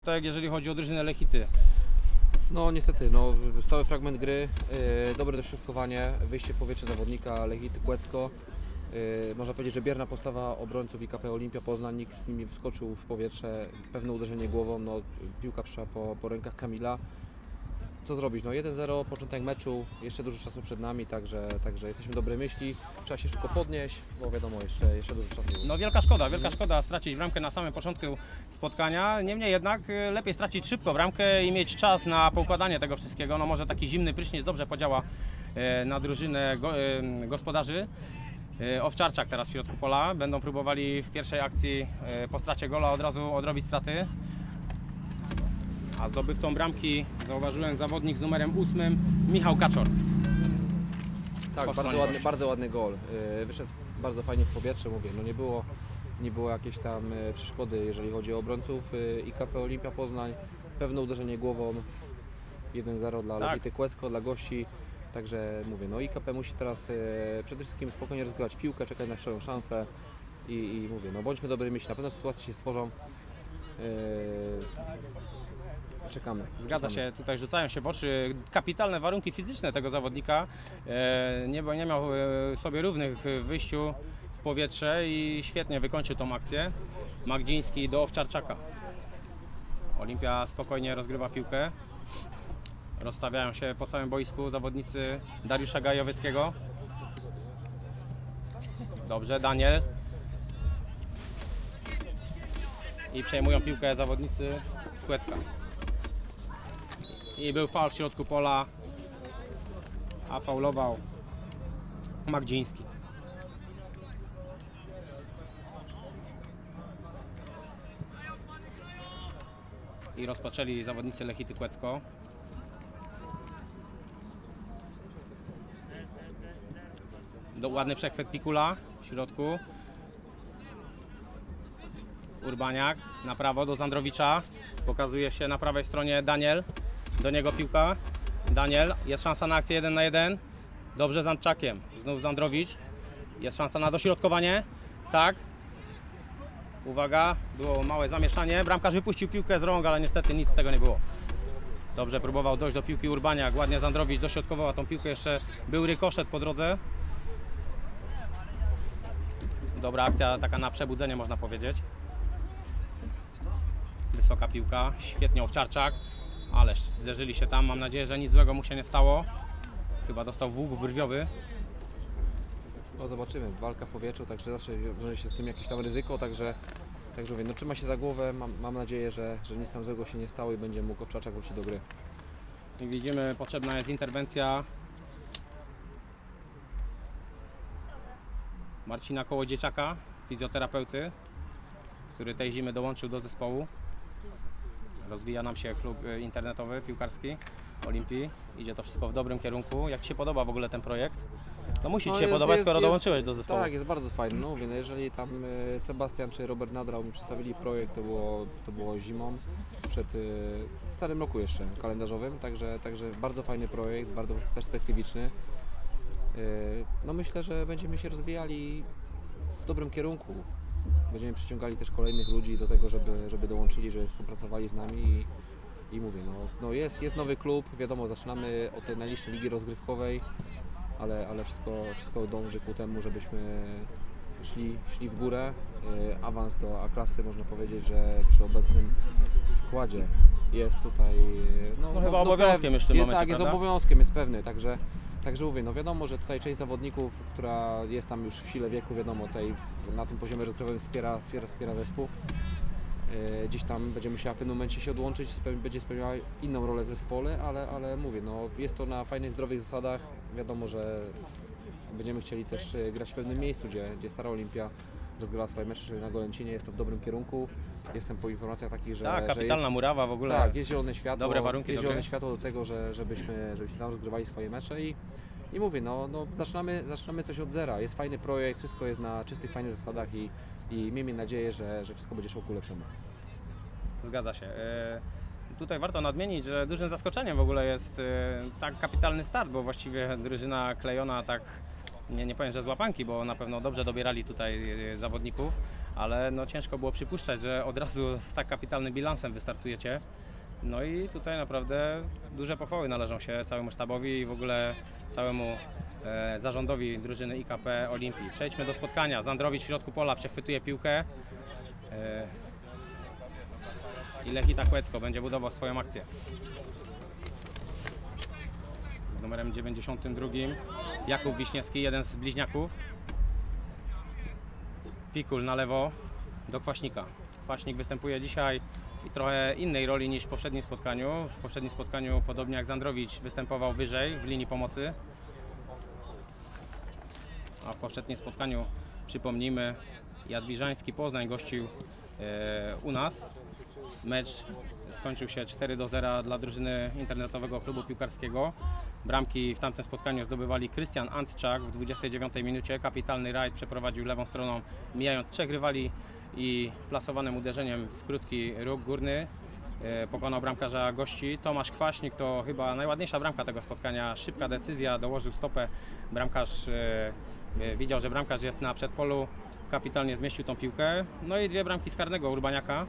Tak, jeżeli chodzi o drużynę Lechity. No niestety, no, stały fragment gry, dobre dośrodkowanie, wyjście w powietrze zawodnika Lechity Kłecko. Można powiedzieć, że bierna postawa obrońców IKP Olimpia Poznań, nikt z nimi wyskoczył w powietrze, pewne uderzenie głową, no, piłka przyszła po rękach Kamila. Co zrobić? No 1-0, początek meczu, jeszcze dużo czasu przed nami, także jesteśmy dobrej myśli. Trzeba się szybko podnieść, bo wiadomo, jeszcze dużo czasu. No wielka szkoda stracić bramkę na samym początku spotkania. Niemniej jednak lepiej stracić szybko bramkę i mieć czas na poukładanie tego wszystkiego. No może taki zimny prysznic dobrze podziała na drużynę gospodarzy. Owczarczak teraz w środku pola. Będą próbowali w pierwszej akcji po stracie gola od razu odrobić straty. A zdobywcą bramki zauważyłem zawodnik z numerem 8, Michał Kaczor. Tak, bardzo ładny gol. Wyszedł bardzo fajnie w powietrze, mówię, no nie było jakiejś tam przeszkody, jeżeli chodzi o obrońców IKP Olimpia Poznań. Pewne uderzenie głową, 1-0 dla Lechity Kłecko, dla gości. Także mówię, no IKP musi teraz przede wszystkim spokojnie rozgrywać piłkę, czekać na swoją szansę i mówię, no bądźmy dobrej myśli, na pewno sytuacje się stworzą. Czekamy. Zgadza się, tutaj rzucają się w oczy kapitalne warunki fizyczne tego zawodnika. Nie miał sobie równych w wyjściu w powietrze i świetnie wykończył tą akcję. Magdziński do Owczarczaka. Olimpia spokojnie rozgrywa piłkę. Rozstawiają się po całym boisku zawodnicy Dariusza Gajowieckiego. Dobrze, Daniel. I przejmują piłkę zawodnicy z Kłecka. I był faul w środku pola, a faulował Magdziński. I rozpoczęli zawodnicy Lechity Kłecko. Ładny przechwyt Pikula w środku. Urbaniak na prawo do Zandrowicza. Pokazuje się na prawej stronie Daniel. Do niego piłka. Daniel, jest szansa na akcję 1 na 1. Dobrze z Andczakiem. Znów Zandrowicz. Jest szansa na dośrodkowanie. Tak. Uwaga, było małe zamieszanie. Bramkarz wypuścił piłkę z rąk, ale niestety nic z tego nie było. Dobrze próbował dojść do piłki Urbaniak. Ładnie Zandrowicz dośrodkował tą piłkę. Jeszcze był rykoszet po drodze. Dobra akcja, taka na przebudzenie można powiedzieć. Wysoka piłka, świetnie Owczarczak. Ależ zderzyli się tam, mam nadzieję, że nic złego mu się nie stało. Chyba dostał włók brwiowy. No zobaczymy, walka w powietrzu, także zawsze wiąże się z tym jakieś tam ryzyko, także mówię, no trzyma się za głowę, mam nadzieję, że nic tam złego się nie stało i będzie mógł Owczarczak wrócić do gry. I widzimy, potrzebna jest interwencja Marcina Kołodziejczaka, fizjoterapeuty, który tej zimy dołączył do zespołu. Rozwija nam się klub internetowy, piłkarski Olimpii. Idzie to wszystko w dobrym kierunku. Jak Ci się podoba w ogóle ten projekt? No musi Ci się podobać, skoro dołączyłeś do zespołu. Tak, jest bardzo fajny. No, mówię, no jeżeli tam Sebastian czy Robert Nadrał mi przedstawili projekt, to było zimą, przed starym roku jeszcze kalendarzowym. Także bardzo fajny projekt, bardzo perspektywiczny. No myślę, że będziemy się rozwijali w dobrym kierunku. Będziemy przyciągali też kolejnych ludzi do tego, żeby dołączyli, żeby współpracowali z nami i mówię, no jest nowy klub, wiadomo, zaczynamy od tej najniższej ligi rozgrywkowej, ale wszystko dąży ku temu, żebyśmy szli w górę. Awans do A-klasy, można powiedzieć, że przy obecnym składzie jest tutaj... No chyba obowiązkiem już w tym momencie, tak, jest prawda? obowiązkiem, jest pewny, także mówię, no wiadomo, że tutaj część zawodników, która jest tam już w sile wieku, wiadomo, tutaj na tym poziomie rozgrywkowym wspiera zespół. Gdzieś tam będzie musiała w pewnym momencie się odłączyć, będzie spełniała inną rolę w zespole, ale mówię, no jest to na fajnych, zdrowych zasadach. Wiadomo, że będziemy chcieli też grać w pewnym miejscu, gdzie Stara Olimpia rozgrywa swoje mecze, czyli na Golęcinie, jest to w dobrym kierunku. Jestem po informacjach takich, że... Tak, kapitalna murawa w ogóle. Tak, jest zielone światło, dobre warunki, jest zielone światło do tego, żebyśmy tam rozgrywali swoje mecze i mówię, no zaczynamy coś od zera. Jest fajny projekt, wszystko jest na czystych, fajnych zasadach i miejmy nadzieję, że wszystko będzie szło ku lepszemu. Zgadza się. Tutaj warto nadmienić, że dużym zaskoczeniem w ogóle jest tak kapitalny start, bo właściwie drużyna klejona tak nie powiem, że z łapanki, bo na pewno dobrze dobierali tutaj zawodników, ale no ciężko było przypuszczać, że od razu z tak kapitalnym bilansem wystartujecie. No i tutaj naprawdę duże pochwały należą się całemu sztabowi i w ogóle całemu zarządowi drużyny IKP Olimpii. Przejdźmy do spotkania. Zandrowicz w środku pola przechwytuje piłkę i Lechita Kłecko będzie budował swoją akcję. Z numerem 92 Jakub Wiśniewski, jeden z bliźniaków. Pikul na lewo do Kwaśnika. Kwaśnik występuje dzisiaj w trochę innej roli niż w poprzednim spotkaniu. W poprzednim spotkaniu, podobnie jak Zandrowicz, występował wyżej w linii pomocy. A w poprzednim spotkaniu, przypomnijmy, Jadwiżański Poznań gościł u nas. Mecz skończył się 4-0 dla drużyny internetowego klubu piłkarskiego. Bramki w tamtym spotkaniu zdobywali Krystian Antczak w 29 minucie. Kapitalny rajd przeprowadził lewą stroną, mijając 3 rywali i plasowanym uderzeniem w krótki róg górny pokonał bramkarza gości. Tomasz Kwaśnik to chyba najładniejsza bramka tego spotkania. Szybka decyzja, dołożył stopę. Bramkarz widział, że bramkarz jest na przedpolu. Kapitalnie zmieścił tą piłkę. No i 2 bramki z karnego Urbaniaka.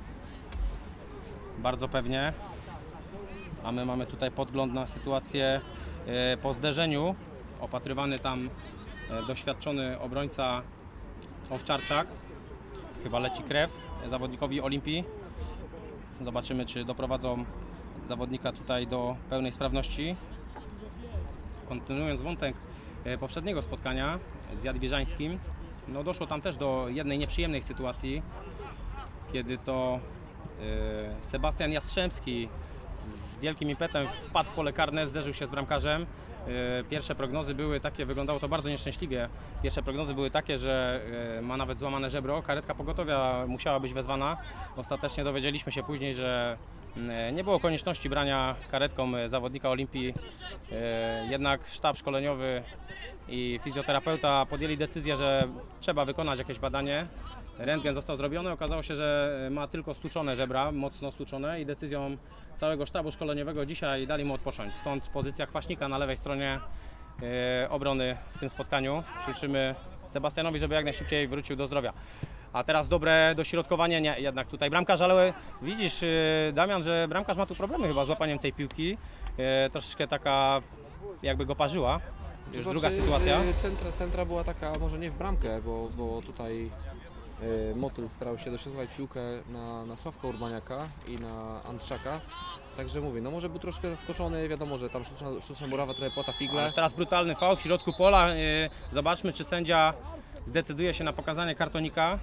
Bardzo pewnie. A my mamy tutaj podgląd na sytuację po zderzeniu. Opatrywany tam doświadczony obrońca Owczarczak. Chyba leci krew zawodnikowi Olimpii. Zobaczymy, czy doprowadzą zawodnika tutaj do pełnej sprawności. Kontynuując wątek poprzedniego spotkania z Jadwiżańskim, no doszło tam też do jednej nieprzyjemnej sytuacji, kiedy to Sebastian Jastrzębski z wielkim impetem wpadł w pole karne, zderzył się z bramkarzem. Pierwsze prognozy były takie, wyglądało to bardzo nieszczęśliwie. Pierwsze prognozy były takie, że ma nawet złamane żebro. Karetka pogotowia musiała być wezwana. Ostatecznie dowiedzieliśmy się później, że nie było konieczności brania karetką zawodnika Olimpii. Jednak sztab szkoleniowy i fizjoterapeuta podjęli decyzję, że trzeba wykonać jakieś badanie. Rentgen został zrobiony, okazało się, że ma tylko stłuczone żebra, mocno stłuczone i decyzją całego sztabu szkoleniowego dzisiaj dali mu odpocząć. Stąd pozycja Kwaśnika na lewej stronie obrony w tym spotkaniu. Życzymy Sebastianowi, żeby jak najszybciej wrócił do zdrowia. A teraz dobre dośrodkowanie, nie, jednak tutaj bramkarz, ale widzisz, Damian, że bramkarz ma tu problemy chyba z łapaniem tej piłki. Troszeczkę taka jakby go parzyła. Już druga sytuacja. Centra była taka, może nie w bramkę, bo tutaj Motyl starał się dośrodkować piłkę na Sławka Urbaniaka i na Antczaka. Także mówię, no może był troszkę zaskoczony, wiadomo, że tam sztuczna murawa trochę płata figle. Ale teraz brutalny faul w środku pola. Zobaczmy, czy sędzia zdecyduje się na pokazanie kartonika.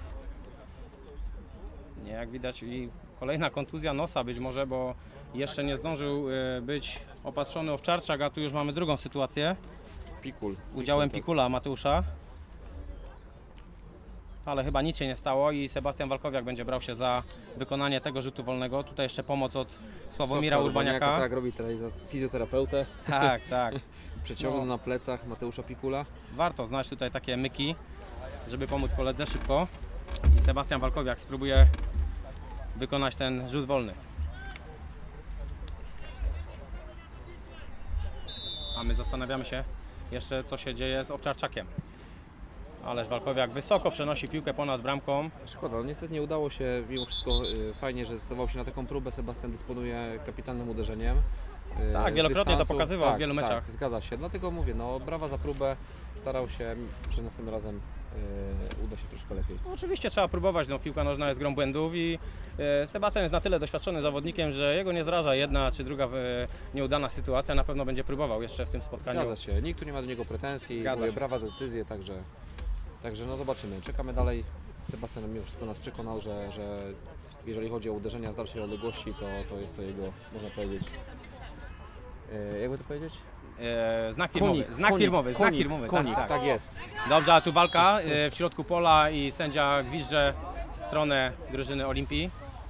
Nie, jak widać, i kolejna kontuzja nosa być może, bo jeszcze nie zdążył być opatrzony Owczarczak, a tu już mamy drugą sytuację. Pikul. Udziałem Pikula Mateusza. Ale chyba nic się nie stało i Sebastian Walkowiak będzie brał się za wykonanie tego rzutu wolnego. Tutaj jeszcze pomoc od Sławomira Urbaniaka. Tak, robi teraz fizjoterapeutę. Tak, tak. Przeciągnął na plecach Mateusza Pikula. Warto znaleźć tutaj takie myki, żeby pomóc koledze szybko. I Sebastian Walkowiak spróbuje wykonać ten rzut wolny. A my zastanawiamy się jeszcze, co się dzieje z Owczarczakiem. Ależ Walkowiak wysoko przenosi piłkę ponad bramką. Szkoda, no niestety nie udało się, mimo wszystko fajnie, że zdecydował się na taką próbę. Sebastian dysponuje kapitalnym uderzeniem. Tak, wielokrotnie to pokazywał w wielu meczach. Tak, zgadza się, dlatego mówię, no brawa za próbę, starał się, że następnym razem uda się troszkę lepiej. No, oczywiście trzeba próbować, no, piłka nożna jest grą błędów i Sebastian jest na tyle doświadczony zawodnikiem, że jego nie zraża jedna czy druga nieudana sytuacja, na pewno będzie próbował jeszcze w tym spotkaniu. Zgadza się, nikt tu nie ma do niego pretensji, mówię, brawa za decyzję, także no zobaczymy, czekamy dalej. Sebastian mimo wszystko nas przekonał, że jeżeli chodzi o uderzenia z dalszej odległości, to jest to jego, można powiedzieć, jakby to powiedzieć? Znak firmowy, znak firmowy. Konik, tak, tak. tak jest. Dobrze, a tu walka w środku pola i sędzia gwizdże w stronę drużyny Olimpii.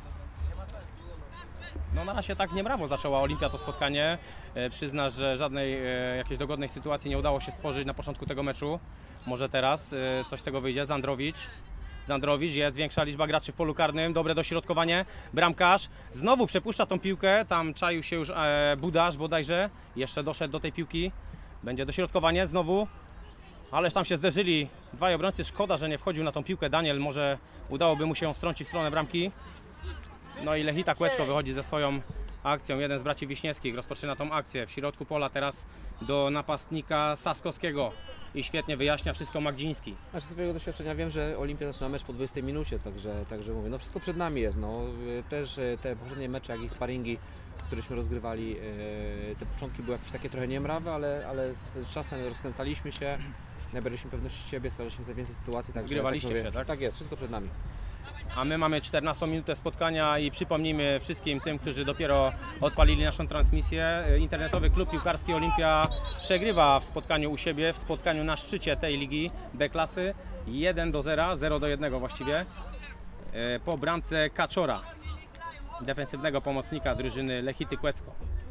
No na razie tak niemrawo zaczęła Olimpia to spotkanie. Przyznasz, że żadnej jakiejś dogodnej sytuacji nie udało się stworzyć na początku tego meczu. Może teraz coś z tego wyjdzie. Zandrowicz, jest większa liczba graczy w polu karnym, dobre dośrodkowanie, bramkarz znowu przepuszcza tą piłkę, tam czaił się już Budasz bodajże, jeszcze doszedł do tej piłki, będzie dośrodkowanie znowu, Ależ tam się zderzyli dwaj obrońcy. Szkoda, że nie wchodził na tą piłkę Daniel. Może udałoby mu się ją strącić w stronę bramki. No i Lechita Kłecko wychodzi ze swoją akcją. Jeden z braci Wiśniewskich rozpoczyna tą akcję. W środku pola teraz do napastnika Saskowskiego. I świetnie wyjaśnia wszystko Magdziński. Znaczy, z swojego doświadczenia wiem, że Olimpia zaczyna mecz po 20 minucie, także mówię, no wszystko przed nami jest. No. Też te poprzednie mecze, jak i sparingi, któreśmy rozgrywali, te początki były jakieś takie trochę niemrawe, ale z czasem rozkręcaliśmy się, nabraliśmy pewności siebie, staraliśmy za więcej sytuacji. Zgrywaliście się, tak? Tak jest, wszystko przed nami. A my mamy 14 minutę spotkania i przypomnijmy wszystkim tym, którzy dopiero odpalili naszą transmisję. Internetowy klub piłkarski Olimpia przegrywa w spotkaniu u siebie, w spotkaniu na szczycie tej ligi B-klasy 1-0, 0-1 właściwie, po bramce Kaczora, defensywnego pomocnika drużyny Lechity Kłecko.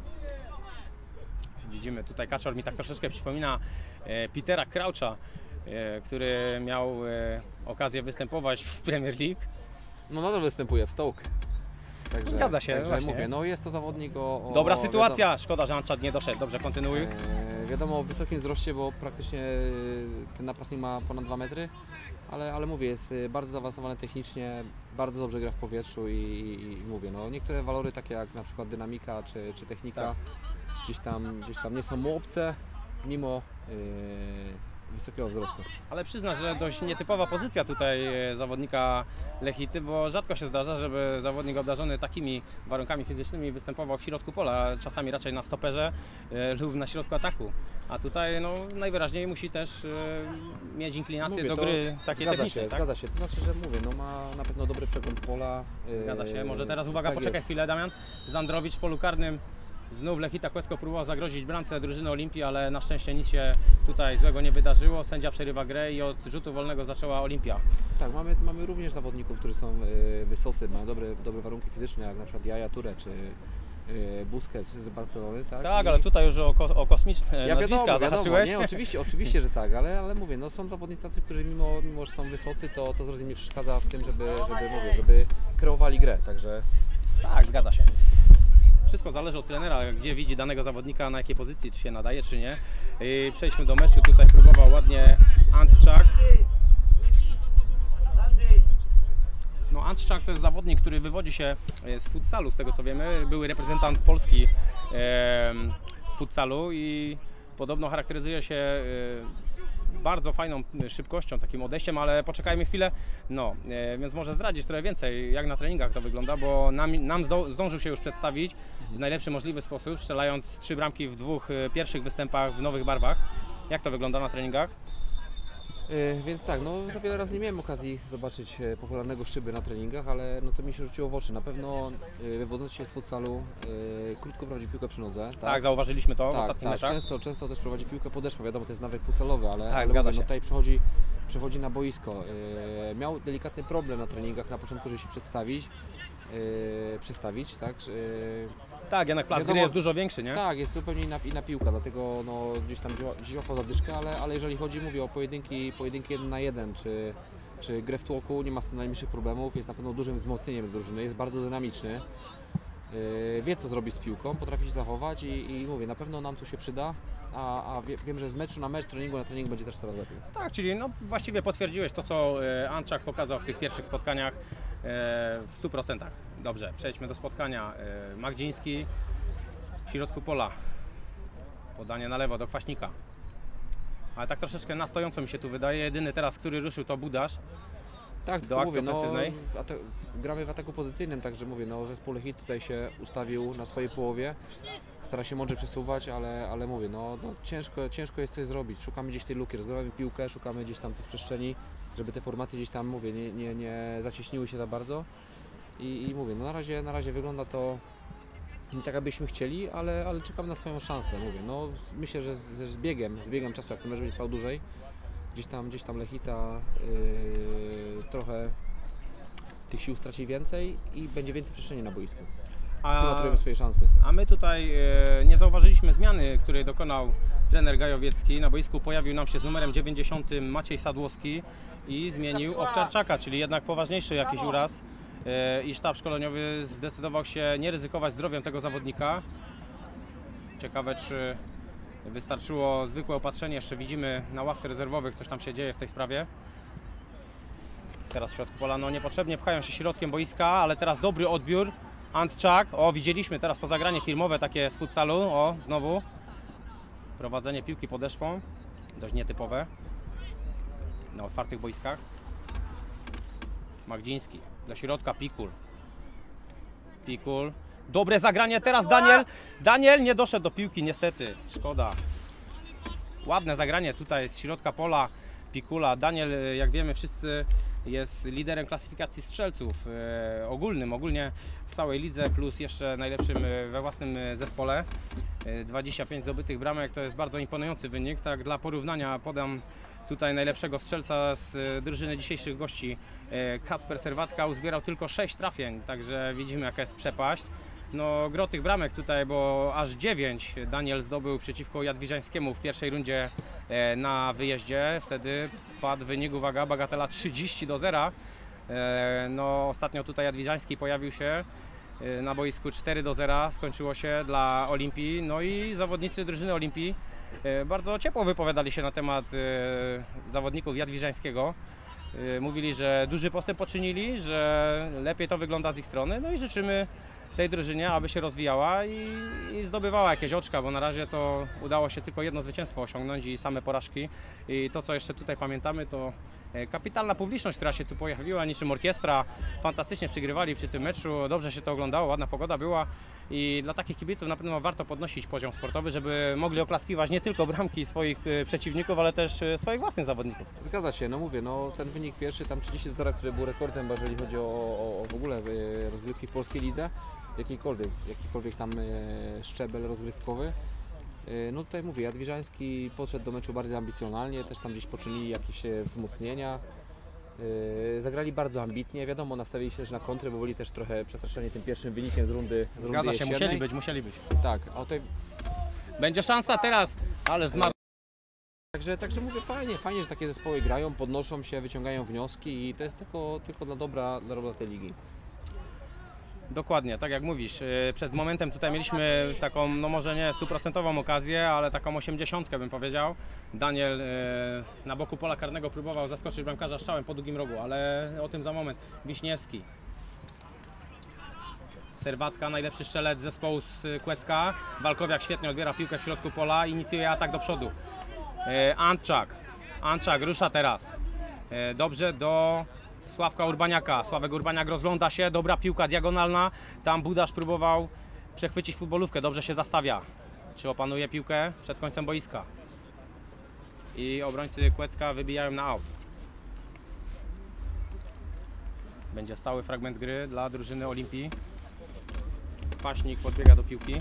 Widzimy tutaj, Kaczor mi tak troszeczkę przypomina Petera Croucha, który miał okazję występować w Premier League. No nadal występuje w Stoke. Także, Zgadza się, także właśnie. mówię, no jest to zawodnik Dobra sytuacja, szkoda, że Anczad nie doszedł. Dobrze, kontynuuj. Wiadomo o wysokim wzroście, bo praktycznie ten napastnik ma ponad 2 metry, ale mówię, jest bardzo zaawansowany technicznie, bardzo dobrze gra w powietrzu i mówię, no niektóre walory takie jak na przykład dynamika czy technika Tak. gdzieś tam nie są mu obce, mimo wysokiego wzrostu. Ale przyznasz, że dość nietypowa pozycja tutaj zawodnika Lechity, bo rzadko się zdarza, żeby zawodnik obdarzony takimi warunkami fizycznymi występował w środku pola, czasami raczej na stoperze lub na środku ataku. A tutaj no, najwyraźniej musi też mieć inklinację Mówię, do to gry takiej technicznej. Tak? Zgadza się, to znaczy, że mówię, no ma na pewno dobry przegląd pola. Zgadza się. Może teraz uwaga, tak poczekaj jest. chwilę, Damian. Zandrowicz w polu karnym. Znów Lechita Kłecko próbował zagrozić bramce drużyny Olimpii, ale na szczęście nic się tutaj złego nie wydarzyło. Sędzia przerywa grę i od rzutu wolnego zaczęła Olimpia. Tak, mamy również zawodników, którzy są wysocy, mają dobre warunki fizyczne, jak na przykład Yaya Touré czy Busquets z Barcelony. Tak, Tak, ale tutaj już o kosmiczne nazwiska wiadomo, zahaczyłeś. nie, oczywiście, że tak, ale mówię, no są zawodnicy tacy, którzy mimo że są wysocy, to zrozumienie nie przeszkadza w tym, żeby kreowali grę, także... Tak, zgadza się. Wszystko zależy od trenera, gdzie widzi danego zawodnika, na jakiej pozycji, czy się nadaje, czy nie. Przejdźmy do meczu. Tutaj próbował ładnie Antczak. No, Antczak to jest zawodnik, który wywodzi się z futsalu, z tego co wiemy. Były reprezentant Polski w futsalu i podobno charakteryzuje się bardzo fajną szybkością, takim odejściem, ale poczekajmy chwilę. No, więc może zdradzić trochę więcej, jak na treningach to wygląda, bo nam zdążył się już przedstawić w najlepszy możliwy sposób, strzelając 3 bramki w 2 pierwszych występach w nowych barwach. Jak to wygląda na treningach? Więc tak, no za wiele razy nie miałem okazji zobaczyć popularnego Szyby na treningach, ale no co mi się rzuciło w oczy, na pewno wywodząc się z futsalu, krótko prowadzi piłkę przy nodze. Tak, zauważyliśmy to w ostatnich tak, meczach. często też prowadzi piłkę podeszwą, wiadomo, to jest nawyk futsalowy, ale zgadza mówię, się. no tutaj przechodzi na boisko. Miał delikatny problem na treningach na początku, żeby się przestawić, tak? Tak, jednak plac gry wiadomo, jest dużo większy, nie? Tak, jest zupełnie inna piłka, dlatego no, gdzieś tam łapał zadyszkę, ale jeżeli chodzi, mówię o pojedynki 1 na 1, czy grę w tłoku, nie ma z tym najmniejszych problemów, jest na pewno dużym wzmocnieniem drużyny, jest bardzo dynamiczny, wie co zrobić z piłką, potrafi się zachować i mówię, na pewno nam tu się przyda, a wiem, że z meczu na mecz, z treningu na trening będzie też coraz lepiej. Tak, czyli no właściwie potwierdziłeś to, co Antczak pokazał w tych pierwszych spotkaniach w 100%. Dobrze, przejdźmy do spotkania. Magdziński w środku pola. Podanie na lewo do Kwaśnika. Ale tak troszeczkę na stojąco mi się tu wydaje. Jedyny teraz, który ruszył, to Budasz. Tak, Do tylko akcji mówię, ofensywnej? gramy w ataku pozycyjnym, także mówię, no zespół Lechity tutaj się ustawił na swojej połowie, stara się mądrze przesuwać, ale mówię, no ciężko jest coś zrobić, szukamy gdzieś tej luki, rozgrywamy piłkę, szukamy gdzieś tam tych przestrzeni, żeby te formacje gdzieś tam, mówię, nie zacieśniły się za bardzo i mówię, no na razie wygląda to nie tak, abyśmy chcieli, ale czekamy na swoją szansę, mówię, no myślę, że z biegiem czasu, jak ten mecz będzie trwał dłużej, gdzieś tam Lechita trochę tych sił straci więcej i będzie więcej przestrzeni na boisku. Tu maturujemy swoje szanse. A my tutaj nie zauważyliśmy zmiany, której dokonał trener Gajowiecki. Na boisku pojawił nam się z numerem 90 Maciej Sadłowski i zmienił Owczarczaka, czyli jednak poważniejszy jakiś uraz. I sztab szkoleniowy zdecydował się nie ryzykować zdrowiem tego zawodnika. Ciekawe, czy Wystarczyło zwykłe opatrzenie, jeszcze widzimy na ławce rezerwowych, coś tam się dzieje w tej sprawie. Teraz w środku pola, no niepotrzebnie pchają się środkiem boiska, ale teraz dobry odbiór. Antczak, o widzieliśmy teraz to zagranie filmowe takie z futsalu, o znowu. Prowadzenie piłki podeszwą, dość nietypowe na otwartych boiskach. Magdziński, do środka Pikul. Pikul, dobre zagranie teraz Daniel. Daniel nie doszedł do piłki niestety, szkoda. Ładne zagranie tutaj z środka pola Pikula. Daniel, jak wiemy wszyscy, jest liderem klasyfikacji strzelców ogólnie w całej lidze, plus jeszcze najlepszym we własnym zespole. 25 zdobytych bramek to jest bardzo imponujący wynik. Tak dla porównania podam tutaj najlepszego strzelca z drużyny dzisiejszych gości. Kacper Serwatka uzbierał tylko 6 trafień, także widzimy jaka jest przepaść. No gro tych bramek tutaj, bo aż 9 Daniel zdobył przeciwko Jadwiżańskiemu w pierwszej rundzie na wyjeździe. Wtedy padł wynik, uwaga, bagatela 30-0. No ostatnio tutaj Jadwiżański pojawił się na boisku 4-0, skończyło się dla Olimpii. No i zawodnicy drużyny Olimpii bardzo ciepło wypowiadali się na temat zawodników Jadwiżańskiego. Mówili, że duży postęp poczynili, że lepiej to wygląda z ich strony. No i życzymy tej drużynie, aby się rozwijała i zdobywała jakieś oczka, bo na razie to udało się tylko jedno zwycięstwo osiągnąć i same porażki. I to, co jeszcze tutaj pamiętamy, to kapitalna publiczność, która się tu pojawiła, niczym orkiestra. Fantastycznie przygrywali przy tym meczu, dobrze się to oglądało, ładna pogoda była i dla takich kibiców na pewno warto podnosić poziom sportowy, żeby mogli oklaskiwać nie tylko bramki swoich przeciwników, ale też swoich własnych zawodników. Zgadza się, no mówię, no ten wynik pierwszy, tam 30-0, który był rekordem, jeżeli chodzi o w ogóle rozgrywki w polskiej lidze, jakikolwiek tam szczebel rozgrywkowy. No tutaj mówię, Jadwiżański podszedł do meczu bardzo ambicjonalnie, też tam gdzieś poczynili jakieś wzmocnienia. Zagrali bardzo ambitnie, wiadomo, nastawili się też na kontrę, bo byli też trochę przestraszeni tym pierwszym wynikiem z rundy Zgadza się, jesiennej. musieli być. Tak, a tutaj... Będzie szansa teraz, ale zmarł. Także mówię, fajnie, że takie zespoły grają, podnoszą się, wyciągają wnioski i to jest tylko dla dobra tej ligi. Dokładnie, tak jak mówisz, przed momentem tutaj mieliśmy taką, no może nie 100% okazję, ale taką 80 bym powiedział. Daniel na boku pola karnego próbował zaskoczyć bramkarza strzałem po długim rogu, ale o tym za moment. Wiśniewski. Serwatka, najlepszy strzelec zespołu z Kłecka. Walkowiak świetnie odbiera piłkę w środku pola, inicjuje atak do przodu. Antczak rusza teraz. Dobrze do Sławka Urbaniaka. Sławek Urbaniak rozgląda się, dobra piłka diagonalna. Tam Budasz próbował przechwycić futbolówkę, dobrze się zastawia. Czy opanuje piłkę przed końcem boiska? I obrońcy Kłecka wybijają na aut. Będzie stały fragment gry dla drużyny Olimpii. Kwaśnik podbiega do piłki.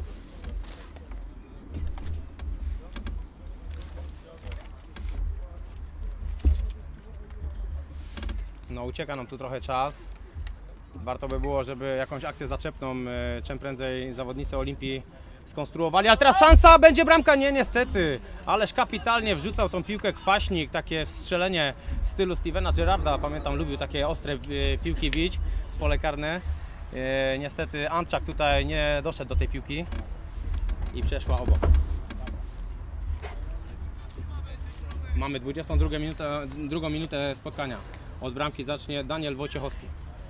No ucieka nam tu trochę czas. Warto by było, żeby jakąś akcję zaczepną czym prędzej zawodnicy Olimpii skonstruowali. Ale teraz szansa, będzie bramka, nie niestety. Ależ kapitalnie wrzucał tą piłkę Kwaśnik, takie strzelenie w stylu Stevena Gerrarda. Pamiętam, lubił takie ostre piłki bić w pole karne. Niestety Antczak tutaj nie doszedł do tej piłki i przeszła obok. Mamy 22 minutę spotkania. Od bramki zacznie Daniel Wojciechowski.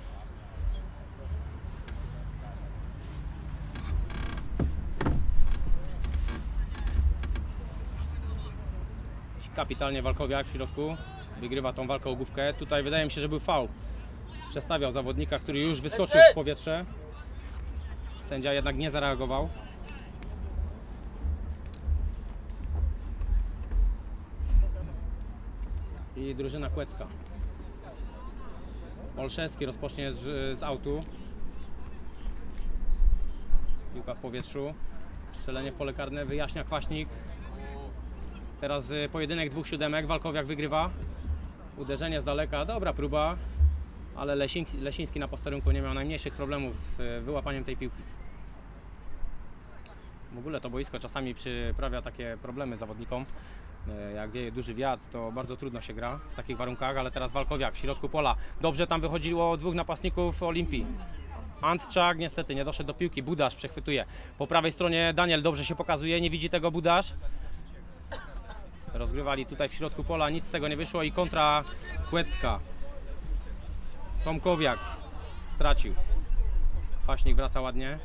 Kapitalnie Walkowiak w środku. Wygrywa tą walkę o główkę. Tutaj wydaje mi się, że był faul. Przestawiał zawodnika, który już wyskoczył w powietrze. Sędzia jednak nie zareagował. I drużyna Kłecka. Olszewski rozpocznie z autu. Piłka w powietrzu. Strzelenie w pole karne, wyjaśnia Kwaśnik. Teraz pojedynek dwóch siódemek. Walkowiak wygrywa. Uderzenie z daleka, dobra próba. Ale Lesiński na posterunku nie miał najmniejszych problemów z wyłapaniem tej piłki. W ogóle to boisko czasami przyprawia takie problemy zawodnikom. Jak wieje duży wiatr, to bardzo trudno się gra w takich warunkach, ale teraz Walkowiak w środku pola. Dobrze tam wychodziło dwóch napastników Olimpii. Antczak niestety nie doszedł do piłki, Budasz przechwytuje. Po prawej stronie Daniel dobrze się pokazuje, nie widzi tego Budasz. Rozgrywali tutaj w środku pola, nic z tego nie wyszło i kontra Kłecka. Tomkowiak stracił. Faśnik wraca ładnie.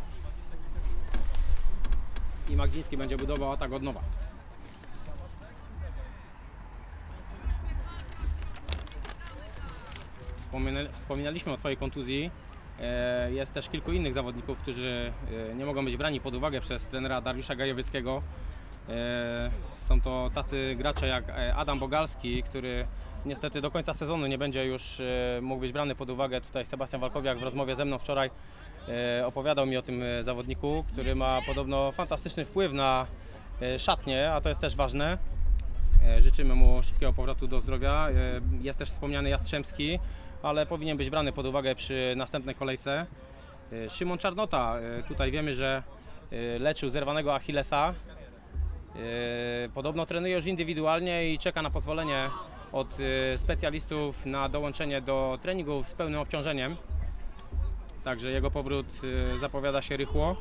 I Magdziński będzie budował atak od nowa. Wspominaliśmy o Twojej kontuzji. Jest też kilku innych zawodników, którzy nie mogą być brani pod uwagę przez trenera Dariusza Gajowieckiego. Są to tacy gracze jak Adam Bogalski, który niestety do końca sezonu nie będzie już mógł być brany pod uwagę. Tutaj Sebastian Walkowiak w rozmowie ze mną wczoraj opowiadał mi o tym zawodniku, który ma podobno fantastyczny wpływ na szatnię, a to jest też ważne. Życzymy mu szybkiego powrotu do zdrowia. Jest też wspomniany Jastrzębski, ale powinien być brany pod uwagę przy następnej kolejce. Szymon Czarnota, tutaj wiemy, że leczył zerwanego Achillesa. Podobno trenuje już indywidualnie i czeka na pozwolenie od specjalistów na dołączenie do treningów z pełnym obciążeniem. Także jego powrót zapowiada się rychło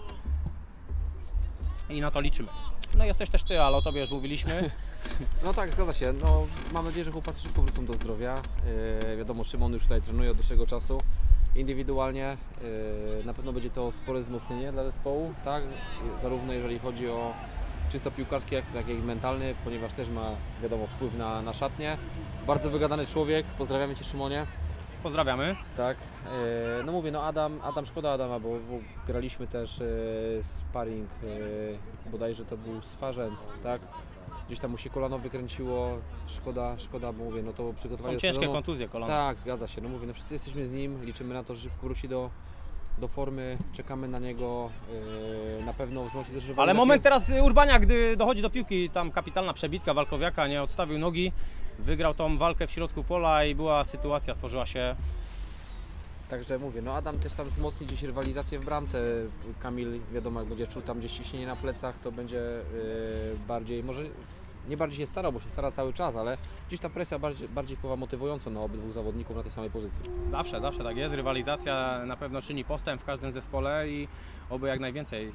i na to liczymy. No jesteś też Ty, ale o Tobie już mówiliśmy. No tak, zgadza się. No, mam nadzieję, że chłopacy szybko wrócą do zdrowia. Wiadomo, Szymon już tutaj trenuje od dłuższego czasu. Indywidualnie na pewno będzie to spore wzmocnienie dla zespołu, tak? Zarówno jeżeli chodzi o czysto piłkarski, jak i mentalny, ponieważ też ma, wiadomo, wpływ na szatnię. Bardzo wygadany człowiek. Pozdrawiamy Cię, Szymonie. Pozdrawiamy. Tak, no mówię, no Adam, szkoda Adama, bo graliśmy też sparring, bodajże to był Swarzędz, tak? Gdzieś tam mu się kolano wykręciło, szkoda, bo mówię, no to przygotowanie Są ciężkie sezonu. kontuzje kolana. Tak, zgadza się, no mówię, no wszyscy jesteśmy z nim, liczymy na to, że szybko wróci do formy, czekamy na niego, na pewno wzmocni też rywalizację. Ale moment teraz Urbania, gdy dochodzi do piłki, tam kapitalna przebitka Walkowiaka, nie odstawił nogi, wygrał tą walkę w środku pola i była sytuacja, stworzyła się. Także mówię, no Adam też tam wzmocni gdzieś rywalizację w bramce. Kamil, wiadomo, jak będzie czuł tam gdzieś ciśnienie na plecach, to będzie bardziej, może nie bardziej się starał, bo się stara cały czas, ale gdzieś ta presja bardziej wpływa motywująco na obydwu zawodników na tej samej pozycji. Zawsze tak jest. Rywalizacja na pewno czyni postęp w każdym zespole i oby jak najwięcej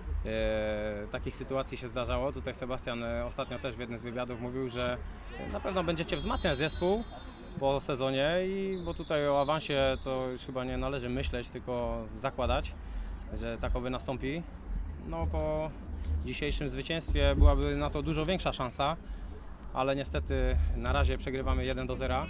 takich sytuacji się zdarzało. Tutaj Sebastian ostatnio też w jednym z wywiadów mówił, że na pewno będziecie wzmacniać zespół po sezonie, bo tutaj o awansie to już chyba nie należy myśleć, tylko zakładać, że takowy nastąpi. No po dzisiejszym zwycięstwie byłaby na to dużo większa szansa, ale niestety na razie przegrywamy 1-0.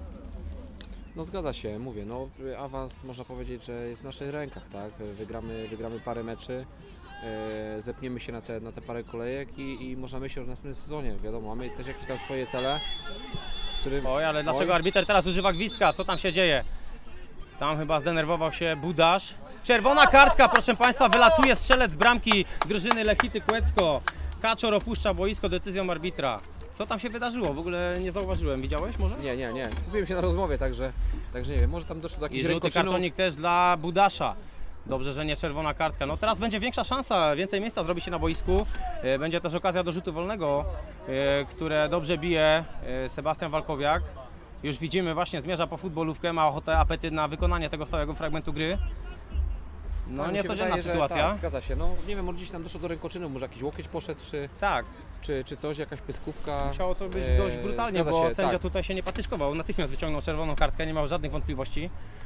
No zgadza się, mówię, no awans można powiedzieć, że jest w naszych rękach, tak? Wygramy parę meczy, zepniemy się na te parę kolejek i można myśleć o następnym sezonie. Wiadomo, mamy też jakieś tam swoje cele. Oj, ale dlaczego arbiter teraz używa gwizdka? Co tam się dzieje? Tam chyba zdenerwował się Budasz. Czerwona kartka, proszę Państwa, wylatuje strzelec bramki drużyny Lechity Kłecko. Kaczor opuszcza boisko decyzją arbitra. Co tam się wydarzyło? W ogóle nie zauważyłem. Widziałeś może? Nie. Skupiłem się na rozmowie, także nie wiem, może tam doszło do jakichś I żółty rękoczynów. kartonik też dla Budasza. Dobrze, że nie czerwona kartka. No teraz będzie większa szansa, więcej miejsca zrobi się na boisku. Będzie też okazja do rzutu wolnego, które dobrze bije Sebastian Walkowiak. Już widzimy, właśnie zmierza po futbolówkę, ma ochotę, apetyt na wykonanie tego stałego fragmentu gry. No Tak, niecodzienna sytuacja. Tak, zgadza się. No nie wiem, może gdzieś tam doszło do rękoczynu, może jakiś łokieć poszedł, Tak, czy coś, jakaś pyskówka. musiało to być dość brutalnie, zgadza bo się, sędzia tak. tutaj się nie patyczkował. Natychmiast wyciągnął czerwoną kartkę, nie miał żadnych wątpliwości.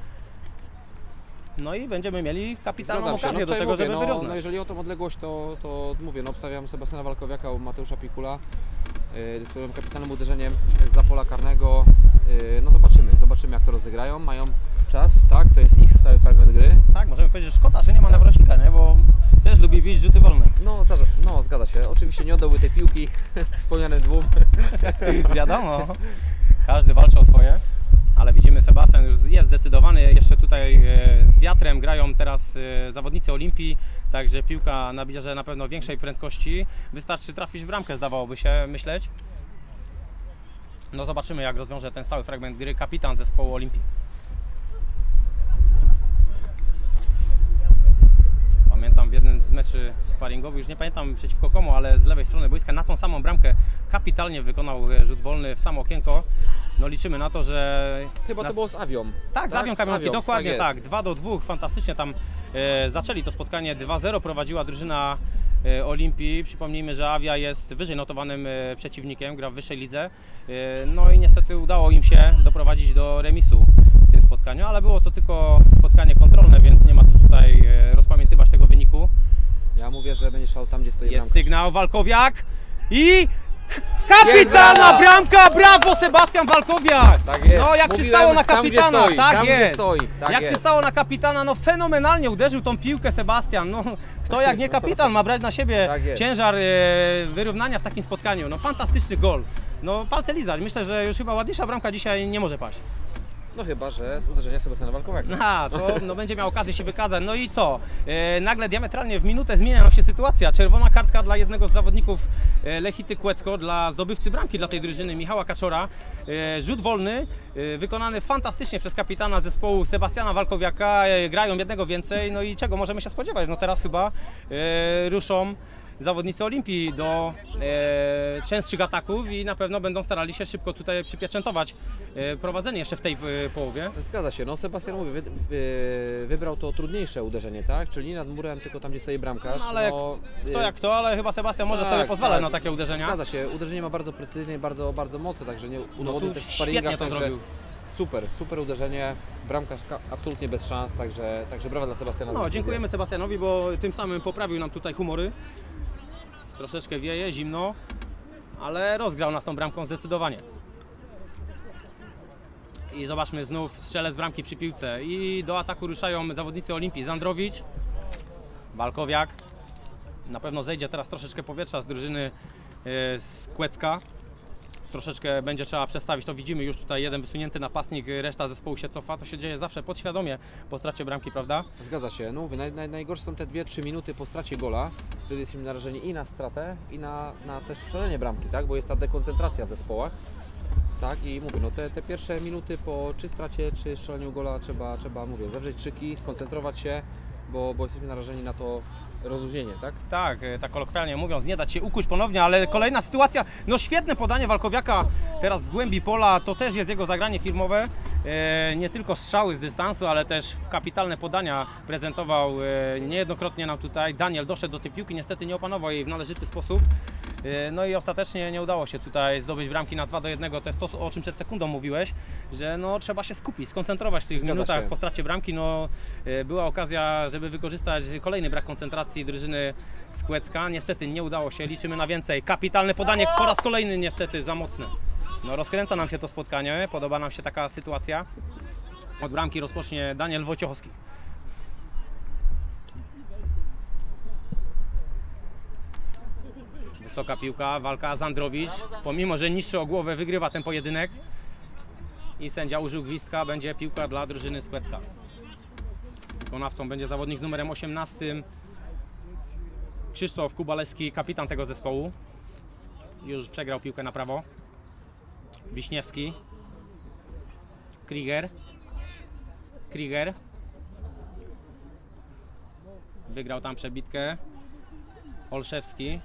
No i będziemy mieli kapitalną Zgadzam się. okazję do tutaj tego, mówię, żeby wyrównać. No jeżeli o tą odległość, to mówię, no obstawiam Sebastiana Walkowiaka u Mateusza Pikula. Swoim kapitalnym uderzeniem zza pola karnego. No zobaczymy jak to rozegrają. Mają czas, tak? To jest ich stały fragment gry. Tak, możemy powiedzieć, że szkoda, że nie ma nawrotnika, nie? Bo też lubi bić rzuty wolne. No zgadza się. Oczywiście nie oddałby tej piłki wspomnianym dwóm. Wiadomo, każdy walczy o swoje, ale widzimy, Sebastian już jest zdecydowany. Jeszcze tutaj z wiatrem grają teraz zawodnicy Olimpii, także piłka nabierze na pewno większej prędkości. Wystarczy trafić w bramkę, zdawałoby się myśleć. No zobaczymy, jak rozwiąże ten stały fragment gry kapitan zespołu Olimpii. Pamiętam w jednym z meczy sparingowych, już nie pamiętam przeciwko komu, ale z lewej strony boiska na tą samą bramkę kapitalnie wykonał rzut wolny w samo okienko. no liczymy na to, że... Chyba to było z Awią. Tak, z Awią Kamionki, Awią, dokładnie tak. tak. 2-2, fantastycznie tam zaczęli to spotkanie. 2-0 prowadziła drużyna Olimpii. Przypomnijmy, że Awia jest wyżej notowanym przeciwnikiem, gra w wyższej lidze. No i niestety udało im się doprowadzić do remisu w tym spotkaniu, ale było to tylko spotkanie kontrolne, więc nie ma co tutaj rozpamiętywać tego wyniku. Ja mówię, że będzie szał tam, gdzie stoi Jest bramkarz. sygnał, Walkowiak i kapitalna bramka, brawo Sebastian Walkowiak! Tak jest. No jak Mówiłem, przystało na tam, gdzie kapitana, stoi, tak tam, jest. Gdzie stoi, tak Jak jest. przystało na kapitana, no fenomenalnie uderzył tą piłkę Sebastian. No, kto jak nie kapitan ma brać na siebie Tak jest. ciężar wyrównania w takim spotkaniu. No fantastyczny gol. No palce lizać. Myślę, że już chyba ładniejsza bramka dzisiaj nie może paść. No chyba, że z uderzenia Sebastiana Walkowiaka. To no, będzie miał okazję się wykazać. No i co? Nagle diametralnie w minutę zmienia nam się sytuacja. Czerwona kartka dla jednego z zawodników Lechity Kłecko, dla zdobywcy bramki dla tej drużyny Michała Kaczora. Rzut wolny, wykonany fantastycznie przez kapitana zespołu Sebastiana Walkowiaka. Grają jednego więcej. No i czego możemy się spodziewać? No teraz chyba ruszą zawodnicy Olimpii do częstszych ataków i na pewno będą starali się szybko tutaj przypieczętować prowadzenie jeszcze w tej połowie. Zgadza się, no Sebastian mówi, wybrał to trudniejsze uderzenie, tak? Czyli nie nad murem, tylko tam, gdzie stoi bramkarz. No, ale kto jak to, ale chyba Sebastian może tak, sobie pozwalać tak. na takie uderzenia. Zgadza się, uderzenie ma bardzo precyzyjne i bardzo, bardzo mocne, także nie udowodnił też w świetnie sparingach, to także zrobił. super uderzenie, bramkarz absolutnie bez szans, także brawa dla Sebastiana. No, dziękujemy Sebastianowi, bo tym samym poprawił nam tutaj humory. Troszeczkę wieje, zimno, ale rozgrzał nas tą bramką zdecydowanie. I zobaczmy znów strzelec bramki przy piłce i do ataku ruszają zawodnicy Olimpii. Zandrowicz, Walkowiak. Na pewno zejdzie teraz troszeczkę powietrza z drużyny z Kłecka. Troszeczkę będzie trzeba przestawić, to widzimy już tutaj jeden wysunięty napastnik, reszta zespołu się cofa. To się dzieje zawsze podświadomie po stracie bramki, prawda? Zgadza się, no mówię, najgorsze są te 2-3 minuty po stracie gola, wtedy jesteśmy narażeni i na stratę, i na też strzelenie bramki, tak? Bo jest ta dekoncentracja w zespołach. Tak, i mówię, no te pierwsze minuty po czy stracie, czy strzeleniu gola trzeba mówię, zawrzeć szyki, skoncentrować się, bo jesteśmy narażeni na to rozluźnienie, tak? Tak kolokwialnie mówiąc, nie dać się ukuć ponownie, ale kolejna sytuacja, no świetne podanie Walkowiaka teraz z głębi pola, to też jest jego zagranie firmowe, nie tylko strzały z dystansu, ale też kapitalne podania prezentował niejednokrotnie nam tutaj. Daniel doszedł do tej piłki, niestety nie opanował jej w należyty sposób, no i ostatecznie nie udało się tutaj zdobyć bramki na 2-1, to jest to, o czym przed sekundą mówiłeś, że no trzeba się skupić, skoncentrować w tych minutach po stracie bramki, no była okazja, żeby wykorzystać kolejny brak koncentracji drużyny z Kłecka. Niestety nie udało się, liczymy na więcej. Kapitalne podanie po raz kolejny niestety za mocne. No rozkręca nam się to spotkanie, podoba nam się taka sytuacja. Od bramki rozpocznie Daniel Wojciechowski. Wysoka piłka, walka Zandrowicz. Pomimo, że niższy o głowę wygrywa ten pojedynek. I sędzia użył gwizdka, będzie piłka dla drużyny z Kłecka. Wykonawcą będzie zawodnik z numerem 18. Krzysztof Kubalewski, kapitan tego zespołu. Już przegrał piłkę na prawo. Wiśniewski. Krieger. Wygrał tam przebitkę. Olszewski.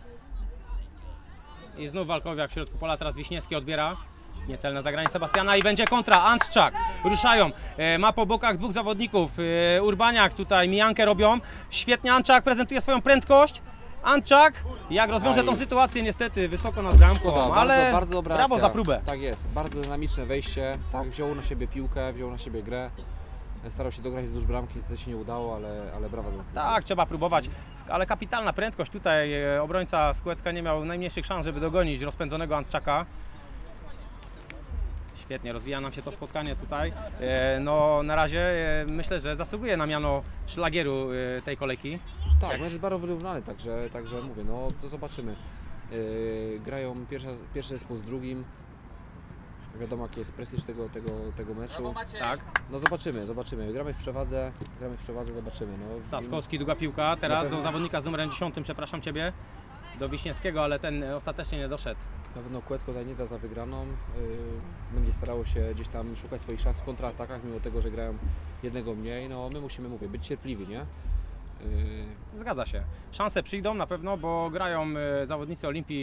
I znów Walkowiak w środku pola, teraz Wiśniewski odbiera. Niecelne zagranie Sebastiana i będzie kontra. Antczak. Ruszają. Ma po bokach dwóch zawodników. Urbaniak tutaj mijankę robią. Świetnie Antczak prezentuje swoją prędkość. Antczak, jak rozwiąże tą sytuację, niestety wysoko nad bramką, Szkoda, ale bardzo dobra brawo akcja. za próbę. Tak jest, bardzo dynamiczne wejście, tak, wziął na siebie piłkę, wziął na siebie grę. Starał się dograć wzdłuż bramki, niestety się nie udało, ale brawa. Tak, trzeba próbować, ale kapitalna prędkość tutaj. Obrońca z Kłecka nie miał najmniejszych szans, żeby dogonić rozpędzonego Antczaka. Świetnie, rozwija nam się to spotkanie tutaj. No na razie myślę, że zasługuje na miano szlagieru tej kolejki. Tak, mecz jest bardzo wyrównany, także mówię, no to zobaczymy. Grają pierwszy zespół z drugim. Wiadomo, jaki jest prestiż tego meczu. Tak. No zobaczymy. Gramy w przewadze, zobaczymy. No, Saskowski, długa piłka, teraz do zawodnika z numerem 10, przepraszam Ciebie, do Wiśniewskiego, ale ten ostatecznie nie doszedł. Na pewno Kłecko tutaj nie da za wygraną, będzie starało się gdzieś tam szukać swoich szans w kontratakach, mimo tego, że grają jednego mniej. No my musimy, być cierpliwi, nie? Zgadza się. Szanse przyjdą na pewno, bo grają zawodnicy Olimpii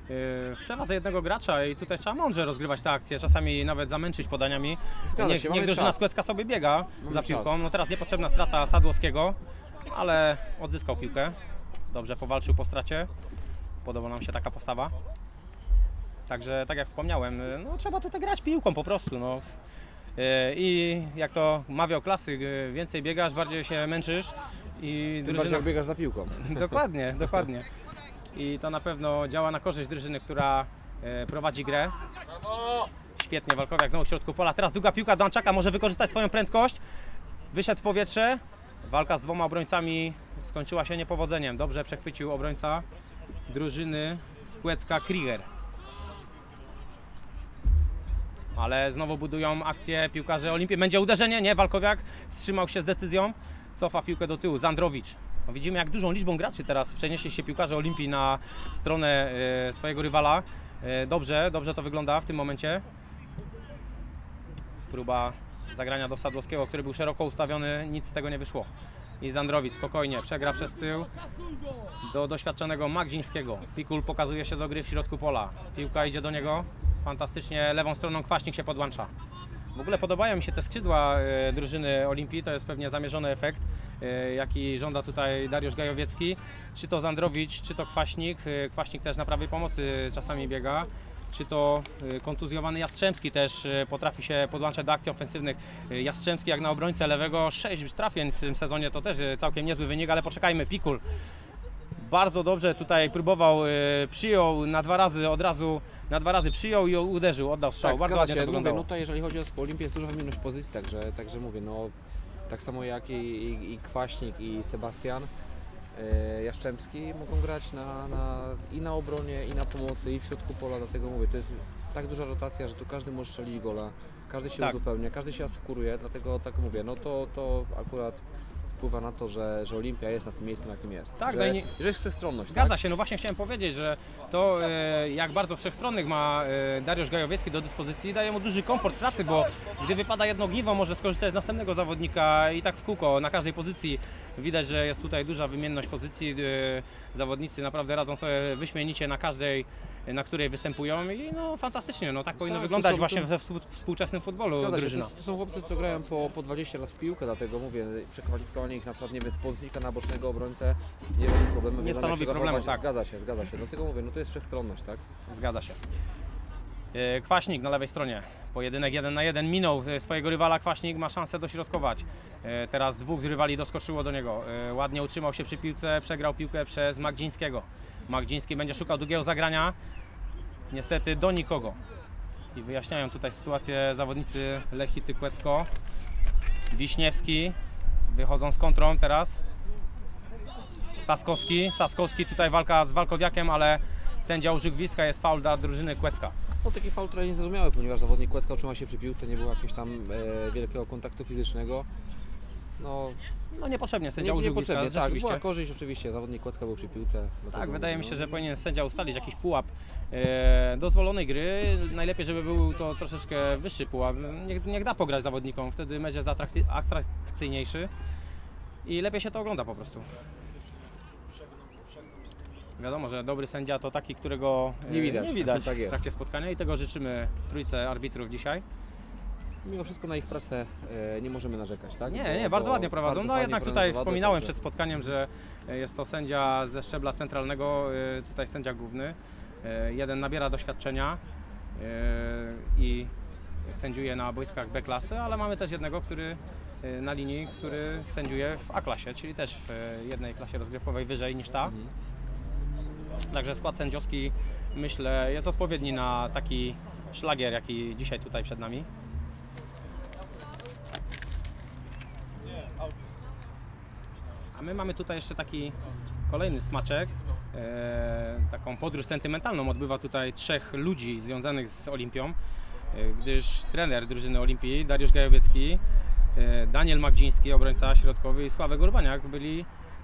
w przewadze jednego gracza i tutaj trzeba mądrze rozgrywać te akcje, czasami nawet zamęczyć podaniami. Zgadza się, mamy Niech drużyna czas. Skłecka sobie biega Mamy za piłką. czas. No teraz niepotrzebna strata Sadłowskiego, ale odzyskał piłkę. Dobrze powalczył po stracie. Podoba nam się taka postawa. Także tak jak wspomniałem, no, trzeba tutaj grać piłką po prostu. No. I jak to mawiał klasyk, więcej biegasz, bardziej się męczysz. I Tym bardziej jak biegasz za piłką. Dokładnie, dokładnie. I to na pewno działa na korzyść drużyny, która prowadzi grę. Świetnie Walkowiak znowu w środku pola. Teraz długa piłka do Anczaka, może wykorzystać swoją prędkość. Wyszedł w powietrze. Walka z dwoma obrońcami skończyła się niepowodzeniem. Dobrze przechwycił obrońca drużyny Skłecka Krieger. Ale znowu budują akcję piłkarze Olimpii. Będzie uderzenie? Nie, Walkowiak wstrzymał się z decyzją. Cofa piłkę do tyłu, Zandrowicz. No widzimy, jak dużą liczbą graczy teraz przenieśli się piłkarze Olimpii na stronę swojego rywala. Dobrze to wygląda w tym momencie. Próba zagrania do Sadłowskiego, który był szeroko ustawiony, nic z tego nie wyszło. I Zandrowicz spokojnie przegra przez tył do doświadczonego Magdzińskiego. Pikul pokazuje się do gry w środku pola. Piłka idzie do niego, fantastycznie lewą stroną Kwaśnik się podłącza. W ogóle podobają mi się te skrzydła drużyny Olimpii, to jest pewnie zamierzony efekt, jaki żąda tutaj Dariusz Gajowiecki. Czy to Zandrowicz, czy to Kwaśnik. Kwaśnik też na prawej pomocy czasami biega. Czy to kontuzjowany Jastrzębski też potrafi się podłączać do akcji ofensywnych. Jastrzębski jak na obrońcę lewego 6 trafień w tym sezonie, to też całkiem niezły wynik, ale poczekajmy, Pikul bardzo dobrze tutaj próbował, przyjął na 2 razy od razu, na 2 razy przyjął i uderzył, oddał strzał. Tak, Bardzo zgadza ładnie się. to Mówię, wyglądało. no tutaj jeżeli chodzi o Olimpię, jest duża wymienność pozycji, także mówię, no tak samo jak i Kwaśnik i Sebastian Jastrzębski mogą grać i na obronie, i na pomocy, i w środku pola, dlatego mówię, to jest tak duża rotacja, że tu każdy może strzelić gola, każdy się Tak. uzupełnia, każdy się asekuruje, dlatego tak mówię, no to akurat wpływa na to, że Olimpia jest na tym miejscu, na jakim jest. Tak, że, no i nie- że jest wszechstronność. Zgadza tak? się, no właśnie chciałem powiedzieć, że to jak bardzo wszechstronnych ma Dariusz Gajowiecki do dyspozycji, daje mu duży komfort pracy, bo gdy wypada jedno ogniwo, może skorzystać z następnego zawodnika i tak w kółko, na każdej pozycji. Widać, że jest tutaj duża wymienność pozycji, zawodnicy naprawdę radzą sobie wyśmienicie na każdej, na której występują i no fantastycznie, no tak powinno Tak, to wyglądać są- właśnie we współczesnym futbolu Zgadza się, drużyna. to są chłopcy, co grają po 20 lat w piłkę, dlatego mówię, przekwalifikowanie ich na przykład, nie wiem, z pozycji na bocznego obrońcę nie robi problemu. Nie wiedzą, jak stanowi się problemu, zachować. tak. Zgadza się, dlatego mówię, no to jest wszechstronność, tak? Zgadza się. Kwaśnik na lewej stronie. Pojedynek 1 na 1 minął swojego rywala. Kwaśnik ma szansę dośrodkować. Teraz 2 rywali doskoczyło do niego. Ładnie utrzymał się przy piłce, przegrał piłkę przez Magdzińskiego. Magdziński będzie szukał długiego zagrania. Niestety do nikogo. I wyjaśniają tutaj sytuację zawodnicy Lechii Tykłecko. Wiśniewski wychodzą z kontrą teraz. Saskowski, tutaj walka z Walkowiakiem, ale sędzia użył gwizdka, jest faul dla drużyny Kłecka. No taki faul trochę niezrozumiały, ponieważ zawodnik Kłecka utrzymał się przy piłce, nie było jakiegoś tam wielkiego kontaktu fizycznego. No No niepotrzebnie sędzia użył gwizdka, niepotrzebnie, tak, rzeczywiście. była korzyść oczywiście, zawodnik Kłecka był przy piłce. dlatego Tak, wydaje mi mówię, się, no, że powinien sędzia ustalić jakiś pułap dozwolonej gry. Najlepiej, żeby był to troszeczkę wyższy pułap. Niech da pograć zawodnikom, wtedy mecz jest atrakcyjniejszy i lepiej się to ogląda po prostu. Wiadomo, że dobry sędzia to taki, którego Nie widać. nie widać Tak w jest. trakcie spotkania i tego życzymy trójce arbitrów dzisiaj. Mimo wszystko na ich pracę nie możemy narzekać, tak? Nie, bardzo ładnie prowadzą. bardzo No fajnie jednak tutaj prowadzą, wspominałem także- przed spotkaniem, że jest to sędzia ze szczebla centralnego, tutaj sędzia główny. Jeden nabiera doświadczenia i sędziuje na boiskach B klasy, ale mamy też jednego, który na linii, który sędziuje w A klasie, czyli też w jednej klasie rozgrywkowej wyżej niż ta. Także skład sędziowski, myślę, jest odpowiedni na taki szlagier, jaki dzisiaj tutaj przed nami. A my mamy tutaj jeszcze taki kolejny smaczek, taką podróż sentymentalną odbywa tutaj 3 ludzi związanych z Olimpią, gdyż trener drużyny Olimpii, Dariusz Gajowiecki, Daniel Magdziński, obrońca środkowy i Sławek Urbaniak byli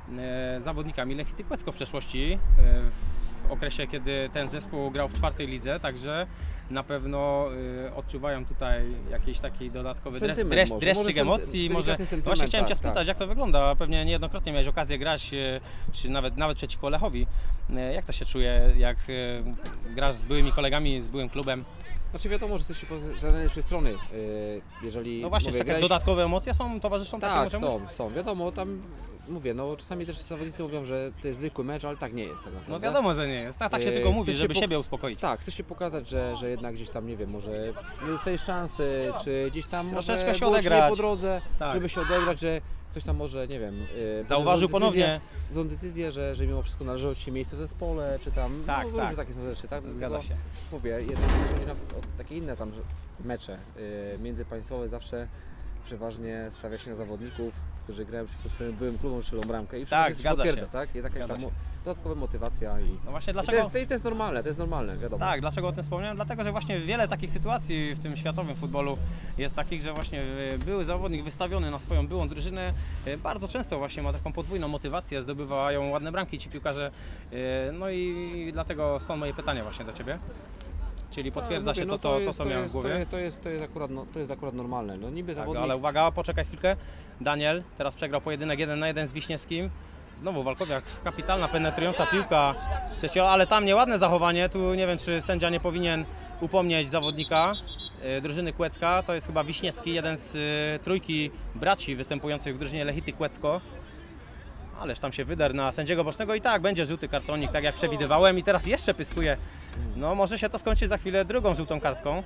zawodnikami Lechity Kłecko w przeszłości, w okresie, kiedy ten zespół grał w 4. lidze, także na pewno odczuwają tutaj jakiś taki dodatkowy dreszczyk emocji. Może właśnie chciałem Cię spytać, jak to wygląda? Pewnie niejednokrotnie miałeś okazję grać, czy nawet przeciwko Lechowi. Jak to się czuje, jak grasz z byłymi kolegami, z byłym klubem? Znaczy wiadomo, że jesteś z najlepszej strony, jeżeli... No właśnie, mówię, takie dodatkowe emocje towarzyszą tak, takiemu są, wiadomo, tam mówię, no czasami też zawodnicy mówią, że to jest zwykły mecz, ale tak nie jest tak naprawdę. No wiadomo, że nie jest, tak się tylko mówi, żeby siebie uspokoić. Tak, chcesz się pokazać, że jednak gdzieś tam, nie wiem, może nie dostajesz szansy, czy gdzieś tam troszeczkę może się odegrać po drodze, tak, żeby się odegrać, że ktoś tam może, nie wiem, zauważył ponownie. Złą decyzję, że mimo wszystko należało Ci się miejsce w zespole, czy tam, tak, no, różne takie są rzeczy, tak? Zgadza się. Mówię, jeżeli chodzi o takie inne tam mecze międzypaństwowe, zawsze przeważnie stawia się na zawodników, którzy grają przeciwko swoim byłym klubom, strzelą bramkę i tak, się potwierdza, tak? Jest jakaś tam dodatkowa motywacja i no właśnie dlaczego... to jest normalne, wiadomo. Tak, dlaczego o tym wspomniałem? Dlatego, że właśnie wiele takich sytuacji w tym światowym futbolu jest takich, że właśnie były zawodnik wystawiony na swoją byłą drużynę, bardzo często właśnie ma taką podwójną motywację, zdobywają ładne bramki ci piłkarze, no i dlatego stąd moje pytania właśnie do Ciebie. Czyli potwierdza się to, co miałem w głowie. To jest akurat normalne. No niby tak, zawodnik... ale uwaga, poczekaj chwilkę. Daniel teraz przegrał pojedynek 1-1 z Wiśniewskim. Znowu Walkowiak, kapitalna, penetrująca piłka. Ale tam nieładne zachowanie. Tu nie wiem, czy sędzia nie powinien upomnieć zawodnika drużyny Kłecka. To jest chyba Wiśniewski, jeden z trójki braci występujących w drużynie Lechity Kłecko. Ależ tam się wydarł na sędziego bocznego i tak będzie żółty kartonik, tak jak przewidywałem i teraz jeszcze pyskuje. No może się to skończyć za chwilę drugą żółtą kartką.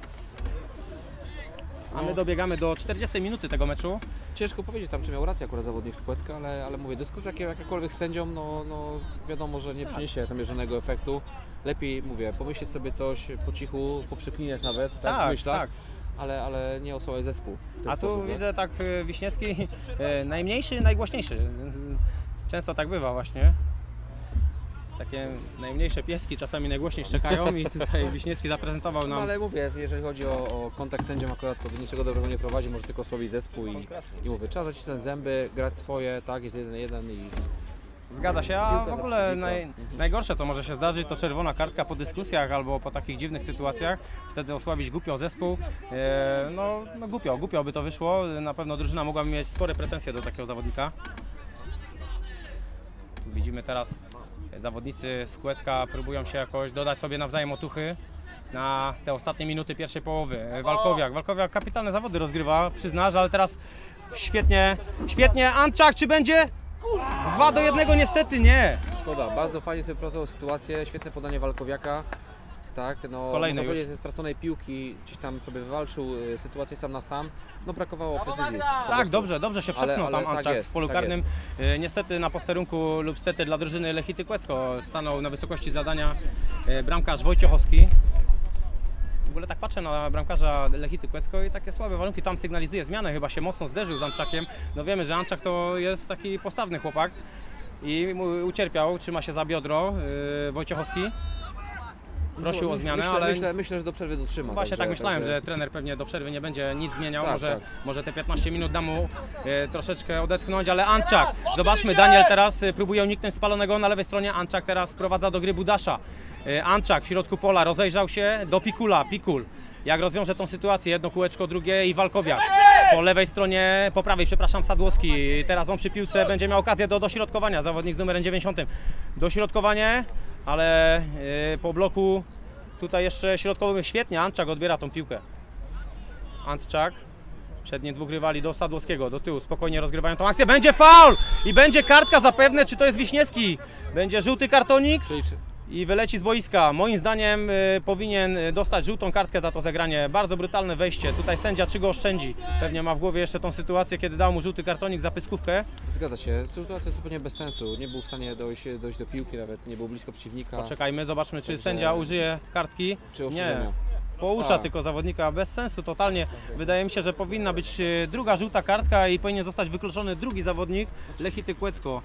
A my dobiegamy do 40 minuty tego meczu. Ciężko powiedzieć tam, czy miał rację akurat zawodnik z Kłecka, ale mówię, dyskusja jakakolwiek z sędzią, no wiadomo, że nie przyniesie zamierzonego efektu. Lepiej, mówię, pomyśleć sobie coś po cichu, poprzeklinać nawet, tak w myślach. Tak. Ale nie osłałeś zespół. A tu widzę tak Wiśniewski najmniejszy, najgłośniejszy. Często tak bywa właśnie. Takie najmniejsze pieski czasami najgłośniej szczekają i tutaj Wiśniewski zaprezentował nam... No, ale mówię, jeżeli chodzi o kontakt z sędzią akurat, to do niczego dobrego nie prowadzi, może tylko osłabić zespół i mówię, trzeba zacisnąć zęby, grać swoje, tak, jest 1-1 i... Zgadza się, a w ogóle najgorsze co może się zdarzyć to czerwona kartka po dyskusjach albo po takich dziwnych sytuacjach, wtedy osłabić głupio zespół, no głupio by to wyszło, na pewno drużyna mogłaby mieć spore pretensje do takiego zawodnika. Tu widzimy teraz zawodnicy z Kłecka próbują się jakoś dodać sobie nawzajem otuchy na te ostatnie minuty pierwszej połowy. Walkowiak kapitalne zawody rozgrywa, przyznasz, ale teraz świetnie, Antczak, czy będzie? 2-1 niestety nie. Szkoda, bardzo fajnie sobie pracował sytuację, świetne podanie Walkowiaka. Tak, no kolejny można powiedzieć, ze straconej piłki gdzieś tam sobie wywalczył sytuację sam na sam, no brakowało precyzji. Tak, dobrze się przepchnął tam Antczak tak w polu karnym. Niestety na posterunku lub stety dla drużyny Lechity Kłecko stanął na wysokości zadania bramkarz Wojciechowski. W ogóle tak patrzę na bramkarza Lechity Kłecko i takie słabe warunki, tam sygnalizuje zmianę, chyba się mocno zderzył z Antczakiem. No wiemy, że Antczak to jest taki postawny chłopak i ucierpiał, trzyma się za biodro Wojciechowski. Prosił o zmianę, ale... Myślę, że do przerwy dotrzyma. Właśnie tak myślałem, że trener pewnie do przerwy nie będzie nic zmieniał, może te 15 minut da mu troszeczkę odetchnąć, ale Antczak, zobaczmy, Daniel teraz próbuje uniknąć spalonego na lewej stronie, Antczak teraz wprowadza do gry Budasza. Antczak w środku pola rozejrzał się do Pikul. Jak rozwiąże tą sytuację, jedno kółeczko, drugie i Walkowiak. Po lewej stronie, po prawej, przepraszam, Sadłowski. Teraz on przy piłce będzie miał okazję do dośrodkowania, zawodnik z numerem 90. Dośrodkowanie, ale po bloku tutaj jeszcze środkowym świetnie Antczak odbiera tą piłkę. Antczak, przednie dwóch rywali do Sadłowskiego, do tyłu, spokojnie rozgrywają tą akcję. Będzie faul i będzie kartka zapewne, czy to jest Wiśniewski. Będzie żółty kartonik i wyleci z boiska. Moim zdaniem powinien dostać żółtą kartkę za to zagranie. Bardzo brutalne wejście. Tutaj sędzia czy go oszczędzi. Pewnie ma w głowie jeszcze tą sytuację, kiedy dał mu żółty kartonik za pyskówkę. Zgadza się. Sytuacja jest zupełnie bez sensu. Nie był w stanie dojść do piłki, nawet nie był blisko przeciwnika. Poczekajmy, zobaczmy, czy sędzia użyje kartki. Czy ostrzeżenia. Nie. Poucza tylko zawodnika, bez sensu totalnie. Wydaje mi się, że powinna być druga żółta kartka i powinien zostać wykluczony drugi zawodnik Lechity Kłecko.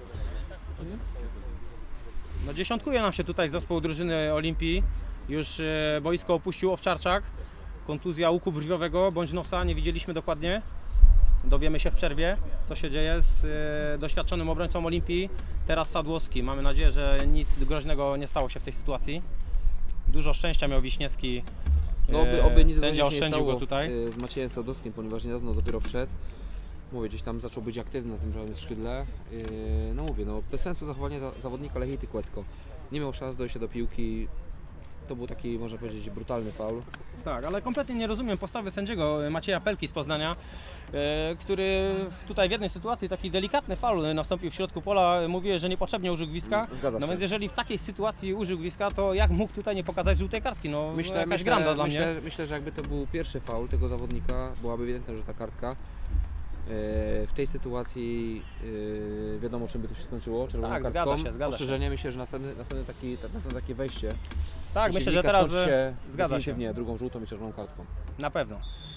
No dziesiątkuje nam się tutaj zespół drużyny Olimpii. Już boisko opuścił Owczarczak. Kontuzja łuku brwiowego bądź nosa, nie widzieliśmy dokładnie. Dowiemy się w przerwie, co się dzieje z doświadczonym obrońcą Olimpii, teraz Sadłowski. Mamy nadzieję, że nic groźnego nie stało się w tej sytuacji. Dużo szczęścia miał Wiśniewski. No oby nic Sędzia się nie oszczędził stało go tutaj. z Maciejem Sadowskim, ponieważ niedawno dopiero wszedł. Mówię, gdzieś tam zaczął być aktywny na tym prawym skrzydle. No mówię, no bez sensu zachowanie zawodnika Lechity Kłecko. Nie miał szans dojść do piłki. To był taki, można powiedzieć, brutalny faul. Tak, ale kompletnie nie rozumiem postawy sędziego Macieja Pelki z Poznania, który tutaj w jednej sytuacji taki delikatny faul nastąpił w środku pola, mówi, że niepotrzebnie użył gwizdka. Zgadza No się. więc jeżeli w takiej sytuacji użył gwizdka, to jak mógł tutaj nie pokazać żółtej kartki? No jakaś granda dla mnie. Myślę, że jakby to był pierwszy faul tego zawodnika, byłaby ewidentna żółta kartka. W tej sytuacji wiadomo, czym by to się skończyło, czerwoną Tak, kartką. zgadza się. Ostrzeżenie, myślę, że następne takie wejście Tak, myślę, że przeciwnika teraz skończy się zgadza się. definitywnie drugą żółtą i czerwoną kartką. Na pewno.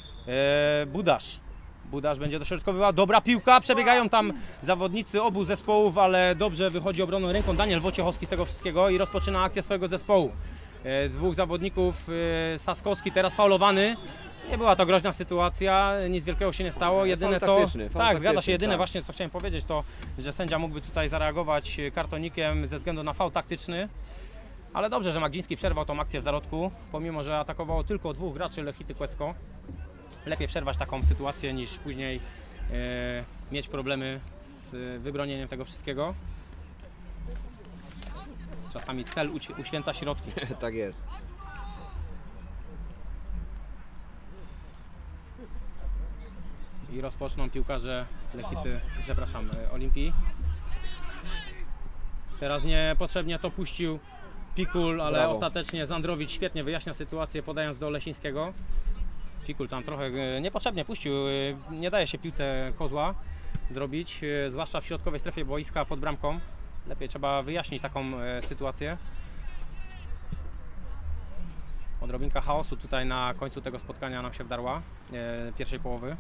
Budasz będzie dośrodkowywał. Dobra piłka, przebiegają tam zawodnicy obu zespołów, ale dobrze wychodzi obronną ręką Daniel Wojciechowski z tego wszystkiego i rozpoczyna akcję swojego zespołu. Dwóch zawodników, Saskowski teraz faulowany. Nie była to groźna sytuacja, nic wielkiego się nie stało. Jedyne Faul taktyczny, tak, zgadza się. Jedyne tak. właśnie co chciałem powiedzieć to, że sędzia mógłby tutaj zareagować kartonikiem ze względu na faul taktyczny. Ale dobrze, że Magdziński przerwał tą akcję w zarodku, pomimo że atakowało tylko dwóch graczy Lechity Kłecko. Lepiej przerwać taką sytuację niż później mieć problemy z wybronieniem tego wszystkiego. Czasami cel uświęca środki. Tak jest. I rozpoczną piłkarze Lechity, przepraszam, Olimpii. Teraz niepotrzebnie to puścił Pikul, ale Brawo. ostatecznie Zandrowicz świetnie wyjaśnia sytuację, podając do Lesińskiego. Pikul tam trochę niepotrzebnie puścił, nie daje się piłce kozła zrobić, zwłaszcza w środkowej strefie boiska pod bramką. Lepiej trzeba wyjaśnić taką sytuację. Odrobinka chaosu tutaj na końcu tego spotkania nam się wdarła, pierwszej połowy.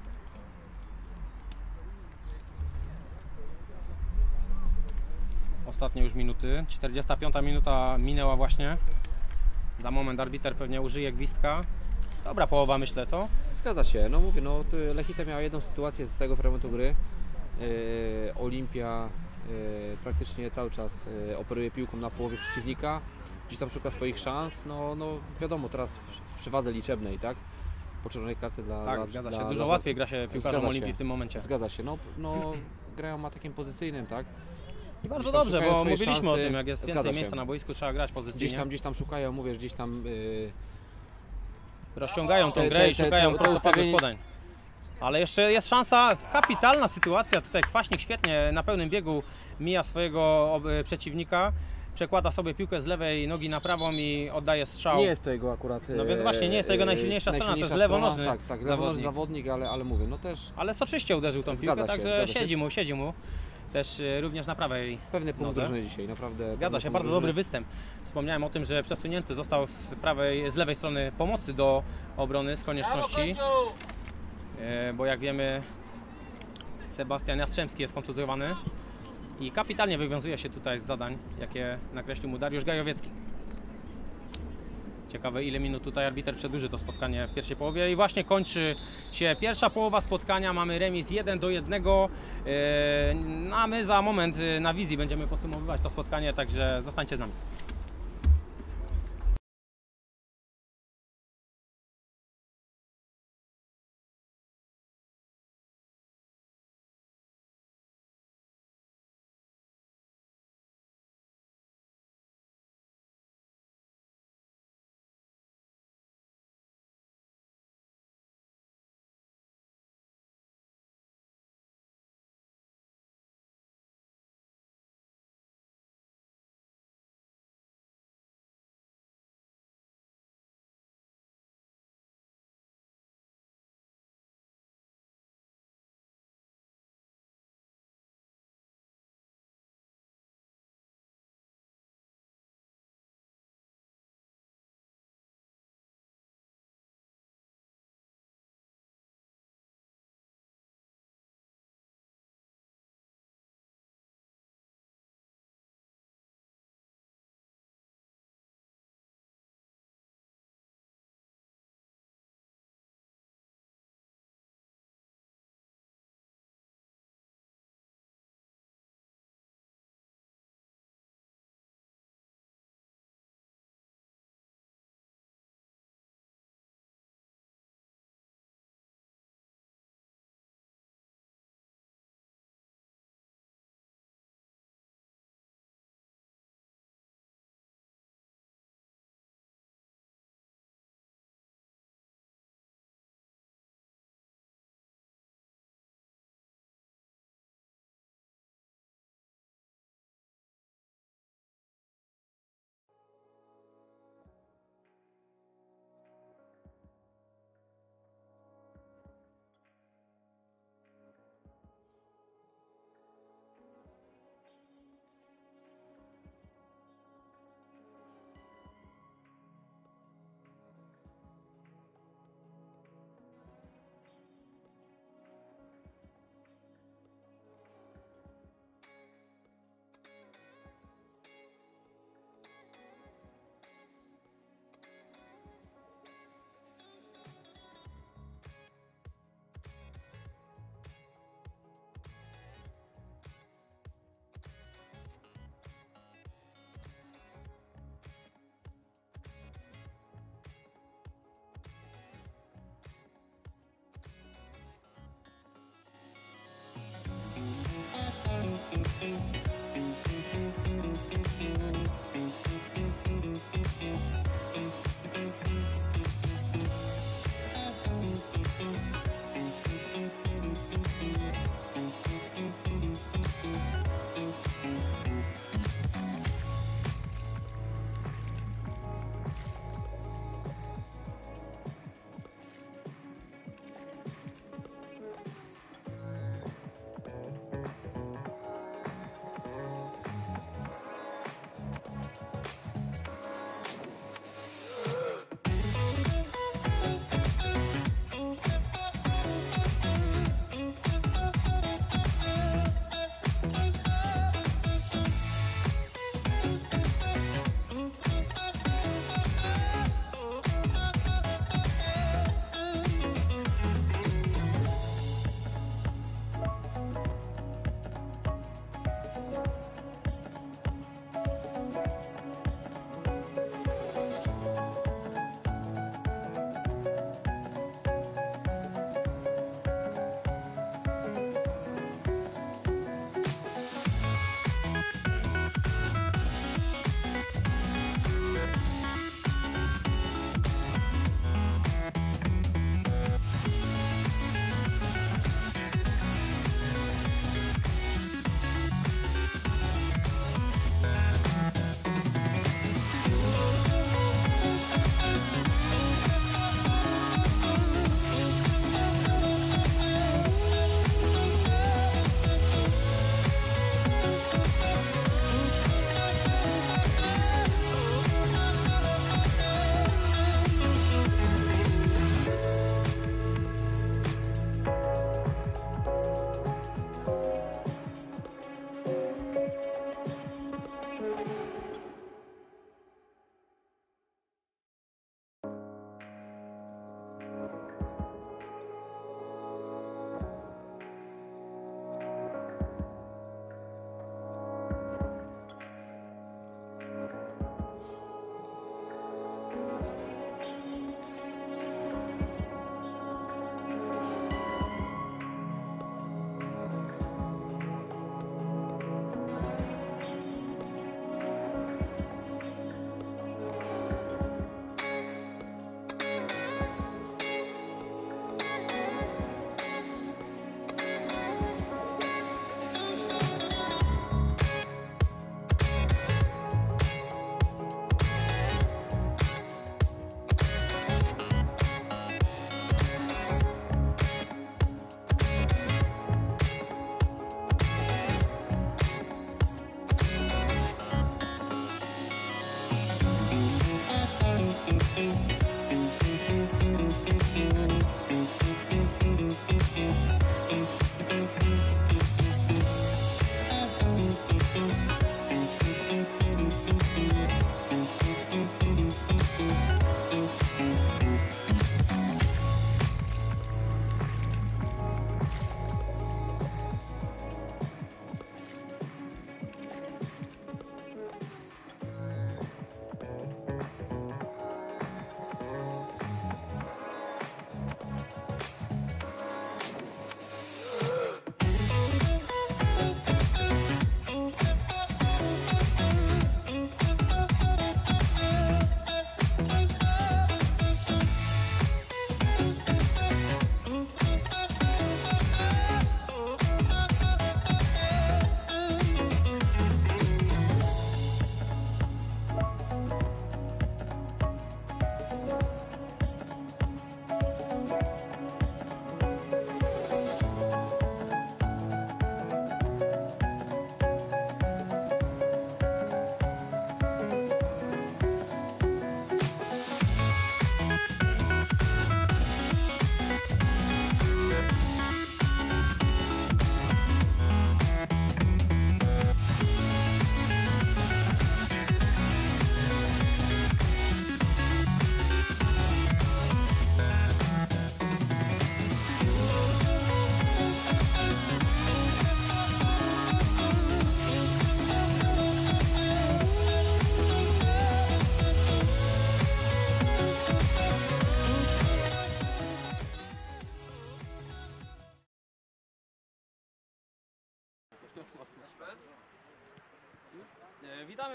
Ostatnie już minuty, 45 minuta minęła właśnie. Za moment arbiter pewnie użyje gwizdka. Dobra połowa, myślę, co? Zgadza się, no mówię, no Lechita miała jedną sytuację z tego fragmentu gry. Olimpia praktycznie cały czas operuje piłką na połowie przeciwnika, gdzieś tam szuka swoich szans, no wiadomo, teraz w przewadze liczebnej, tak? Po czerwonej kartce Tak, zgadza się. Dużo łatwiej gra się piłkarzom Zgadza Olimpii się. w tym momencie. Zgadza się, no grają atakiem pozycyjnym, tak? I bardzo Gdzieś tam dobrze, szukają bo swojej mówiliśmy o szansy. tym, jak jest Zgadza więcej się. miejsca na boisku, trzeba grać pozycyjnie. Gdzieś tam szukają, mówię, gdzieś tam Rozciągają tą grę i szukają podstawowych ustawienie. podań. Ale jeszcze jest szansa, kapitalna sytuacja, tutaj Kwaśnik świetnie na pełnym biegu mija swojego przeciwnika, przekłada sobie piłkę z lewej nogi na prawą i oddaje strzał. Nie jest to jego akurat. No więc właśnie, nie jest to jego najsilniejsza strona, to jest lewonożny Tak, lewonożny zawodnik, ale mówię, no też Ale soczyście uderzył tą Zgadza piłkę, się, także zgadza się. siedzi mu. Też również na prawej pewny punkt nodze. drużyny dzisiaj, naprawdę. Zgadza się, punkt bardzo drużyny. dobry występ. Wspomniałem o tym, że przesunięty został z lewej strony pomocy do obrony z konieczności. Bo jak wiemy, Sebastian Jastrzębski jest kontuzjowany i kapitalnie wywiązuje się tutaj z zadań, jakie nakreślił mu Dariusz Gajowiecki. Ciekawe, ile minut tutaj arbiter przedłuży to spotkanie w pierwszej połowie i właśnie kończy się pierwsza połowa spotkania. Mamy remis 1-1, a my za moment na wizji będziemy podsumowywać to spotkanie, także zostańcie z nami.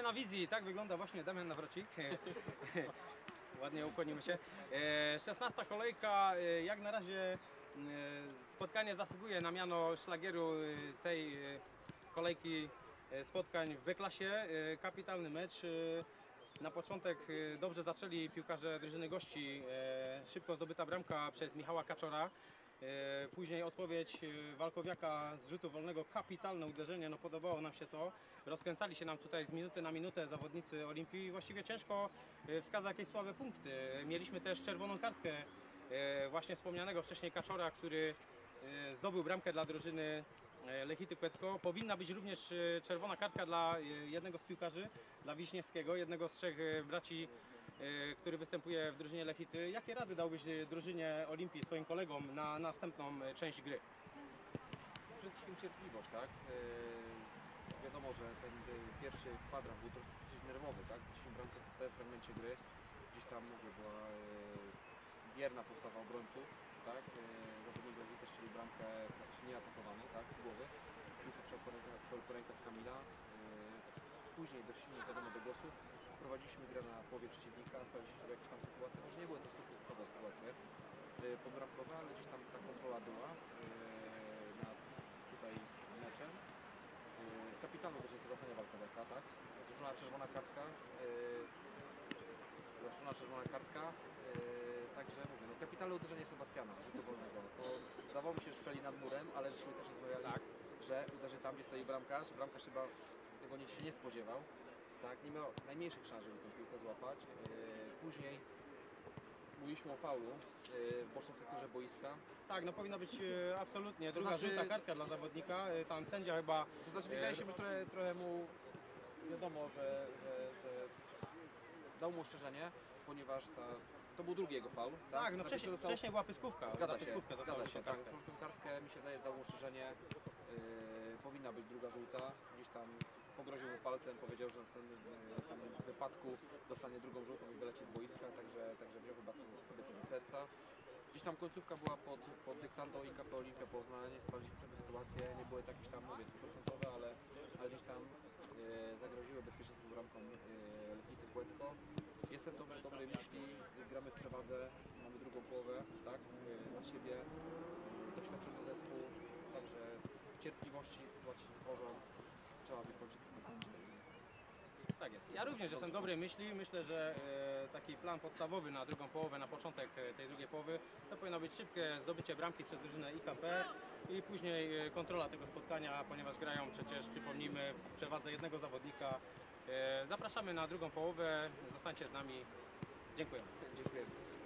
na wizji, tak wygląda właśnie Damian Nawrocik. Ładnie ukłonimy się. 16 kolejka, jak na razie spotkanie zasługuje na miano szlagieru tej kolejki spotkań w B-klasie. Kapitalny mecz. Na początek dobrze zaczęli piłkarze drużyny gości. Szybko zdobyta bramka przez Michała Kaczora. Później odpowiedź Walkowiaka z rzutu wolnego, kapitalne uderzenie, no podobało nam się to. Rozkręcali się nam tutaj z minuty na minutę zawodnicy Olimpii i właściwie ciężko wskazać jakieś słabe punkty. Mieliśmy też czerwoną kartkę właśnie wspomnianego wcześniej Kaczora, który zdobył bramkę dla drużyny Lechity Kłecko. Powinna być również czerwona kartka dla jednego z piłkarzy, dla Wiśniewskiego, jednego z trzech braci, który występuje w drużynie Lechity. Jakie rady dałbyś drużynie Olimpii, swoim kolegom na następną część gry? Przede wszystkim cierpliwość, tak? Wiadomo, że ten pierwszy kwadrans był dosyć nerwowy, tak? Wcześniej bramkę w fragmencie gry. Gdzieś tam, mówię, była bierna postawa obrońców, tak? Zawodnik Lechity strzelił bramkę praktycznie nieatakowany, tak? Z głowy. Piłka przeszła po rękach Kamila. Później doszliśmy do głosu. Prowadziliśmy grę na połowie przeciwnika, staliśmy sobie jakieś tam sytuacje. Może nie były to 100% sytuacje podbramkowe, ale gdzieś tam ta kontrola była nad tutaj meczem. Kapitalne uderzenie Sebastiana Walkowiaka, tak? Zasłużona czerwona kartka. Także mówię, no kapitalne uderzenie Sebastiana z rzutu wolnego. Zdawało mi się, że strzeli nad murem, ale żeśmy też rozmawiali, tak, że uderzy tam, gdzie stoi bramkarz. Bramkarz chyba tego się nie spodziewał. Tak, nie miał najmniejszych szans, żeby tę piłkę złapać. Później mówiliśmy o faulu w bocznym sektorze boiska. Tak, no powinna być absolutnie druga żółta kartka dla zawodnika. Tam sędzia chyba... To znaczy wydaje się, że trochę mu wiadomo, że dał mu ostrzeżenie, ponieważ to był drugi jego faul. Tak, no wcześniej była pyskówka. Zgadza się, tak. Tak. Tą kartkę mi się wydaje, że dał mu ostrzeżenie. Powinna być druga żółta. Gdzieś tam pogroził mu palcem, powiedział, że w tym wypadku dostanie drugą żółtą i wyleci z boiska, także wziął chyba sobie to do serca. Gdzieś tam końcówka była pod dyktando IKP Olimpia Poznań, sprawdziliśmy sobie sytuację, nie były to jakieś tam, mówię, 100%, ale gdzieś tam zagroziły bezpieczeństwu bramką Lechity Kłecko. Jestem dobrej myśli, gramy w przewadze, mamy drugą połowę, tak, na siebie, doświadczony zespół, także cierpliwości, sytuacje się stworzą, trzeba wykończyć to, co będzie. Tak jest. Ja również jestem dobrej myśli. Myślę, że taki plan podstawowy na drugą połowę, na początek tej drugiej połowy, to powinno być szybkie zdobycie bramki przez drużynę IKP i później kontrola tego spotkania, ponieważ grają przecież, przypomnijmy, w przewadze jednego zawodnika. Zapraszamy na drugą połowę. Zostańcie z nami. Dziękuję. Dziękuję.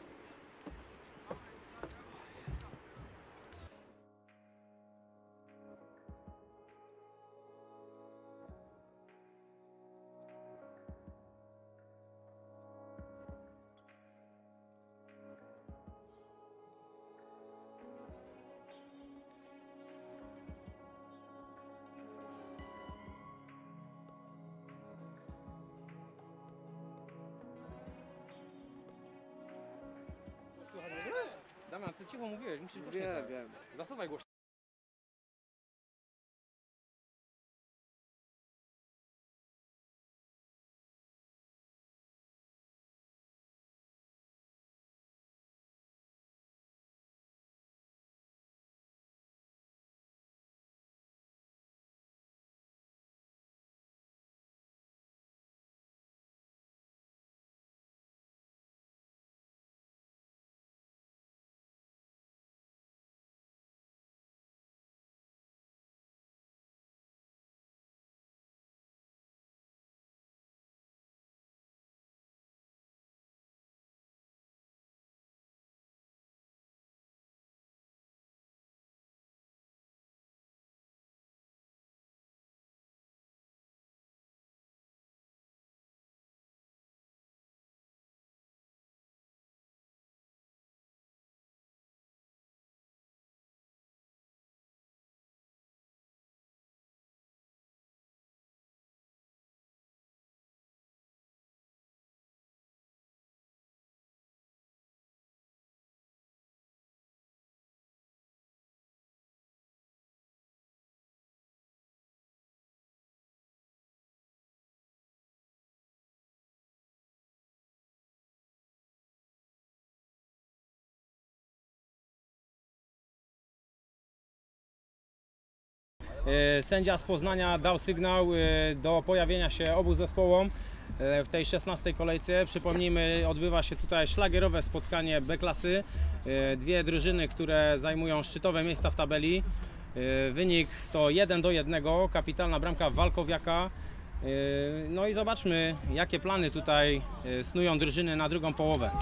Damian, ty cicho mówiłeś, musisz głośniej. Wiem. Zasuwaj głośniej. Sędzia z Poznania dał sygnał do pojawienia się obu zespołom w tej 16 kolejce. Przypomnijmy, odbywa się tutaj szlagierowe spotkanie B-klasy. Dwie drużyny, które zajmują szczytowe miejsca w tabeli. Wynik to 1-1, kapitalna bramka Walkowiaka. No i zobaczmy, jakie plany tutaj snują drużyny na drugą połowę.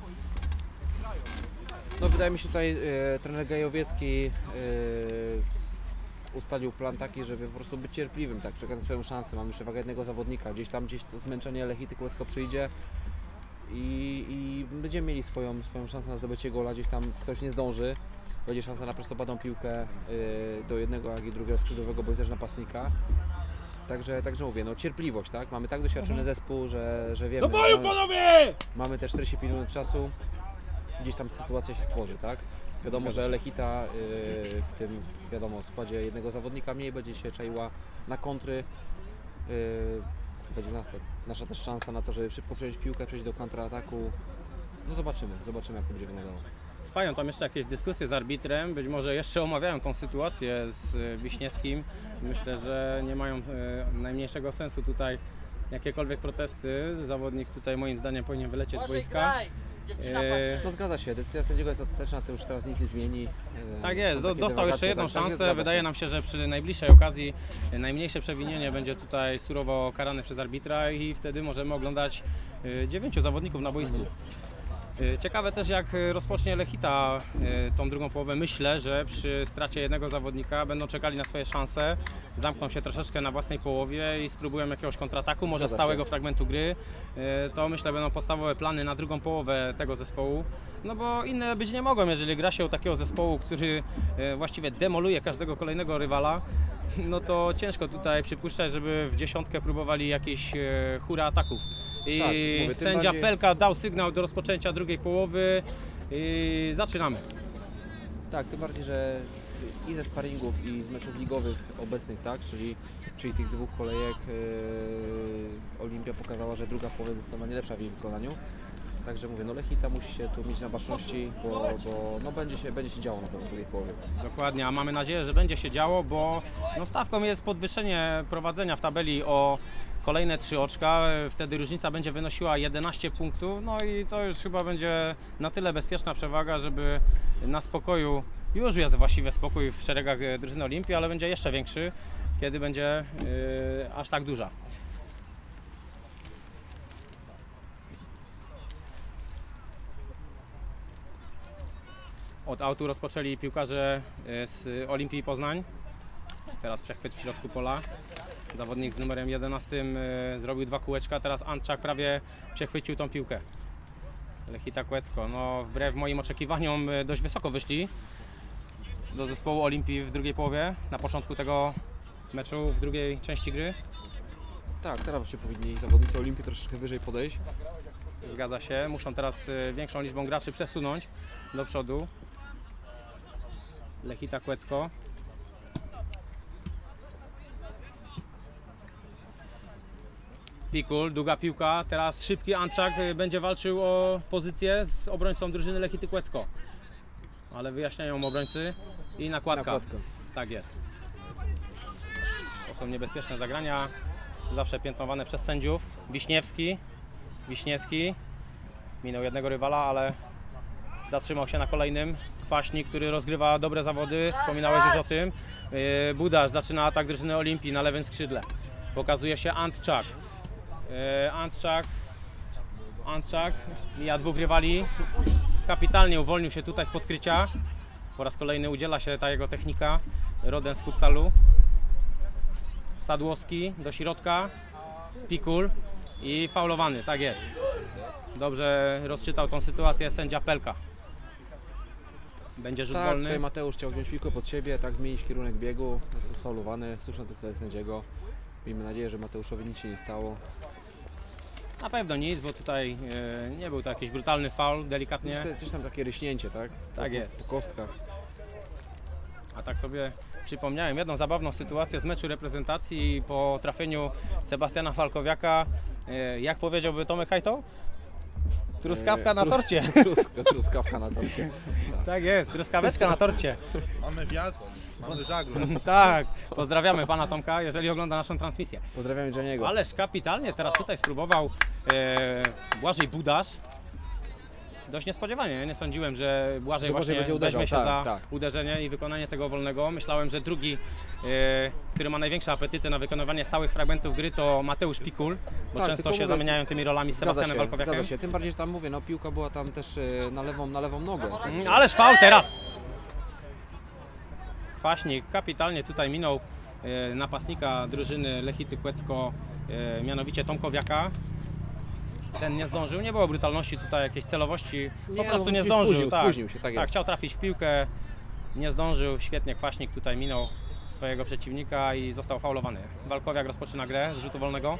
No wydaje mi się tutaj trener Gajowiecki ustalił plan taki, żeby po prostu być cierpliwym, tak, czekać na swoją szansę. Mamy przewagę jednego zawodnika, gdzieś to zmęczenie Lechity Kłodzko przyjdzie i będziemy mieli swoją szansę na zdobycie gola, gdzieś tam ktoś nie zdąży. Będzie szansa na prostopadłą piłkę do jednego, jak i drugiego skrzydłowego, bądź też napastnika. Także mówię, no cierpliwość, tak? Mamy tak doświadczony zespół, że wiemy. Do boju, panowie! Mamy te 45 minut czasu, gdzieś tam sytuacja się stworzy, tak? Wiadomo, że Lechita w tym, wiadomo, składzie jednego zawodnika mniej będzie się czaiła na kontry. Będzie nasza też szansa na to, żeby szybko przejść piłkę, przejść do kontrataku. No zobaczymy jak to będzie wyglądało. Trwają tam jeszcze jakieś dyskusje z arbitrem, być może jeszcze omawiają tą sytuację z Wiśniewskim. Myślę, że nie mają najmniejszego sensu tutaj jakiekolwiek protesty. Zawodnik tutaj moim zdaniem powinien wylecieć z boiska. No zgadza się, decyzja sędziego jest ostateczna, to już teraz nic nie zmieni. Tak jest, dostał dywagacje, jeszcze jedną tak, szansę. Wydaje nam się, że przy najbliższej okazji najmniejsze przewinienie będzie tutaj surowo karane przez arbitra i wtedy możemy oglądać 9 zawodników na boisku. Ciekawe też, jak rozpocznie Lechita tą drugą połowę. Myślę, że przy stracie jednego zawodnika będą czekali na swoje szanse, zamkną się troszeczkę na własnej połowie i spróbują jakiegoś kontrataku, może stałego fragmentu gry. To myślę będą podstawowe plany na drugą połowę tego zespołu. No bo inne być nie mogą, jeżeli gra się u takiego zespołu, który właściwie demoluje każdego kolejnego rywala. No to ciężko tutaj przypuszczać, żeby w dziesiątkę próbowali jakichś hura ataków. I tak, mówię, sędzia bardziej... Pelka dał sygnał do rozpoczęcia drugiej połowy i zaczynamy. Tak, tym bardziej, że i ze sparingów, i z meczów ligowych obecnych, tak, czyli tych dwóch kolejek Olimpia pokazała, że druga połowa jest zdecydowanie lepsza w jej wykonaniu. Także mówię, no Lechita musi się tu mieć na baczności, bo no będzie się działo na pewno w drugiej połowie. Dokładnie, a mamy nadzieję, że będzie się działo, bo no stawką jest podwyższenie prowadzenia w tabeli o kolejne 3 oczka, wtedy różnica będzie wynosiła 11 punktów, no i to już chyba będzie na tyle bezpieczna przewaga, żeby na spokoju, już jest właściwie spokój w szeregach drużyny Olimpii, ale będzie jeszcze większy, kiedy będzie aż tak duża. Od autu rozpoczęli piłkarze z Olimpii Poznań. Teraz przechwyt w środku pola. Zawodnik z numerem 11 zrobił 2 kółeczka, teraz Antczak prawie przechwycił tą piłkę. Lechita Kłodzko, no wbrew moim oczekiwaniom dość wysoko wyszli do zespołu Olimpii w drugiej połowie, na początku tego meczu, w drugiej części gry. Tak, teraz się powinni zawodnicy Olimpii troszeczkę wyżej podejść. Zgadza się, muszą teraz większą liczbą graczy przesunąć do przodu. Lechita Kłodzko. Pikul, długa piłka, teraz szybki Antczak będzie walczył o pozycję z obrońcą drużyny Lechity Kłodzko. Ale wyjaśniają obrońcy i nakładka. Tak jest. To są niebezpieczne zagrania, zawsze piętnowane przez sędziów. Wiśniewski minął jednego rywala, ale zatrzymał się na kolejnym. Kwaśnik, który rozgrywa dobre zawody, wspominałeś już o tym. Budasz zaczyna atak drużyny Olimpii na lewym skrzydle. Pokazuje się Antczak. Antczak mija 2 rywali. Kapitalnie uwolnił się tutaj z podkrycia. Po raz kolejny udziela się ta jego technika. Rodem z futsalu. Sadłowski do środka. Pikul i faulowany, tak jest. Dobrze rozczytał tą sytuację sędzia Pelka. Będzie rzut tak, wolny. Tutaj Mateusz chciał wziąć piłkę pod siebie, tak zmienić kierunek biegu, jest faulowany, słuszna decyzja sędziego. Miejmy nadzieję, że Mateuszowi nic się nie stało. Na pewno nic, bo tutaj nie był to jakiś brutalny faul, delikatnie. Coś tam takie ryśnięcie, tak? Tak jest. Po kostkach. A tak sobie przypomniałem jedną zabawną sytuację z meczu reprezentacji po trafieniu Sebastiana Walkowiaka. Jak powiedziałby Tomek Hajto? Truskawka na torcie. Truskawka na torcie. Tak jest, truskaweczka na torcie. Mamy wiatr. Mamy żaglu. Tak, pozdrawiamy pana Tomka, jeżeli ogląda naszą transmisję. Pozdrawiamy Johnny'ego. Ależ kapitalnie teraz tutaj spróbował Błażej Budasz. Dość niespodziewanie, nie sądziłem, że Błażej Że właśnie będzie uderzał, weźmie się tak, za tak. uderzenie i wykonanie tego wolnego. Myślałem, że drugi, który ma największe apetyty na wykonywanie stałych fragmentów gry, to Mateusz Pikul, bo Tak, często tylko się mówię, zamieniają tymi rolami z Sebastianem Walkowiakiem. Zgadza się, tym bardziej, że tam mówię, no piłka była tam też na lewą nogę. Także... Ależ faul teraz! Kwaśnik kapitalnie tutaj minął napastnika drużyny Lechity Kłecko, mianowicie Tomkowiaka. Ten nie zdążył, nie było brutalności tutaj, jakiejś celowości, po Nie, prostu no, nie się zdążył. spóźnił się, tak jest. chciał trafić w piłkę, nie zdążył, świetnie Kwaśnik tutaj minął swojego przeciwnika i został faulowany. Walkowiak rozpoczyna grę z rzutu wolnego.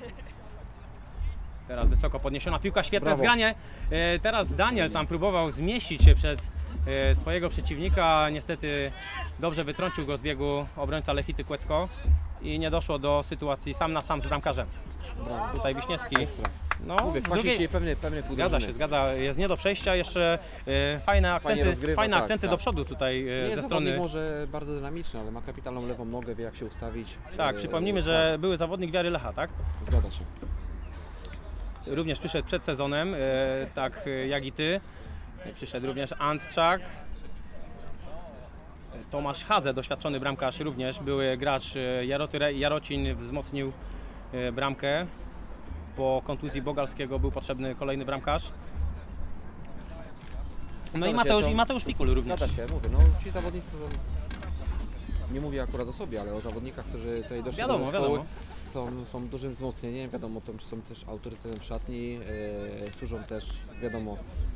Teraz wysoko podniesiona piłka, świetne Brawo. zgranie. Teraz Daniel tam próbował zmieścić się przed swojego przeciwnika, niestety dobrze wytrącił go z biegu obrońca Lechity Kłecko i nie doszło do sytuacji sam na sam z bramkarzem. Brawo. Tutaj Wiśniewski. Ekstra. No, Mówię, w Kwaśnik drugiej- się pewny pół Zgadza drużyny. się, zgadza. Jest nie do przejścia, jeszcze fajne akcenty, rozgrywa, tak, akcenty tak. do przodu tutaj Nie ze jest strony. zawodnik może bardzo dynamiczny, ale ma kapitalną lewą nogę, wie jak się ustawić. Tak, przypomnijmy, że były zawodnik Wiary Lecha, tak? Zgadza się. Również przyszedł przed sezonem, tak jak i ty. Przyszedł również Antczak. Tomasz Hadze, doświadczony bramkarz również, były gracz Jarocin wzmocnił bramkę. Po kontuzji Bogalskiego był potrzebny kolejny bramkarz. No Zgadza i się, to- Mateusz Pikul również. Zgadza się, mówię, no ci zawodnicy, nie mówię akurat o sobie, ale o zawodnikach, którzy tutaj doszli Wiadomo, do zespołu, wiadomo. są dużym wzmocnieniem, wiadomo, to są też autorytetem w szatni, służą też, wiadomo,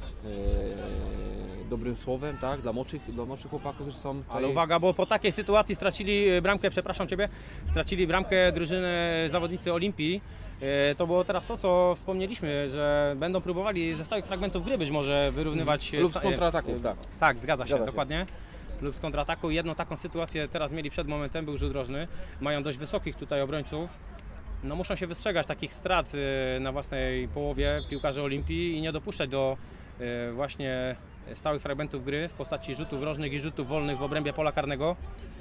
dobrym słowem, tak, dla młodszych chłopaków, którzy są tutaj... Ale uwaga, bo po takiej sytuacji stracili bramkę, przepraszam Ciebie, stracili bramkę drużyny zawodnicy Olimpii. To było teraz to, co wspomnieliśmy, że będą próbowali ze stałych fragmentów gry być może wyrównywać... Lub z kontrataków, tak. Tak, zgadza się, Zgadza się. dokładnie. Lub z kontrataku. Jedną taką sytuację teraz mieli przed momentem, był rzut rożny. Mają dość wysokich tutaj obrońców. No muszą się wystrzegać takich strat na własnej połowie piłkarzy Olimpii i nie dopuszczać do właśnie stałych fragmentów gry w postaci rzutów rożnych i rzutów wolnych w obrębie pola karnego.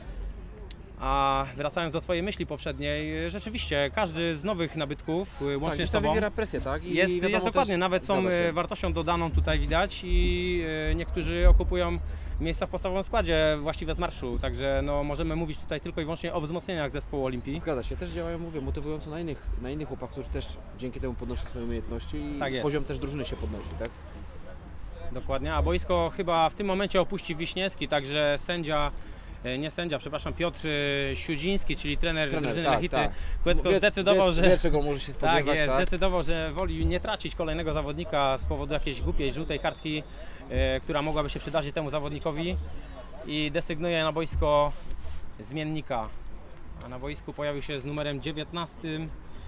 A wracając do Twojej myśli poprzedniej, rzeczywiście każdy z nowych nabytków, Tak, łącznie gdzieś z tam Tobą, wywiera presję, tak? I jest wiadomo dokładnie, też, nawet są zgadza się. wartością dodaną tutaj widać i niektórzy okupują miejsca w podstawowym składzie właściwe z marszu, także no, możemy mówić tutaj tylko i wyłącznie o wzmocnieniach zespołu Olimpii. Zgadza się, też działają, mówię, motywująco na innych chłopaków, którzy też dzięki temu podnoszą swoje umiejętności i Tak jest. poziom też drużyny się podnosi, tak? Dokładnie, a boisko chyba w tym momencie opuści Wiśniewski, także przepraszam, Piotr Siudziński, czyli trener drużyny tak, Lechity tak. Kłecko Wie, zdecydował, że... wie, czego może się spodziewać, Tak jest, tak? zdecydował, że woli nie tracić kolejnego zawodnika z powodu jakiejś głupiej, żółtej kartki, która mogłaby się przydarzyć temu zawodnikowi i desygnuje na boisko zmiennika. A na boisku pojawił się z numerem 19.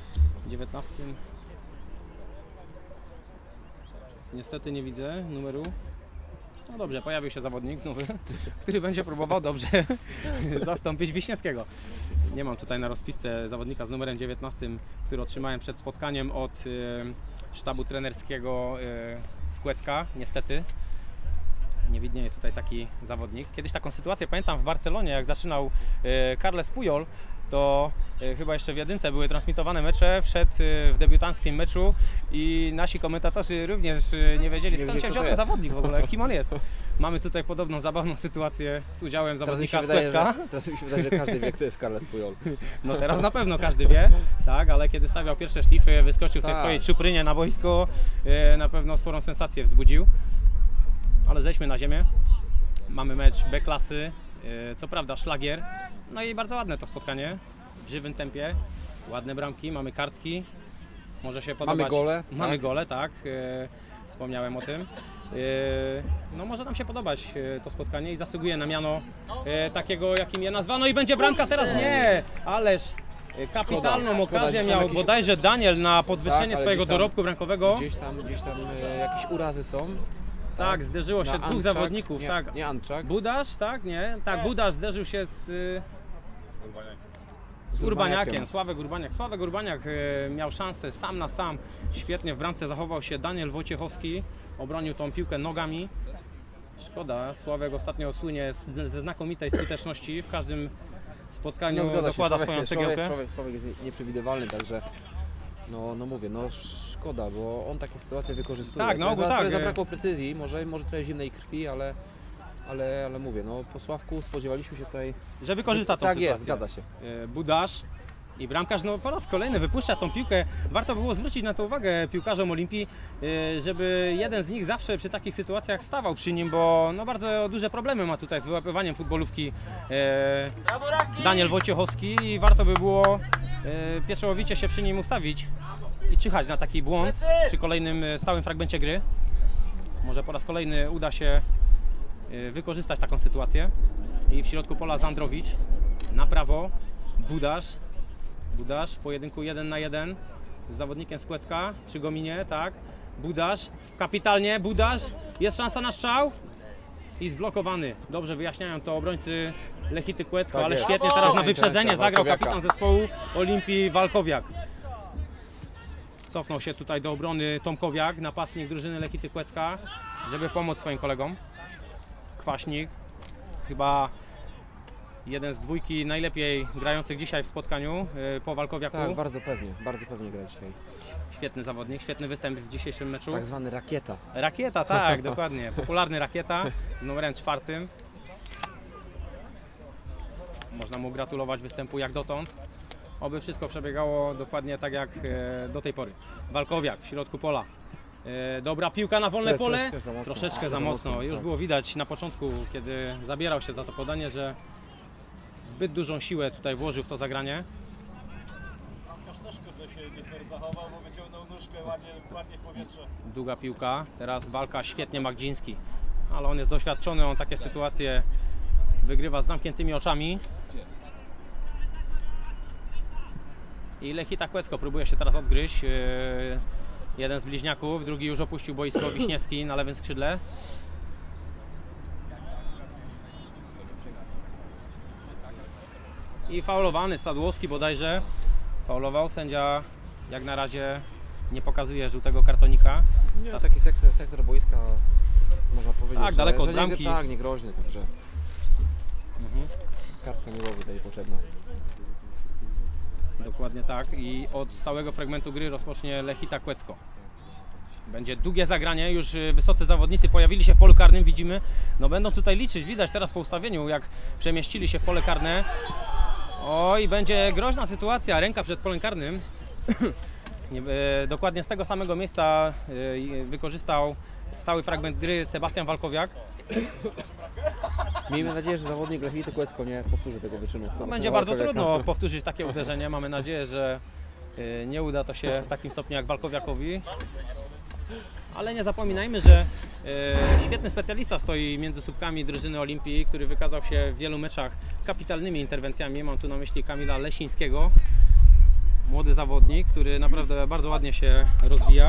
Niestety nie widzę numeru. No dobrze, pojawił się zawodnik nowy, który będzie próbował dobrze zastąpić Wiśniewskiego. Nie mam tutaj na rozpisce zawodnika z numerem 19, który otrzymałem przed spotkaniem od sztabu trenerskiego z Kłecka, niestety. Nie widnieje tutaj taki zawodnik. Kiedyś taką sytuację pamiętam w Barcelonie, jak zaczynał Carles Puyol, to chyba jeszcze w jedynce były transmitowane mecze, wszedł w debiutanckim meczu i nasi komentatorzy również nie wiedzieli, skąd się wziął ten zawodnik w ogóle, kim on jest. Mamy tutaj podobną zabawną sytuację z udziałem zawodnika z Kłecka. Teraz mi się wydaje, że każdy wie, kto jest Carles Puyol. No teraz na pewno każdy wie, tak, ale kiedy stawiał pierwsze szlify, wyskoczył w tej Tak. swojej czuprynie na boisko, na pewno sporą sensację wzbudził. Ale zejdźmy na ziemię. Mamy mecz B-klasy, co prawda szlagier. No i bardzo ładne to spotkanie, w żywym tempie. Ładne bramki, mamy kartki. Może się podobać. Mamy gole. Mamy tak? gole, tak. Wspomniałem o tym. No może nam się podobać to spotkanie i zasługuje na miano takiego, jakim je nazwano. I będzie bramka teraz? Nie! Ależ kapitalną Szkoda, okazję gdzieś tam miał jakieś- bodajże Daniel na podwyższenie ale swojego gdzieś tam- dorobku bramkowego. Gdzieś tam jakieś urazy są. Tak, zderzyło się Na dwóch Antczak, zawodników, nie, tak. Nie Antczak. Budasz, tak, nie? Tak, Budasz zderzył się z Urbaniakiem, Sławek Urbaniak. Sławek Urbaniak miał szansę sam na sam. Świetnie w bramce zachował się Daniel Wojciechowski. Obronił tą piłkę nogami. Szkoda, Sławek ostatnio słynie ze znakomitej skuteczności. W każdym spotkaniu zgadza się, dokłada swoją cegiełkę. Sławek jest nieprzewidywalny, także no mówię, no szkoda, bo on takie sytuacje wykorzystuje. Tak, no, Trochę bo tak. trochę zabrakło precyzji, może trochę zimnej krwi, ale mówię, no po Sławku spodziewaliśmy się tutaj... Że wykorzysta tą Tak sytuację. jest, zgadza się. Budasz i bramkarz no, po raz kolejny wypuszcza tą piłkę. Warto było zwrócić na to uwagę piłkarzom Olimpii, żeby jeden z nich zawsze przy takich sytuacjach stawał przy nim, bo no, bardzo duże problemy ma tutaj z wyłapywaniem futbolówki Daniel Wojciechowski i warto by było pieczołowicie się przy nim ustawić i czyhać na taki błąd przy kolejnym stałym fragmencie gry. Może po raz kolejny uda się wykorzystać taką sytuację. I w środku pola Zandrowicz, na prawo Budasz w pojedynku 1 na 1 z zawodnikiem z Kłecka, czy go minie, tak. Budasz, kapitalnie, Budasz, jest szansa na strzał i zblokowany. Dobrze wyjaśniają to obrońcy Lechity Kłecko, Tak ale jest. świetnie teraz na Brawo! wyprzedzenie zagrał Walkowiaka. kapitan zespołu Olimpii Walkowiak. Cofnął się tutaj do obrony Tomkowiak, napastnik drużyny Lechity Kłecka, żeby pomóc swoim kolegom. Kwaśnik, chyba jeden z dwójki najlepiej grających dzisiaj w spotkaniu po Walkowiaku. Tak, bardzo pewnie gra dzisiaj. Świetny zawodnik, świetny występ w dzisiejszym meczu. Tak zwany rakieta. Rakieta, tak, dokładnie. Popularny Rakieta z numerem 4. Można mu gratulować występu jak dotąd. Oby wszystko przebiegało dokładnie tak jak do tej pory. Walkowiak w środku pola. Dobra piłka na wolne pole. Troszeczkę za mocno. Już tak. było widać na początku, kiedy zabierał się za to podanie, że zbyt dużą siłę tutaj włożył w to zagranie. Też kurde się nie fair zachował, bo wyciągnął nóżkę ładnie w powietrze. Długa piłka, teraz walka świetnie Magdziński, ale on jest doświadczony, on takie sytuacje wygrywa z zamkniętymi oczami. I Lechita Kłecko próbuje się teraz odgryźć. Jeden z bliźniaków, drugi już opuścił boisko, Wiśniewski na lewym skrzydle. I faulowany Sadłowski bodajże. Faulował, sędzia jak na razie nie pokazuje żółtego kartonika. Nie, taki sektor boiska, można powiedzieć, Tak, że, daleko od że bramki. Tak, nie groźny, także kartka nie była tutaj potrzebna. Dokładnie tak i od stałego fragmentu gry rozpocznie Lechita Kłecko. Będzie długie zagranie, już wysocy zawodnicy pojawili się w polu karnym, widzimy. No będą tutaj liczyć, widać teraz po ustawieniu jak przemieścili się w pole karne. Oj, będzie groźna sytuacja, ręka przed polem karnym. Dokładnie z tego samego miejsca wykorzystał stały fragment gry Sebastian Walkowiak. Miejmy nadzieję, że zawodnik Lechity Kłecko nie powtórzy tego wyczynu. No, będzie bardzo trudno powtórzyć takie uderzenie. Mamy nadzieję, że nie uda to się w takim stopniu jak Walkowiakowi. Ale nie zapominajmy, że świetny specjalista stoi między słupkami drużyny Olimpii, który wykazał się w wielu meczach kapitalnymi interwencjami. Mam tu na myśli Kamila Lesińskiego. Młody zawodnik, który naprawdę bardzo ładnie się rozwija.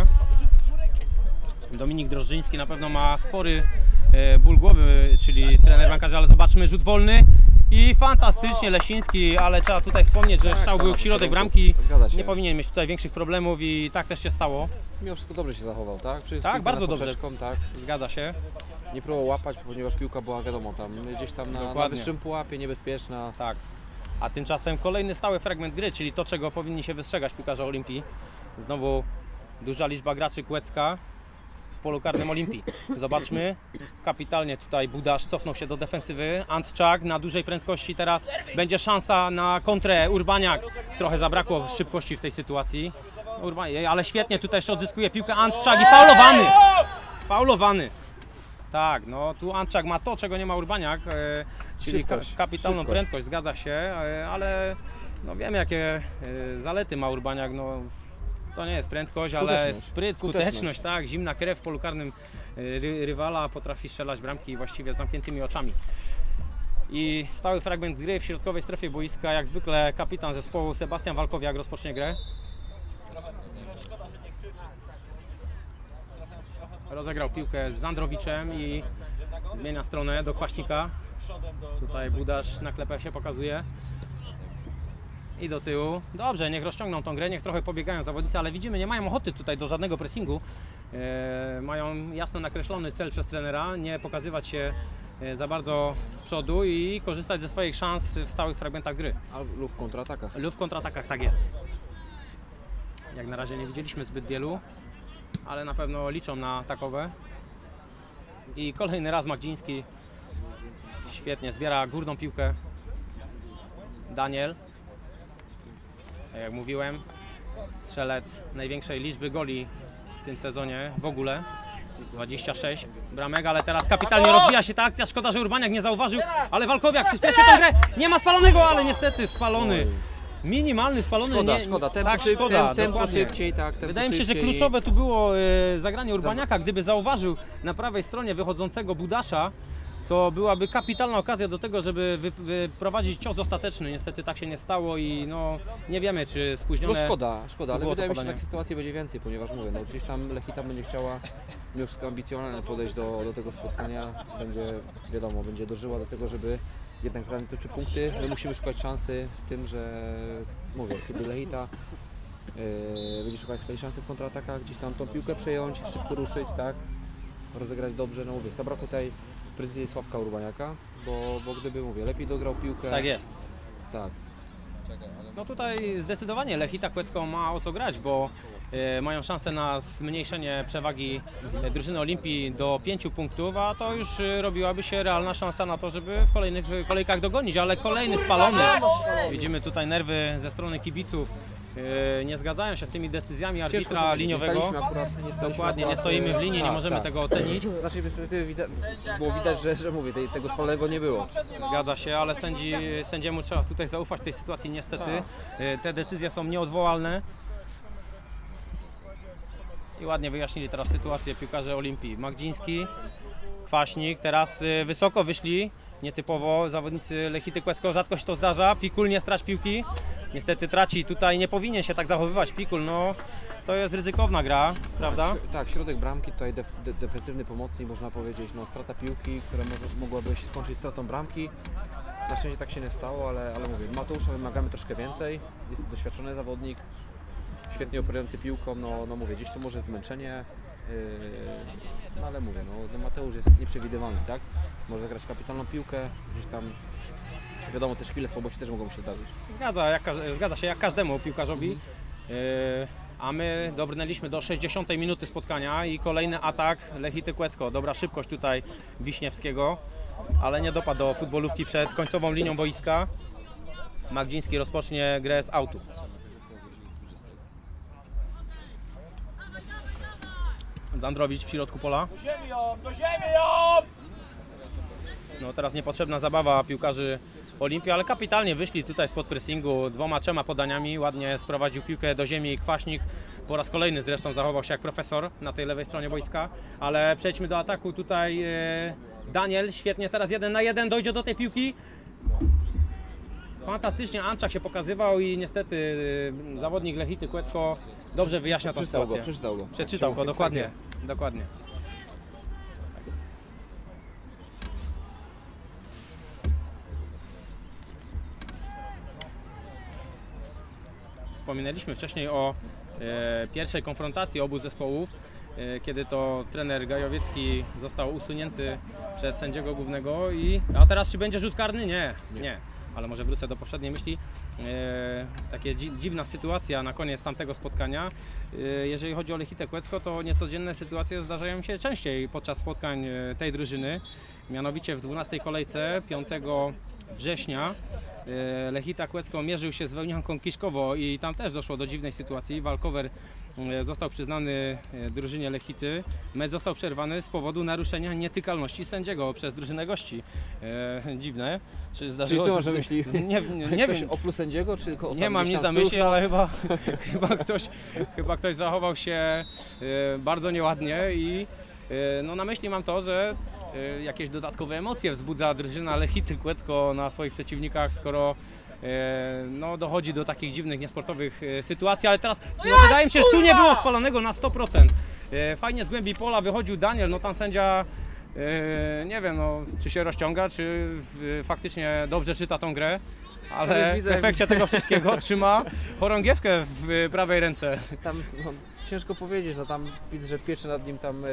Dominik Drożdżyński na pewno ma spory ból głowy, czyli trener bramkarzy, ale zobaczmy, rzut wolny i fantastycznie Lesiński, ale trzeba tutaj wspomnieć, że strzał był w środek bramki, Zgadza się. nie powinien mieć tutaj większych problemów i tak też się stało. Mimo wszystko dobrze się zachował, tak? Czy Tak, piłka bardzo nad dobrze. poprzeczką, tak? Zgadza się. Nie próbował łapać, ponieważ piłka była, wiadomo, tam gdzieś tam na Dokładnie. wyższym pułapie, niebezpieczna. Tak. A tymczasem kolejny stały fragment gry, czyli to, czego powinni się wystrzegać piłkarze Olimpii. Znowu duża liczba graczy Kłecka w polu karnym Olimpii. Zobaczmy, kapitalnie tutaj Budasz cofnął się do defensywy. Antczak na dużej prędkości teraz będzie szansa na kontrę. Urbaniak trochę zabrakło szybkości w tej sytuacji. Ale świetnie tutaj jeszcze odzyskuje piłkę Antczak i faulowany! Faulowany. Tak, no tu Antczak ma to, czego nie ma Urbaniak, czyli kapitalną prędkość, zgadza się, ale no wiemy jakie zalety ma Urbaniak, no to nie jest prędkość, ale spryt, skuteczność, tak, zimna krew w polu karnym rywala, potrafi strzelać bramki właściwie z zamkniętymi oczami. I stały fragment gry w środkowej strefie boiska, jak zwykle kapitan zespołu Sebastian Walkowiak rozpocznie grę. Rozegrał piłkę z Zandrowiczem i zmienia stronę do Kwaśnika. Tutaj Budasz na klepę się pokazuje. I do tyłu. Dobrze, niech rozciągną tą grę, niech trochę pobiegają zawodnicy, ale widzimy, nie mają ochoty tutaj do żadnego pressingu. mają jasno nakreślony cel przez trenera, nie pokazywać się za bardzo z przodu i korzystać ze swoich szans w stałych fragmentach gry. Lub w kontratakach. Lub w kontratakach, tak jest. Jak na razie nie widzieliśmy zbyt wielu, ale na pewno liczą na takowe. I kolejny raz Magdziński świetnie zbiera górną piłkę. Daniel, tak jak mówiłem, strzelec największej liczby goli w tym sezonie w ogóle. 26 bramek, ale teraz kapitalnie rozwija się ta akcja. Szkoda, że Urbaniak nie zauważył, ale Walkowiak przyspieszył tę grę. Nie ma spalonego, ale niestety spalony. Minimalny spalony. Szkoda, nie, szkoda. Tempo, tak, szkoda. tempo Dokładnie. szybciej, tak. Tempo Wydaje mi się, że szybciej. kluczowe tu było zagranie Urbaniaka. Gdyby zauważył na prawej stronie wychodzącego Budasza, to byłaby kapitalna okazja do tego, żeby wyprowadzić cios ostateczny. Niestety tak się nie stało i no, nie wiemy, czy spóźnione... No szkoda, ale było wydaje to mi się, że podanie. takich sytuacji będzie więcej, ponieważ mówię, no gdzieś tam Lechita będzie chciała mimo wszystko ambicjonalnie podejść do tego spotkania, będzie, wiadomo, będzie dożyła do tego, żeby jednak zgarnąć te 3 punkty. My musimy szukać szansy w tym, że mówię, kiedy Lechita będzie szukać swojej szansy w kontratakach, gdzieś tam tą piłkę przejąć, szybko ruszyć, tak, rozegrać dobrze, no mówię, zabrakło tutaj precyzji Sławka Urbaniaka, bo gdyby, mówię, lepiej dograł piłkę. Tak jest. Tak. No tutaj zdecydowanie Lechita Kłecko ma o co grać, bo mają szansę na zmniejszenie przewagi drużyny Olimpii do 5 punktów, a to już robiłaby się realna szansa na to, żeby w kolejnych kolejkach dogonić, ale kolejny spalony. Widzimy tutaj nerwy ze strony kibiców. Nie zgadzają się z tymi decyzjami arbitra liniowego. Dokładnie, nie stoimy w linii, nie możemy tego ocenić. Z naszej perspektywy było widać, że mówię, tego spalonego nie było. Zgadza się, ale sędziemu trzeba tutaj zaufać w tej sytuacji niestety. Te decyzje są nieodwołalne. I ładnie wyjaśnili teraz sytuację piłkarze Olimpii. Magdziński, Kwaśnik, teraz wysoko wyszli, nietypowo zawodnicy Lechity Kłecko, rzadko się to zdarza. Pikul nie strać piłki, niestety traci, tutaj nie powinien się tak zachowywać Pikul, no to jest ryzykowna gra, prawda? Tak, środek bramki, tutaj defensywny pomocnik, można powiedzieć, no strata piłki, która mogłaby się skończyć stratą bramki. Na szczęście tak się nie stało, ale mówię, Mateusza wymagamy troszkę więcej, jest to doświadczony zawodnik, świetnie operujący piłką, no mówię, gdzieś to może zmęczenie, no ale mówię, no Mateusz jest nieprzewidywalny, tak? Może grać kapitalną piłkę, gdzieś tam, wiadomo, też chwile słabości też mogą się zdarzyć. Zgadza się jak każdemu piłkarzowi, a my dobrnęliśmy do 60 minuty spotkania i kolejny atak Lechity Kłecko. Dobra szybkość tutaj Wiśniewskiego, ale nie dopadł do futbolówki przed końcową linią boiska. Magdziński rozpocznie grę z autu. Zandrowicz w środku pola. Do ziemi ją! No teraz niepotrzebna zabawa piłkarzy Olimpii, ale kapitalnie wyszli tutaj spod pressingu 2-3 podaniami. Ładnie sprowadził piłkę do ziemi Kwaśnik. Po raz kolejny zresztą zachował się jak profesor na tej lewej stronie boiska. Ale przejdźmy do ataku. Tutaj Daniel świetnie teraz 1 na 1 dojdzie do tej piłki. Fantastycznie Anczak się pokazywał i niestety zawodnik Lechity Kłecko dobrze wyjaśnia tę sytuację. Przeczytał go, dokładnie. Dokładnie. Wspominaliśmy wcześniej o pierwszej konfrontacji obu zespołów, kiedy to trener Gajowiecki został usunięty przez sędziego głównego a teraz czy będzie rzut karny? Nie. Ale może wrócę do poprzedniej myśli. Takie dziwna sytuacja na koniec tamtego spotkania. Jeżeli chodzi o Lechitę Kłecko, to niecodzienne sytuacje zdarzają się częściej podczas spotkań tej drużyny. Mianowicie w 12 kolejce 5 września Lechita Kłecko mierzył się z Wełnianką Kiszkowo i tam też doszło do dziwnej sytuacji. Walkover został przyznany drużynie Lechity. Mecz został przerwany z powodu naruszenia nietykalności sędziego przez drużynę gości. Dziwne. Czy zdarzyło Czyli się? masz na myśli? Nie Ktoś wiem. opluł sędziego? Czy Nie mam nic na myśli, ale chyba ktoś zachował się bardzo nieładnie i no na myśli mam to, że jakieś dodatkowe emocje wzbudza drużyna Lechity Kłecko na swoich przeciwnikach, skoro no, dochodzi do takich dziwnych, niesportowych sytuacji, ale teraz no, wydaje mi się, że tu nie było spalonego na 100%. Fajnie z głębi pola wychodził Daniel, no tam sędzia nie wiem, no, czy się rozciąga, czy faktycznie dobrze czyta tą grę. ale widzę- w efekcie tego wszystkiego trzyma chorągiewkę w prawej ręce. Tam no, ciężko powiedzieć, no tam widzę, że pieczy nad nim tam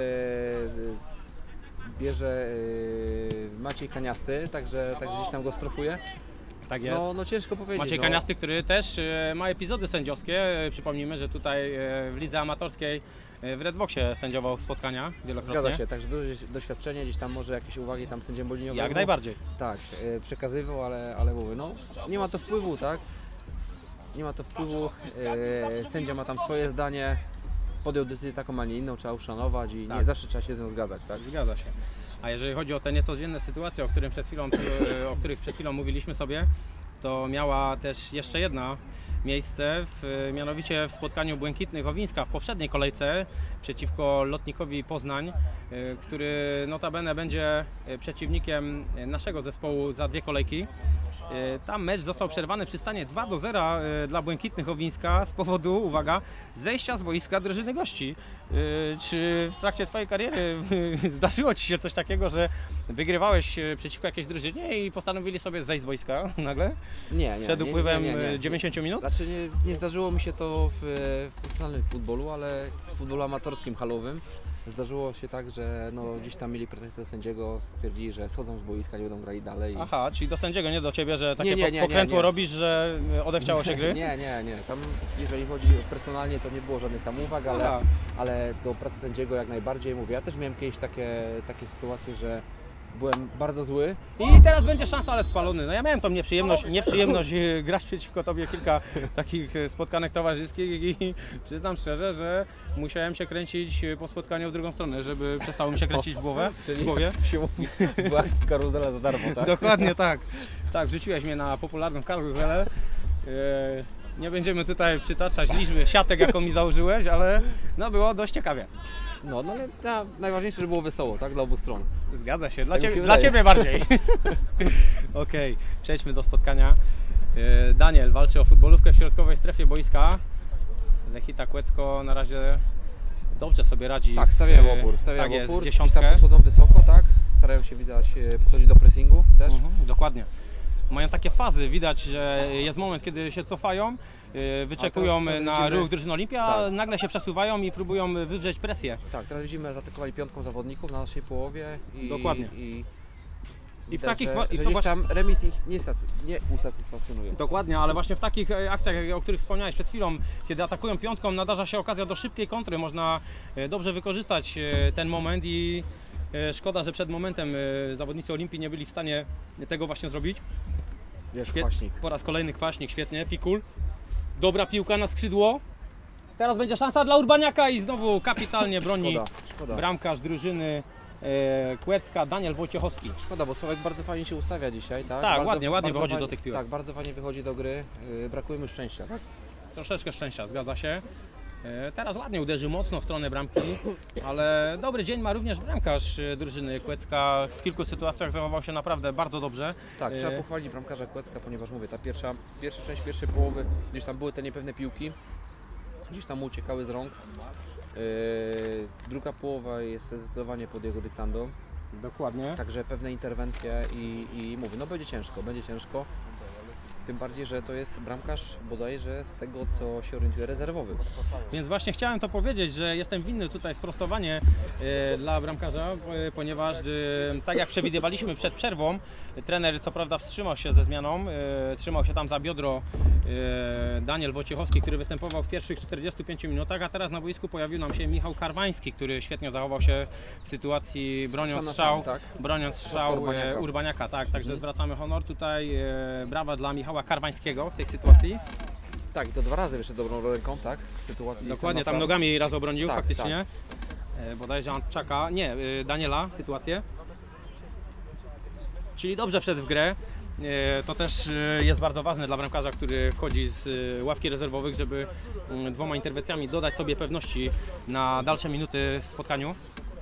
bierze Maciej Kaniasty, także gdzieś tam go strofuje. Tak jest. No ciężko powiedzieć. Maciej no. Kaniasty, który też ma epizody sędziowskie. Przypomnijmy, że tutaj w lidze amatorskiej w Redboxie sędziował spotkania wielokrotnie. Zgadza się, także duże doświadczenie, gdzieś tam może jakieś uwagi tam sędziemu liniowemu. Jak najbardziej. Tak, przekazywał, ale mówię, no nie ma to wpływu, tak? Nie ma to wpływu, sędzia ma tam swoje zdanie, podjął decyzję taką, a nie inną, trzeba uszanować i nie Tak. zawsze trzeba się z nią zgadzać, tak? Zgadza się. A jeżeli chodzi o te niecodzienne sytuacje, o których przed chwilą mówiliśmy sobie, to miała też jeszcze jedna miejsce, mianowicie w spotkaniu Błękitnych Owińska w poprzedniej kolejce przeciwko Lotnikowi Poznań, który notabene będzie przeciwnikiem naszego zespołu za 2 kolejki. Tam mecz został przerwany przy stanie 2-0 dla Błękitnych Owińska z powodu, uwaga, zejścia z boiska drużyny gości. Czy w trakcie Twojej kariery zdarzyło Ci się coś takiego, że wygrywałeś przeciwko jakiejś drużynie i postanowili sobie zejść z boiska nagle? Nie. Przed upływem 90 minut? Znaczy nie zdarzyło mi się to w profesjonalnym futbolu, ale w futbolu amatorskim, halowym. Zdarzyło się tak, że no, gdzieś tam mieli pretensje do sędziego, stwierdzili, że schodzą z boiska, nie będą grali dalej. Aha, czyli do sędziego, nie do Ciebie, że takie Nie, pokrętło nie. robisz, że odechciało się gry? Nie. Tam jeżeli chodzi personalnie, to nie było żadnych tam uwag, Aha. ale do pracy sędziego jak najbardziej mówię. Ja też miałem kiedyś takie sytuacje, że byłem bardzo zły. I teraz będzie szansa, ale spalony. No ja miałem tą nieprzyjemność grać przeciwko Tobie kilka takich spotkanek towarzyskich i przyznam szczerze, że musiałem się kręcić po spotkaniu w drugą stronę, żeby przestało mi się kręcić w głowie. Jak się mówi, była karuzela za darmo, tak? Dokładnie tak. Tak, wrzuciłeś mnie na popularną karuzelę. Nie będziemy tutaj przytaczać liczby siatek, jaką mi założyłeś, ale no było dość ciekawie. No ale najważniejsze, żeby było wesoło, tak? Dla obu stron. Zgadza się, dla Tak mi się Ciebie wydaje. bardziej. Okej, przejdźmy do spotkania. Daniel walczy o futbolówkę w środkowej strefie boiska. Lechita Kłecko na razie dobrze sobie radzi. Tak, stawiają opór, tak jest, gdzieś dziesiątkę. tam podchodzą wysoko, tak? Starają się widać, podchodzić do pressingu też. Dokładnie. Mają takie fazy, widać, że jest moment, kiedy się cofają, wyczekują teraz na widzimy- ruch drużyny Olimpia, a tak. nagle się przesuwają i próbują wywrzeć presję. Tak, teraz widzimy, zaatakowali piątką zawodników na naszej połowie i Dokładnie. I w widać, takich że, wa- i że to gdzieś tam remis ich nie usatysfakcjonuje. Dokładnie, ale właśnie w takich akcjach, o których wspomniałeś przed chwilą, kiedy atakują piątką, nadarza się okazja do szybkiej kontry. Można dobrze wykorzystać ten moment i szkoda, że przed momentem zawodnicy Olimpii nie byli w stanie tego właśnie zrobić. Wiesz, Kwaśnik. Po raz kolejny Kwaśnik, świetnie, Pikul. Dobra piłka na skrzydło. Teraz będzie szansa dla Urbaniaka i znowu kapitalnie broni Szkoda. bramkarz drużyny Kłecka, Daniel Wojciechowski. Szkoda, bo Sławek bardzo fajnie się ustawia dzisiaj, tak? Tak, bardzo, ładnie bardzo wychodzi fajnie, do tych piłek. Tak, bardzo fajnie wychodzi do gry. Brakuje mu szczęścia, tak? Troszeczkę szczęścia, zgadza się. Teraz ładnie uderzył mocno w stronę bramki, ale dobry dzień ma również bramkarz drużyny Kłecka. W kilku sytuacjach zachował się naprawdę bardzo dobrze. Tak, trzeba pochwalić bramkarza Kłecka, ponieważ mówię, ta pierwsza część pierwszej połowy, gdzieś tam były te niepewne piłki, gdzieś tam mu uciekały z rąk. Druga połowa jest zdecydowanie pod jego dyktando, Dokładnie. także pewne interwencje i mówię, no będzie ciężko. Tym bardziej, że to jest bramkarz bodajże z tego, co się orientuje, rezerwowy. Więc właśnie chciałem to powiedzieć, że jestem winny tutaj sprostowanie dla bramkarza, ponieważ tak jak przewidywaliśmy przed przerwą, trener co prawda wstrzymał się ze zmianą, trzymał się tam za biodro Daniel Wojciechowski, który występował w pierwszych 45 minutach, a teraz na boisku pojawił nam się Michał Karwański, który świetnie zachował się w sytuacji broniąc Sam na strzał, sam, tak? broniąc strzał Urbaniaka. Urbaniaka, tak, także zwracamy honor tutaj, brawa dla Michała Karwańskiego w tej sytuacji. Tak, i to 2 razy wyszedł dobrą ręką, tak? Z sytuacji Dokładnie, sam tam na sam. nogami raz obronił Tak, faktycznie. Bodajże Antczaka, nie, Daniela sytuację. Czyli dobrze wszedł w grę. To też jest bardzo ważne dla bramkarza, który wchodzi z ławki rezerwowych, żeby 2 interwencjami dodać sobie pewności na dalsze minuty w spotkaniu.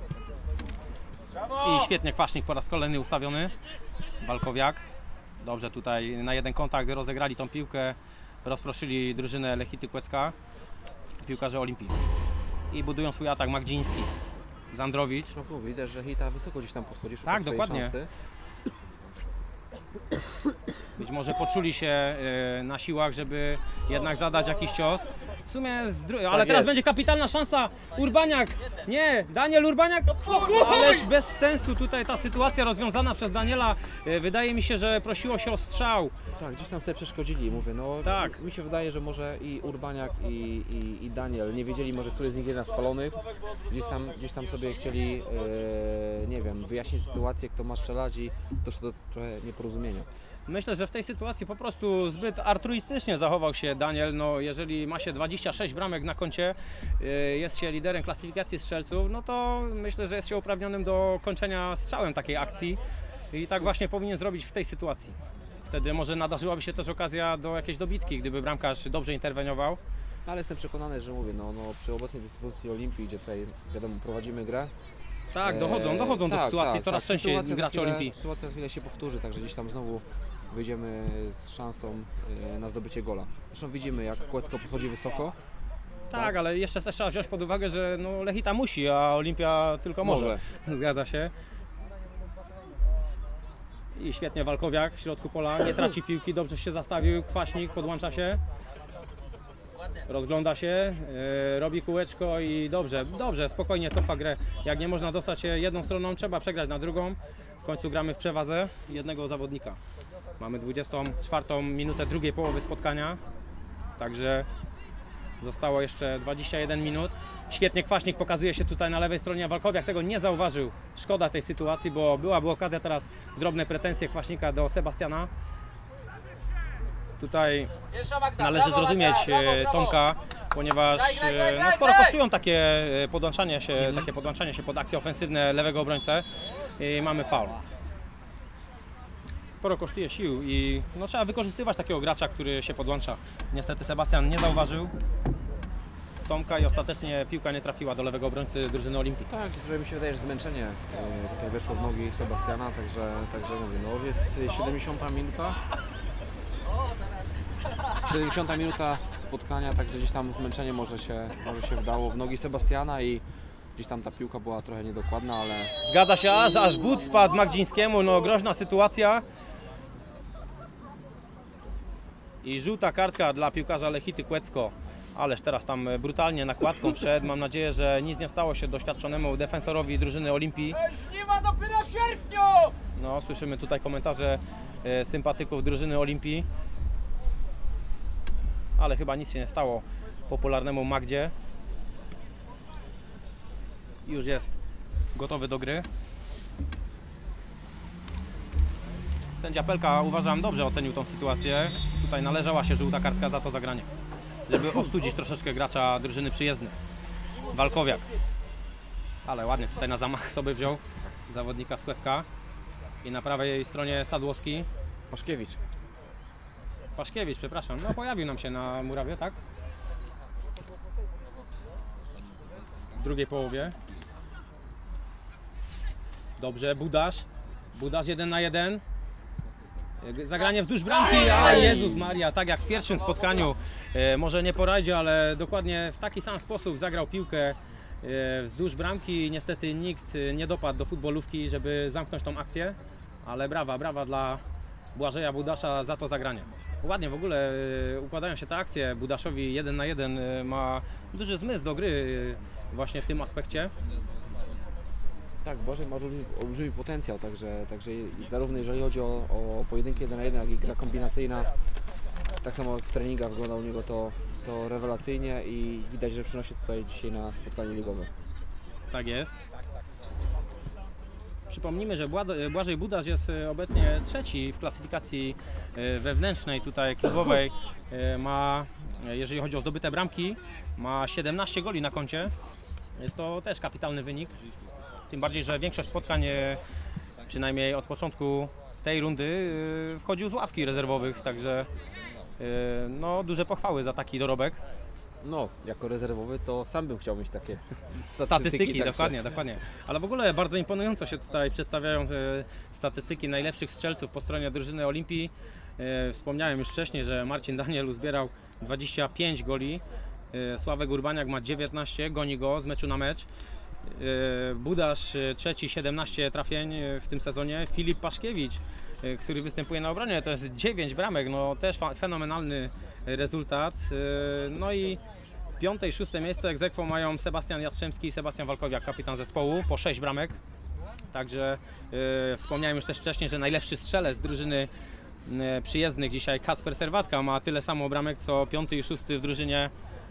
I świetnie Kwaśnik po raz kolejny ustawiony. Walkowiak. Dobrze tutaj na jeden kontakt rozegrali tą piłkę. Rozproszyli drużynę Lechity Kłecka, piłkarze Olimpii. I budują swój atak Magdziński, Zandrowicz. No widać, że Hita wysoko gdzieś tam podchodzi, szuka Tak, swojej dokładnie. szansy. Być może poczuli się na siłach, żeby jednak zadać jakiś cios. W sumie, ale teraz jest. będzie kapitalna szansa. Urbaniak, nie, Daniel Urbaniak, ależ bez sensu tutaj ta sytuacja rozwiązana przez Daniela. Wydaje mi się, że prosiło się o strzał. Tak, gdzieś tam sobie przeszkodzili, mówię, no Tak. mi się wydaje, że może i Urbaniak i Daniel nie wiedzieli może, który z nich jest na spalonych, gdzieś tam sobie chcieli, nie wiem, wyjaśnić sytuację, kto ma strzelać i doszło do trochę nieporozumienia. Myślę, że w tej sytuacji po prostu zbyt altruistycznie zachował się Daniel. No, jeżeli ma się 26 bramek na koncie, jest się liderem klasyfikacji strzelców, no to myślę, że jest się uprawnionym do kończenia strzałem takiej akcji i tak właśnie powinien zrobić w tej sytuacji. Wtedy może nadarzyłaby się też okazja do jakiejś dobitki, gdyby bramkarz dobrze interweniował. Ale jestem przekonany, że mówię, no przy obecnej dyspozycji Olimpii, gdzie tutaj wiadomo prowadzimy grę. Tak, dochodzą do sytuacji coraz częściej sytuacja za gracze chwilę- Olimpii. Sytuacja za chwilę się powtórzy, także gdzieś tam znowu wyjdziemy z szansą na zdobycie gola. Zresztą widzimy, jak Kłecko podchodzi wysoko. Tak, ale jeszcze też trzeba wziąć pod uwagę, że no Lechita musi, a Olimpia tylko może. Zgadza się. I świetnie Walkowiak w środku pola, nie traci piłki, dobrze się zastawił, Kwaśnik podłącza się. Rozgląda się, robi kółeczko i dobrze, spokojnie cofa grę. Jak nie można dostać się jedną stroną, trzeba przegrać na drugą. W końcu gramy w przewadze jednego zawodnika. Mamy 24 minutę drugiej połowy spotkania, także zostało jeszcze 21 minut. Świetnie Kwaśnik pokazuje się tutaj na lewej stronie, Walkowiak tego nie zauważył. Szkoda tej sytuacji, bo byłaby okazja teraz, drobne pretensje Kwaśnika do Sebastiana. Tutaj należy zrozumieć Tomka, ponieważ no, sporo kosztują takie podłączanie się pod akcje ofensywne lewego obrońcę i mamy faul. Sporo kosztuje sił i no, trzeba wykorzystywać takiego gracza, który się podłącza. Niestety Sebastian nie zauważył Tomka i ostatecznie piłka nie trafiła do lewego obrońcy drużyny Olimpii. Tak, trochę mi się wydaje, że zmęczenie tutaj weszło w nogi Sebastiana, także mówię, no jest 70 minuta. 70 minuta spotkania, także gdzieś tam zmęczenie może się wdało w nogi Sebastiana i gdzieś tam ta piłka była trochę niedokładna, ale Zgadza się, aż but spadł Magdzińskiemu, no groźna sytuacja. I żółta kartka dla piłkarza Lechity Kłecko. Ależ teraz tam brutalnie nakładką wszedł. Mam nadzieję, że nic nie stało się doświadczonemu defensorowi drużyny Olimpii. Nie ma dopiero w sierpniu! No, słyszymy tutaj komentarze sympatyków drużyny Olimpii. Ale chyba nic się nie stało popularnemu Magdzie. Już jest gotowy do gry. Sędzia Pelka, uważam, dobrze ocenił tą sytuację. Tutaj należała się żółta kartka za to zagranie, żeby ostudzić troszeczkę gracza drużyny przyjezdnych. Walkowiak. Ale ładnie tutaj na zamach sobie wziął zawodnika z Kłecka. I na prawej stronie Sadłowski. Paszkiewicz, przepraszam. No pojawił nam się na murawie, tak? W drugiej połowie. Dobrze, Budasz. Budasz 1 na 1. Zagranie wzdłuż bramki, ale Jezus Maria, tak jak w pierwszym spotkaniu, może nie po rajdzie, ale dokładnie w taki sam sposób zagrał piłkę wzdłuż bramki i niestety nikt nie dopadł do futbolówki, żeby zamknąć tą akcję, ale brawa dla Błażeja Budasza za to zagranie. Ładnie w ogóle układają się te akcje, Budaszowi 1 na 1 ma duży zmysł do gry właśnie w tym aspekcie. tak, Boże ma olbrzymi potencjał, także zarówno jeżeli chodzi o pojedynki 1 na 1, jak i gra kombinacyjna, tak samo jak w treningach wygląda u niego to rewelacyjnie i widać, że przynosi tutaj dzisiaj na spotkanie ligowe. Tak jest. Przypomnijmy, że Błażej Budasz jest obecnie trzeci w klasyfikacji wewnętrznej, tutaj klubowej. Ma, jeżeli chodzi o zdobyte bramki, ma 17 goli na koncie. Jest to też kapitalny wynik. Tym bardziej, że większość spotkań, przynajmniej od początku tej rundy, wchodził z ławki rezerwowych, także no, duże pochwały za taki dorobek. No, jako rezerwowy to sam bym chciał mieć takie Statystyki, także- dokładnie. Ale w ogóle bardzo imponująco się tutaj przedstawiają statystyki najlepszych strzelców po stronie drużyny Olimpii. Wspomniałem już wcześniej, że Marcin Daniel uzbierał 25 goli. Sławek Urbaniak ma 19, goni go z meczu na mecz. Budasz trzeci, 17 trafień w tym sezonie. Filip Paszkiewicz który występuje na obronie. To jest 9 bramek, no też fenomenalny rezultat. No i 5. i 6. miejsce ex aequo mają Sebastian Jastrzębski i Sebastian Walkowiak, kapitan zespołu, po 6 bramek. Także wspomniałem już też wcześniej, że najlepszy strzelec drużyny przyjezdnych dzisiaj, Kacper Serwatka, ma tyle samo bramek co 5. i 6. w drużynie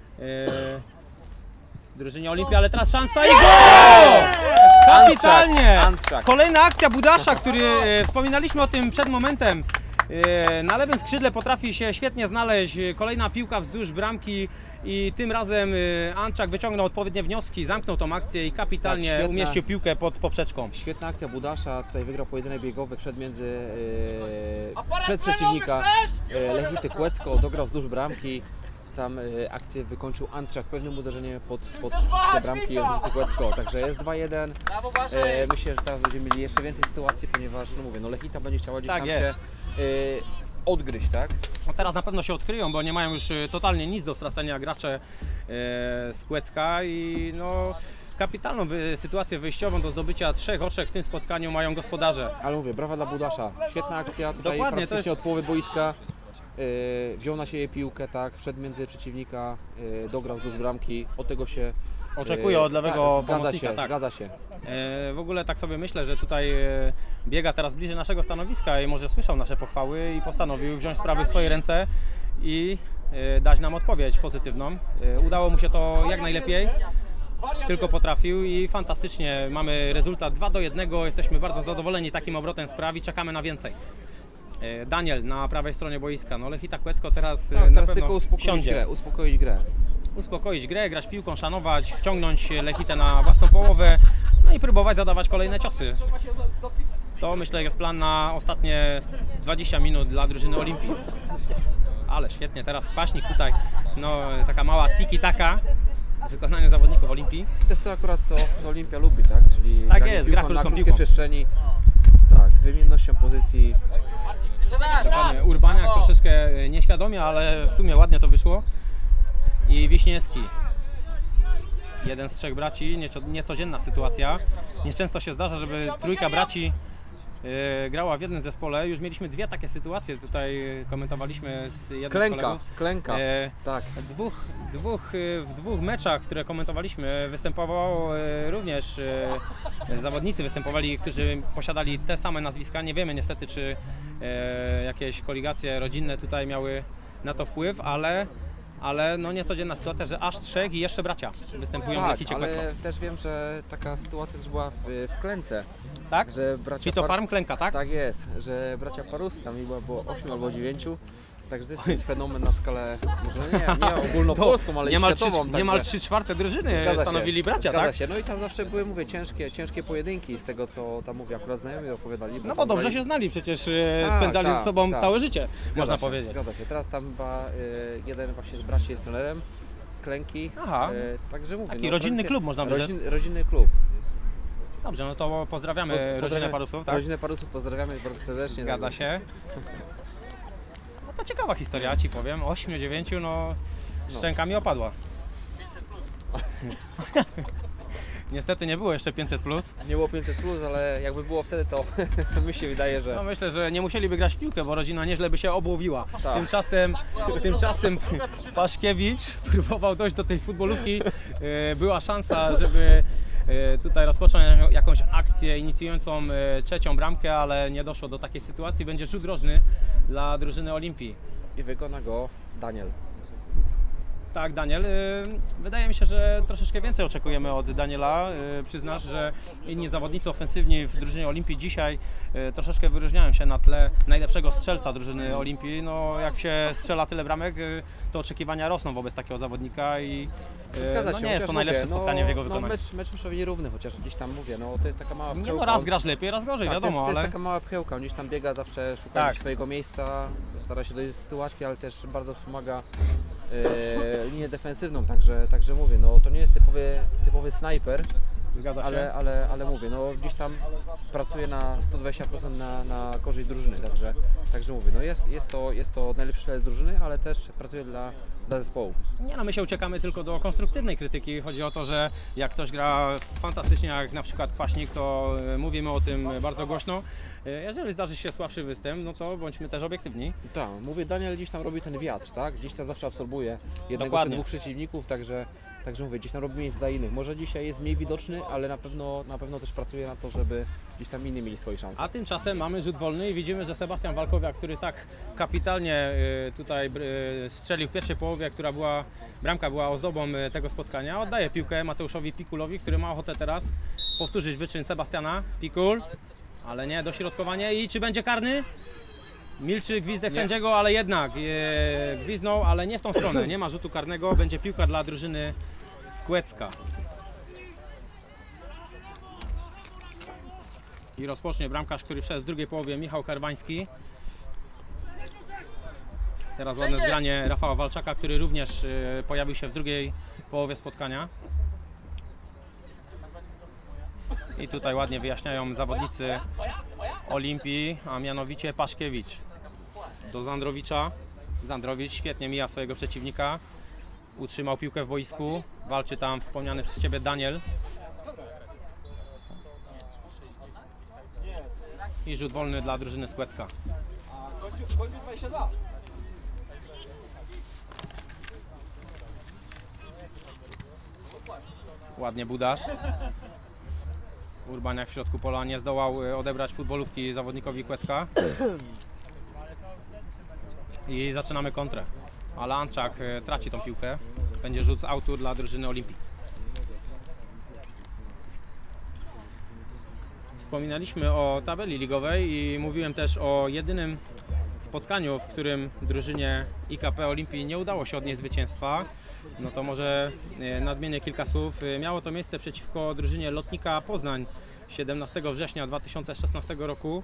Olimpii, ale teraz szansa i gol! Kapitalnie! Antczak. Kolejna akcja Budasza, który wspominaliśmy o tym przed momentem. Na lewym skrzydle potrafi się świetnie znaleźć, kolejna piłka wzdłuż bramki i tym razem Antczak wyciągnął odpowiednie wnioski, zamknął tą akcję i kapitalnie Tak, umieścił piłkę pod poprzeczką. Świetna akcja Budasza, tutaj wygrał pojedynek biegowy, wszedł przed przeciwnika, Lechity Kłecko, dograł wzdłuż bramki, tam akcję wykończył Antczak pewnym uderzeniem pod przeciwkę bramki Lechity Kłecko, także jest 2-1. Myślę, że teraz będziemy mieli jeszcze więcej sytuacji, ponieważ, no mówię, no Lechita będzie chciała gdzieś Tak tam jest. się odgryźć, tak? No teraz na pewno się odkryją, bo nie mają już totalnie nic do stracenia gracze z Kłecka i no, kapitalną sytuację wyjściową do zdobycia 3 oczek w tym spotkaniu mają gospodarze. Ale mówię, brawa dla Budasza, świetna akcja, tutaj Dokładnie, to praktycznie jest- od połowy boiska. Wziął na siebie piłkę, tak, wszedł między przeciwnika, dograł wzdłuż bramki, od tego się Oczekuje od lewego zgadza pomocnika. się, Tak. zgadza się. W ogóle tak sobie myślę, że tutaj biega teraz bliżej naszego stanowiska i może słyszał nasze pochwały i postanowił wziąć sprawy w swoje ręce i dać nam odpowiedź pozytywną. Udało mu się to jak najlepiej, tylko potrafił i fantastycznie. Mamy rezultat 2-1, jesteśmy bardzo zadowoleni takim obrotem spraw i czekamy na więcej. Daniel na prawej stronie boiska, no Lechita Kłecko teraz Tak, na teraz pewno tylko uspokoić grę. uspokoić grę, grać piłką, szanować, wciągnąć Lechitę na własną połowę, no i próbować zadawać kolejne ciosy. To myślę jest plan na ostatnie 20 minut dla drużyny Olimpii. Ale świetnie, teraz Kwaśnik tutaj, no taka mała tiki-taka w wykonaniu zawodników Olimpii. To jest to akurat co Olimpia lubi, tak? Czyli Tak granie jest, piłką gra na krótką krótkiej piłką. przestrzeni, tak, z wymiennością pozycji. Czekamy, Urbaniak troszeczkę nieświadomie, ale w sumie ładnie to wyszło. I Wiśniewski. Jeden z 3 braci, niecodzienna sytuacja. Nieczęsto się zdarza, żeby trójka braci grała w jednym zespole. Już mieliśmy 2 takie sytuacje, tutaj komentowaliśmy z jednym z kolegów. Klęka, tak. W dwóch meczach, które komentowaliśmy, występowało również zawodnicy występowali, którzy posiadali te same nazwiska. Nie wiemy niestety, czy jakieś koligacje rodzinne tutaj miały na to wpływ, ale no niecodzienna sytuacja, że aż 3 i jeszcze bracia występują w Tak, Lechicie Kłecko. ale też wiem, że taka sytuacja też była w Klęce, Tak? że bracia Czyli to Farm Klęka, tak? Tak jest, że bracia Parusy, tam ich było 8 albo 9, także to jest fenomen na skalę, może nie ogólnopolską, ale i światową. Niemal także 3/4 drużyny zgadza się, stanowili bracia, zgadza tak? się. No i tam zawsze były, mówię, ciężkie pojedynki z tego, co tam mówię, akurat znajomi opowiadali. No bo tam dobrze brali- się znali, przecież Tak, spędzali tak, ze sobą tak. całe życie, Zgadza można się, powiedzieć. Zgadza się, teraz tam chyba jeden właśnie z braci jest trenerem Klęki, Aha. Także mówię. Taki rodzinny klub, można by rzec. Rodzinny klub. Dobrze, no to pozdrawiamy rodzinę Parusów, tak? Rodzinę Parusów pozdrawiamy bardzo serdecznie. Zgadza się. No to ciekawa historia, ci powiem. 8-9, no szczęka mi opadła. Niestety nie było jeszcze 500+. Nie było 500+, ale jakby było wtedy, to mi się wydaje, że No myślę, że nie musieliby grać w piłkę, bo rodzina nieźle by się obłowiła. Tak. Tymczasem Paszkiewicz próbował dojść do tej futbolówki. Była szansa, żeby tutaj rozpocząć jakąś akcję inicjującą 3. bramkę, ale nie doszło do takiej sytuacji. Będzie rzut rożny dla drużyny Olimpii. i wykona go Daniel. Tak, Daniel. Wydaje mi się, że troszeczkę więcej oczekujemy od Daniela. Przyznasz, że inni zawodnicy ofensywni w drużynie Olimpii dzisiaj troszeczkę wyróżniają się na tle najlepszego strzelca drużyny Olimpii. No, jak się strzela tyle bramek, to oczekiwania rosną wobec takiego zawodnika i Zgadza no, się, nie jest chociaż to najlepsze mówię, spotkanie w jego wykonaniu. Mecz myślę nierówny, chociaż gdzieś tam mówię, no to jest taka mała Nie, pchełka. no raz grasz lepiej, raz gorzej, Tak, wiadomo, to jest ale taka mała pchełka, on gdzieś tam biega, zawsze szuka Tak. swojego miejsca, stara się dojść do sytuacji, ale też bardzo wspomaga linię defensywną, także mówię, no to nie jest typowy snajper, zgadza się. ale mówię, no gdzieś tam pracuje na 120% na korzyść drużyny, także mówię, no jest to najlepszy strzelec drużyny, ale też pracuje dla dla zespołu. Nie no, my się uciekamy tylko do konstruktywnej krytyki. Chodzi o to, że jak ktoś gra fantastycznie, jak na przykład Kwaśnik, to mówimy o tym bardzo głośno. Jeżeli zdarzy się słabszy występ, no to bądźmy też obiektywni. Tak, mówię, Daniel gdzieś tam robi ten wiatr, tak? Gdzieś tam zawsze absorbuje jednego czy Dokładnie. dwóch przeciwników, także mówię, gdzieś tam robi miejsce dla innych. Może dzisiaj jest mniej widoczny, ale na pewno też pracuje na to, żeby gdzieś tam inni mieli swoje szanse. A tymczasem mamy rzut wolny i widzimy, że Sebastian Walkowiak, który tak kapitalnie tutaj strzelił w pierwszej połowie, bramka była ozdobą tego spotkania, oddaje piłkę Mateuszowi Pikulowi, który ma ochotę teraz powtórzyć wyczyn Sebastiana. Pikul, ale nie, dośrodkowanie i czy będzie karny? Milczy gwizdek sędziego, ale jednak gwizdnął, ale nie w tą stronę, nie ma rzutu karnego, będzie piłka dla drużyny z Kłecka. I rozpocznie bramkarz, który wszedł w drugiej połowie, Michał Karwański. Teraz ładne zgranie Rafała Walczaka, który również pojawił się w drugiej połowie spotkania. I tutaj ładnie wyjaśniają zawodnicy Olimpii, a mianowicie Paszkiewicz do Zandrowicza. Zandrowicz świetnie mija swojego przeciwnika. Utrzymał piłkę w boisku. Walczy tam wspomniany przez Ciebie Daniel. I rzut wolny dla drużyny z Kłecka. Ładnie Budasz. Urbaniak w środku pola nie zdołał odebrać futbolówki zawodnikowi Kłecka. I zaczynamy kontrę. Ale Anczak traci tą piłkę. Będzie rzut z autu dla drużyny Olimpii. Wspominaliśmy o tabeli ligowej i mówiłem też o jedynym spotkaniu, w którym drużynie IKP Olimpii nie udało się odnieść zwycięstwa. No to może nadmienię kilka słów. Miało to miejsce przeciwko drużynie Lotnika Poznań 17 września 2016 roku.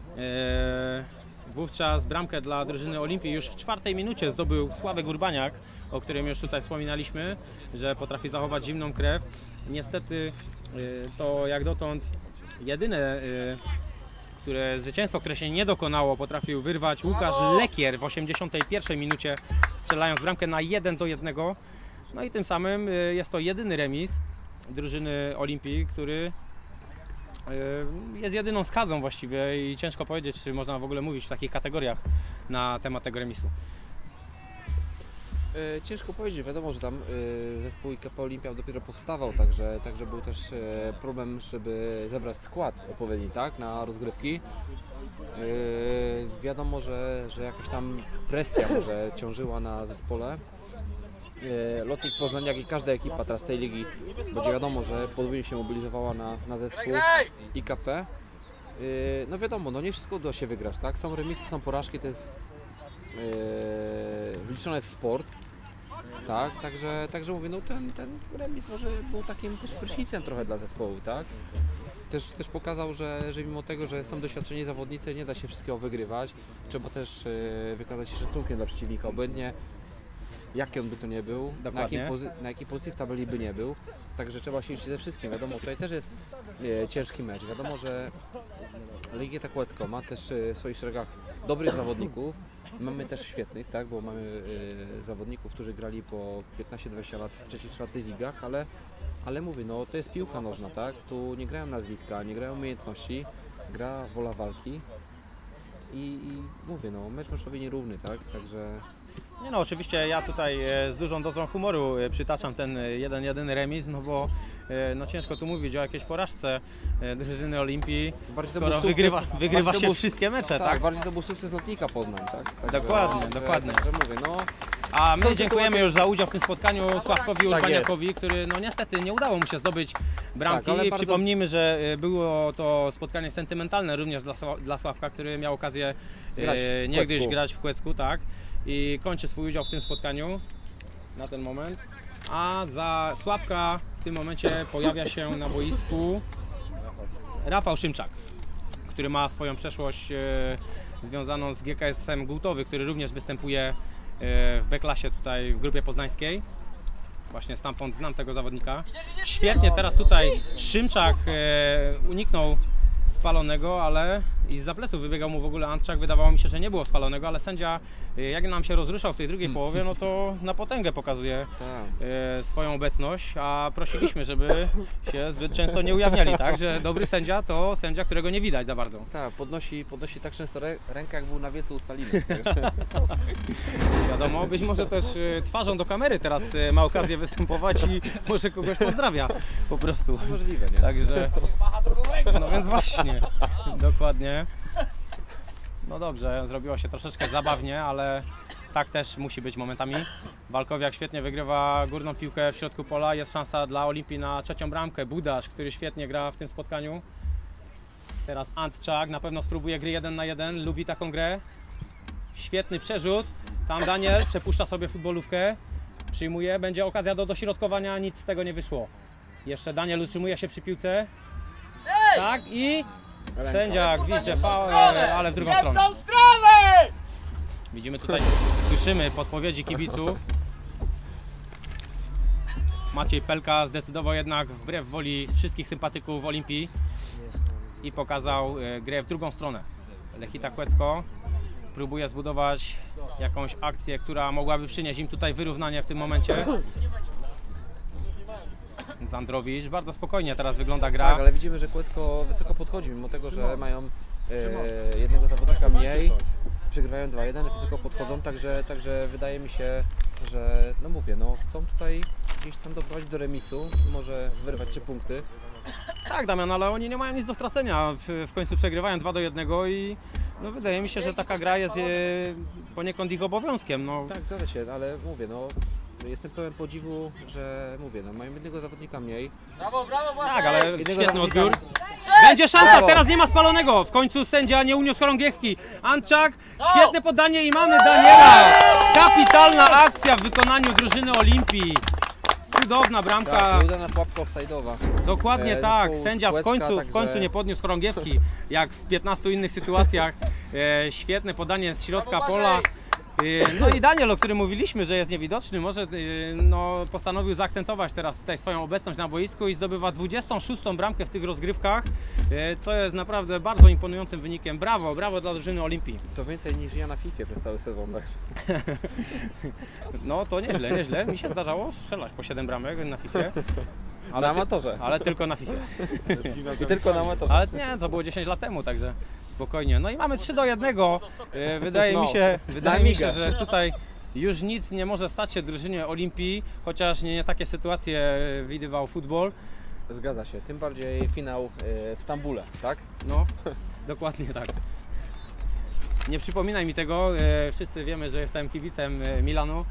Wówczas bramkę dla drużyny Olimpii już w 4. minucie zdobył Sławek Urbaniak, o którym już tutaj wspominaliśmy, że potrafi zachować zimną krew. Niestety to jak dotąd jedyne zwycięstwo, które się nie dokonało, potrafił wyrwać Łukasz Lekier w 81 minucie, strzelając bramkę na 1-1. No i tym samym jest to jedyny remis drużyny Olimpii, który jest jedyną skazą właściwie i ciężko powiedzieć, czy można w ogóle mówić w takich kategoriach na temat tego remisu. Ciężko powiedzieć, wiadomo, że tam zespół IKP Olimpia dopiero powstawał, także był też problem, żeby zebrać skład odpowiedni, tak, na rozgrywki. Wiadomo, że jakaś tam presja może ciążyła na zespole. Lotnik Poznań, jak i każda ekipa teraz tej ligi, będzie wiadomo, że podwójnie się mobilizowała na zespół IKP. No wiadomo, no nie wszystko uda się wygrać, tak? Są remisy, są porażki, to jest wliczone w sport, tak? Także mówię, no ten remis może był takim też prysznicem trochę dla zespołu, tak? Też pokazał, że mimo tego, że są doświadczeni zawodnicy, nie da się wszystkiego wygrywać. Trzeba też wykazać się szacunkiem dla przeciwnika, obojętnie jaki on by to nie był, na jakiej pozycji w tabeli by nie był. Także trzeba się liczyć ze wszystkim. Wiadomo, tutaj też jest ciężki mecz. Wiadomo, że Legieta Kłecko ma też w swoich szeregach dobrych zawodników. Mamy też świetnych, tak, bo mamy zawodników, którzy grali po 15-20 lat w trzecich, czwartych ligach, ale mówię, no to jest piłka nożna, tak? Tu nie grają nazwiska, nie grają umiejętności, gra wola walki i mówię, no mecz meczowi nierówny, tak? Także Nie no, oczywiście ja tutaj z dużą dozą humoru przytaczam ten jedyny remis, no bo no ciężko tu mówić o jakiejś porażce drużyny Olimpii, skoro wygrywa się wszystkie mecze, tak? Bardziej to był sukces Lotnika Poznań, tak? Dokładnie. Także mówię, no. A my Są dziękujemy sytuacje- już za udział w tym spotkaniu Sławkowi Tak Urbaniakowi, który no niestety nie udało mu się zdobyć bramki. Tak, ale bardzo- Przypomnijmy, że było to spotkanie sentymentalne również dla Sławka, który miał okazję Grać w niegdyś Kłecku. grać w Kłecku, tak? I kończy swój udział w tym spotkaniu na ten moment. A za Sławka w tym momencie pojawia się na boisku Rafał Szymczak, który ma swoją przeszłość związaną z GKS-em Głótowy, który również występuje w B-klasie tutaj w grupie poznańskiej. Właśnie stamtąd znam tego zawodnika. Świetnie teraz tutaj Szymczak uniknął spalonego, ale i zza pleców wybiegał mu w ogóle Antczak. Wydawało mi się, że nie było spalonego, ale sędzia, jak nam się rozruszał w tej drugiej połowie, no to na potęgę pokazuje Tak. swoją obecność, a prosiliśmy, żeby się zbyt często nie ujawniali, tak? Że dobry sędzia to sędzia, którego nie widać za bardzo. Tak, podnosi tak często rękę, jak był na wiecu u Staliny. Także Wiadomo, być może też twarzą do kamery teraz ma okazję występować i może kogoś pozdrawia po prostu. możliwe, nie? Także, no więc właśnie, dokładnie. No dobrze, zrobiło się troszeczkę zabawnie, ale tak też musi być momentami. Walkowiak świetnie wygrywa górną piłkę w środku pola, jest szansa dla Olimpii na trzecią bramkę. Budasz, który świetnie gra w tym spotkaniu. Teraz Antczak na pewno spróbuje gry 1 na 1, lubi taką grę. Świetny przerzut, tam Daniel przepuszcza sobie futbolówkę, przyjmuje, będzie okazja do dośrodkowania, nic z tego nie wyszło. Jeszcze Daniel utrzymuje się przy piłce. Tak i sędzia gwizdże faul, ale w drugą stronę. Widzimy tutaj, słyszymy podpowiedzi kibiców. Maciej Pelka zdecydował jednak wbrew woli wszystkich sympatyków Olimpii i pokazał grę w drugą stronę. Lechita Kłecko próbuje zbudować jakąś akcję, która mogłaby przynieść im tutaj wyrównanie w tym momencie. Zandrowicz, bardzo spokojnie teraz wygląda gra. Tak, ale widzimy, że Kłecko wysoko podchodzi, mimo tego, że mają jednego zawodnika mniej, przegrywają 2-1, wysoko podchodzą, także wydaje mi się, że no mówię, no chcą tutaj gdzieś tam doprowadzić do remisu, może wyrwać 3 punkty. Tak, Damian, ale oni nie mają nic do stracenia. W końcu przegrywają 2-1 i no, wydaje mi się, że taka gra jest poniekąd ich obowiązkiem. No. Tak, zgadza się, ale mówię, no jestem pełen podziwu, że mówię, no mają jednego zawodnika mniej. Tak, ale Jednego świetny zawodnika- odbiór. Będzie szansa, Brawo. teraz nie ma spalonego. W końcu sędzia nie uniósł chorągiewki. Antczak, świetne podanie i mamy Daniela. Kapitalna akcja w wykonaniu drużyny Olimpii. Cudowna bramka. Tak, udana pułapka offside'owa. Dokładnie zespołu tak. z Sędzia w Kłecka, końcu także- nie podniósł chorągiewki, jak w 15 innych sytuacjach. Świetne podanie z środka pola. No i Daniel, o którym mówiliśmy, że jest niewidoczny, może no, postanowił zaakcentować teraz tutaj swoją obecność na boisku i zdobywa 26. bramkę w tych rozgrywkach, co jest naprawdę bardzo imponującym wynikiem. Brawo, brawo dla drużyny Olimpii. To więcej niż ja na FIFA przez cały sezon, także. No to nieźle, nieźle. Mi się zdarzało strzelać po 7 bramek na FIFA. Na amatorze. Ale tylko na FIFA. I tylko na amatorze. Ale nie, to było 10 lat temu, także spokojnie. No i mamy 3-1. Wydaje No, mi się, że tutaj już nic nie może stać się drużynie Olimpii, chociaż nie takie sytuacje widywał futbol. Zgadza się, tym bardziej finał w Stambule, tak? No, dokładnie tak. Nie przypominaj mi tego, wszyscy wiemy, że jestem kibicem Milanu.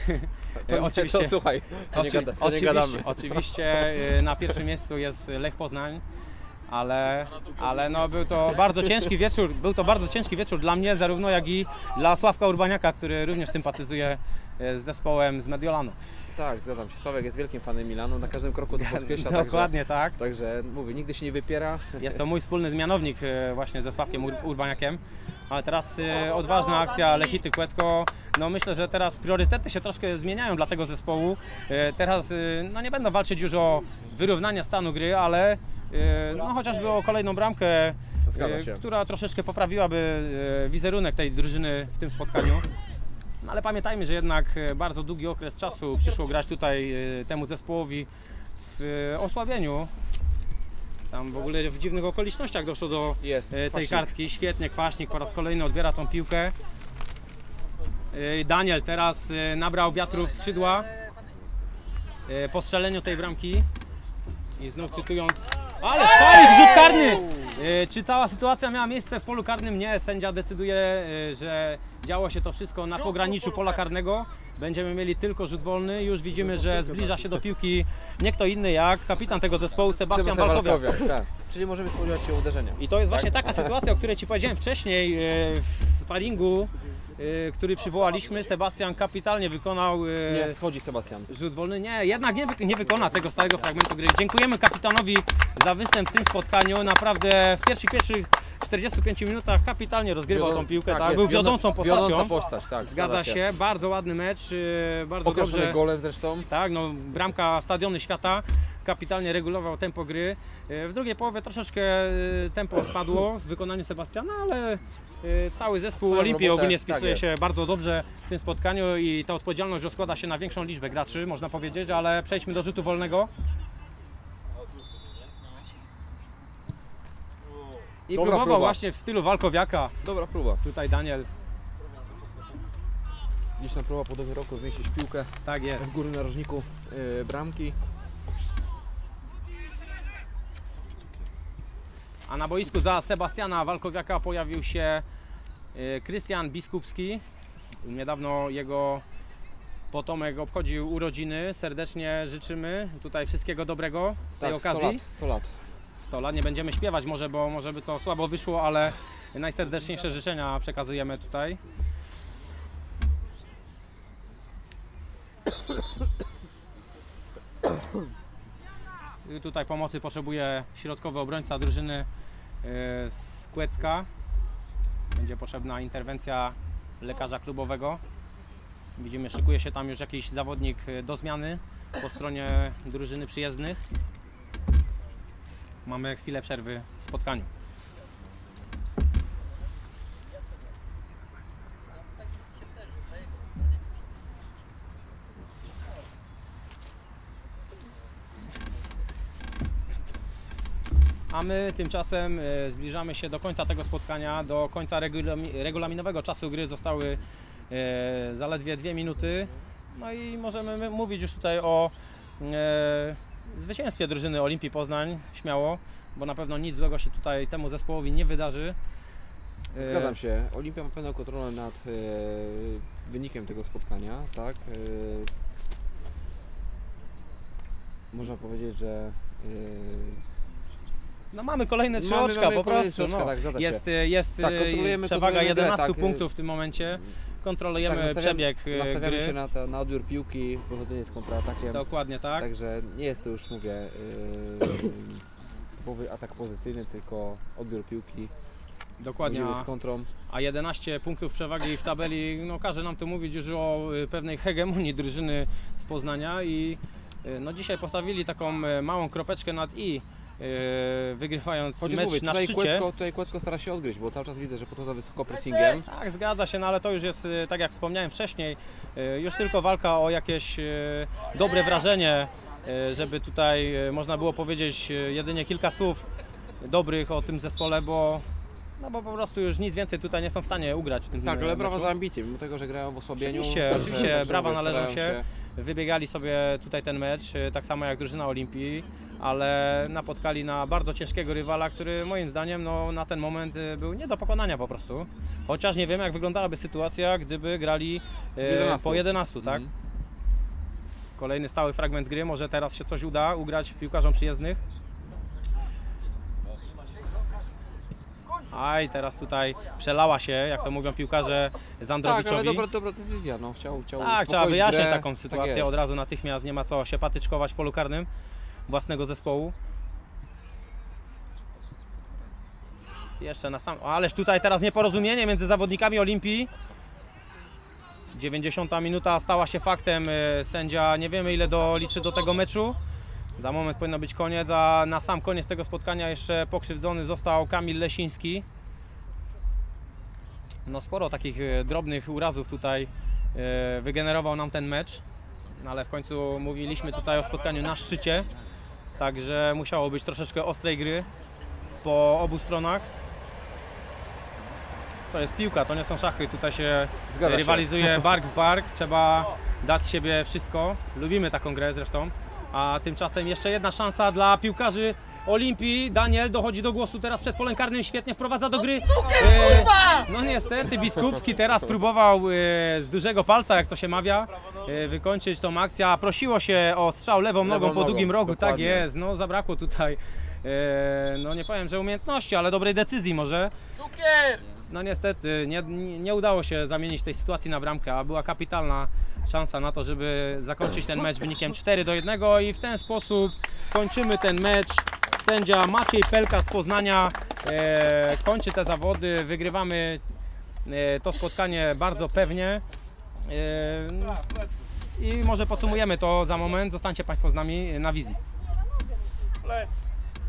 To słuchaj, to nie gadamy. Oczywiście na pierwszym miejscu jest Lech Poznań, ale no był to bardzo ciężki wieczór dla mnie, zarówno jak i dla Sławka Urbaniaka, który również sympatyzuje z zespołem z Mediolanu. Tak, zgadzam się. Sławek jest wielkim fanem Milanu, na każdym kroku to podkreśla, Dokładnie tak. Także mówię, nigdy się nie wypiera. Jest to mój wspólny zmianownik właśnie ze Sławkiem Urbaniakiem. Ale teraz odważna akcja Lechity Kłecko. No myślę, że teraz priorytety się troszkę zmieniają dla tego zespołu. Teraz no nie będą walczyć już o wyrównanie stanu gry, ale no chociażby o kolejną bramkę, Zgadza się. która troszeczkę poprawiłaby wizerunek tej drużyny w tym spotkaniu. No ale pamiętajmy, że jednak bardzo długi okres czasu przyszło grać tutaj temu zespołowi w osłabieniu. Tam w ogóle w dziwnych okolicznościach doszło do tej Kwaśnik. kartki. Świetnie, Kwaśnik po raz kolejny odbiera tą piłkę. Daniel teraz nabrał wiatru w skrzydła po strzeleniu tej bramki. I znów cytując, ale szwalik, rzut karny! Czy cała sytuacja miała miejsce w polu karnym? Nie, sędzia decyduje, że działo się to wszystko na pograniczu pola karnego. Będziemy mieli tylko rzut wolny. Już widzimy, że zbliża się do piłki nie kto inny jak kapitan tego zespołu, Sebastian Walkowiak. Tak. Czyli możemy spodziewać się uderzenia. I to jest właśnie taka sytuacja, o której Ci powiedziałem wcześniej w sparingu, który przywołaliśmy. Sebastian kapitalnie wykonał Nie, schodzi Sebastian. rzut wolny. Nie, jednak nie wykona tego stałego fragmentu gry. Dziękujemy kapitanowi za występ w tym spotkaniu. Naprawdę w pierwszych 45 minutach kapitalnie rozgrywał tą piłkę. Tak, jest. był wiodącą postacią. Wiodąca postać, tak. Zgadza się, bardzo ładny mecz, bardzo Określony dobrze. golem zresztą. Tak, no bramka Stadiony Świata. kapitalnie regulował tempo gry. W drugiej połowie troszeczkę tempo spadło w wykonaniu Sebastiana, ale cały zespół Swoją Olimpii robotę, ogólnie tak spisuje jest. się bardzo dobrze w tym spotkaniu i ta odpowiedzialność rozkłada się na większą liczbę graczy, można powiedzieć, ale przejdźmy do rzutu wolnego. I Dobra próbował próba. właśnie w stylu walkowiaka. Dobra próba. Tutaj Daniel, Gdzieś tam próba po roku zmieścić piłkę tak jest. w górnym narożniku bramki. A na boisku za Sebastiana Walkowiaka pojawił się Krystian Biskupski. Niedawno jego potomek obchodził urodziny. Serdecznie życzymy tutaj wszystkiego dobrego z tej okazji. 100 lat. 100 lat. Nie będziemy śpiewać może, bo może by to słabo wyszło, ale najserdeczniejsze życzenia przekazujemy tutaj. I tutaj pomocy potrzebuje środkowy obrońca drużyny z Kłecka. Będzie potrzebna interwencja lekarza klubowego. Widzimy, szykuje się tam już jakiś zawodnik do zmiany po stronie drużyny przyjezdnych. Mamy chwilę przerwy w spotkaniu. A my tymczasem zbliżamy się do końca tego spotkania, do końca regulaminowego czasu gry. Zostały zaledwie 2 minuty. No i możemy mówić już tutaj o zwycięstwie drużyny Olimpii Poznań, śmiało, bo na pewno nic złego się tutaj temu zespołowi nie wydarzy. Zgadzam się. Olimpia ma pełną kontrolę nad wynikiem tego spotkania, tak? Można powiedzieć, że No mamy kolejne 3 Mamy oczka po kolejne prostu. 3 oczka, No. tak, zgadza się. Jest Tak, kontrolujemy przewaga grę, 11 tak. punktów w tym momencie. Kontrolujemy przebieg nastawiamy gry. się na odbiór piłki, wychodzenie z kontratakiem. Dokładnie tak. Także nie jest to już, mówię, typowy atak pozycyjny, tylko odbiór piłki. Dokładnie. Chodzimy z kontrą. A 11 punktów przewagi w tabeli, no każe nam to mówić już o pewnej hegemonii drużyny z Poznania i no dzisiaj postawili taką małą kropeczkę nad i, wygrywając Chociaż mecz mówię, na szczycie. tutaj Kłecko stara się odgryźć, bo cały czas widzę, że podchodzą wysoko pressingiem. Tak, zgadza się, no ale to już jest, tak jak wspomniałem wcześniej, już tylko walka o jakieś dobre wrażenie, żeby tutaj można było powiedzieć jedynie kilka słów dobrych o tym zespole, bo po prostu już nic więcej tutaj nie są w stanie ugrać w tym Tak, ale brawa meczu. za ambicje, mimo tego, że grają w osłabieniu. Oczywiście, brawa mówię, należą starają się. Wybiegali sobie tutaj ten mecz, tak samo jak drużyna Olimpii, ale napotkali na bardzo ciężkiego rywala, który moim zdaniem no, na ten moment był nie do pokonania po prostu. Chociaż nie wiem, jak wyglądałaby sytuacja, gdyby grali 11. po 11, tak? Mhm. Kolejny stały fragment gry, może teraz się coś uda ugrać piłkarzom przyjezdnych. Aj, teraz tutaj przelała się, jak to mówią piłkarze, Tak, Zandrowiczowi. ale dobra decyzja, no. Chciał Tak, uspokoić trzeba wyjaśnić grę. taką sytuację Tak od razu natychmiast, nie ma co się patyczkować w polu karnym własnego zespołu. Jeszcze na sam... Ależ tutaj teraz nieporozumienie między zawodnikami Olimpii. 90 minuta stała się faktem, sędzia nie wiemy ile liczy do tego meczu. Za moment powinno być koniec, a na sam koniec tego spotkania jeszcze pokrzywdzony został Kamil Lesiński. No sporo takich drobnych urazów tutaj wygenerował nam ten mecz, no ale w końcu mówiliśmy tutaj o spotkaniu na szczycie, także musiało być troszeczkę ostrej gry po obu stronach. To jest piłka, to nie są szachy, tutaj się Zgadza się. rywalizuje bark w bark, trzeba dać z siebie wszystko, lubimy taką grę zresztą. A tymczasem jeszcze jedna szansa dla piłkarzy Olimpii. Daniel dochodzi do głosu teraz przed polem karnym, świetnie wprowadza do gry. No niestety Biskupski teraz próbował z dużego palca, jak to się mawia, wykończyć tą akcję. A prosiło się o strzał lewą nogą po nogą, długim rogu, tak dokładnie. jest. No zabrakło tutaj, no nie powiem, że umiejętności, ale dobrej decyzji może. No niestety nie udało się zamienić tej sytuacji na bramkę, a była kapitalna szansa na to, żeby zakończyć ten mecz wynikiem 4-1 i w ten sposób kończymy ten mecz. Sędzia Maciej Pelka z Poznania kończy te zawody, wygrywamy to spotkanie bardzo pewnie i może podsumujemy to za moment, zostańcie Państwo z nami na wizji. plec.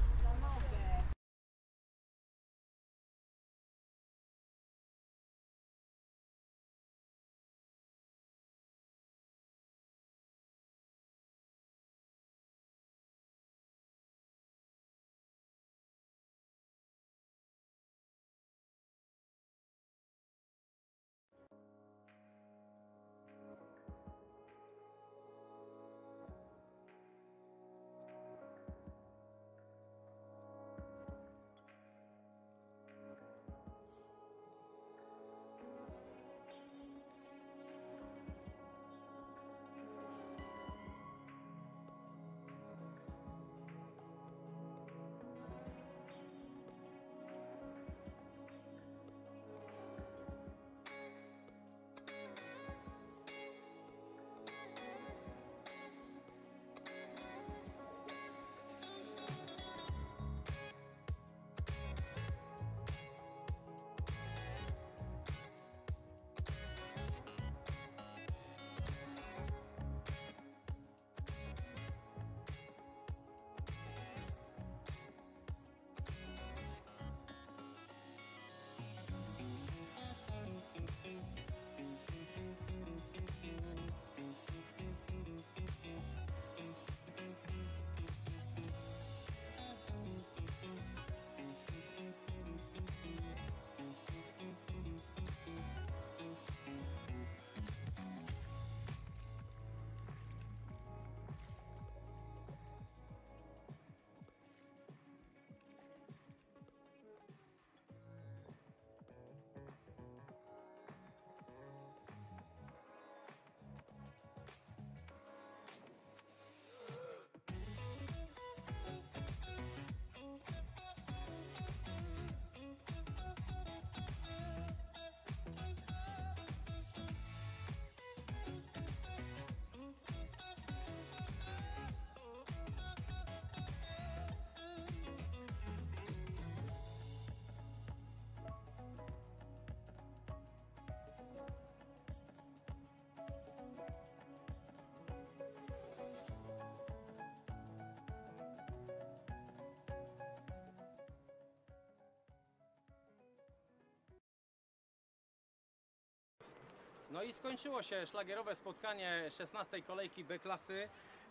No i skończyło się szlagierowe spotkanie 16. kolejki B klasy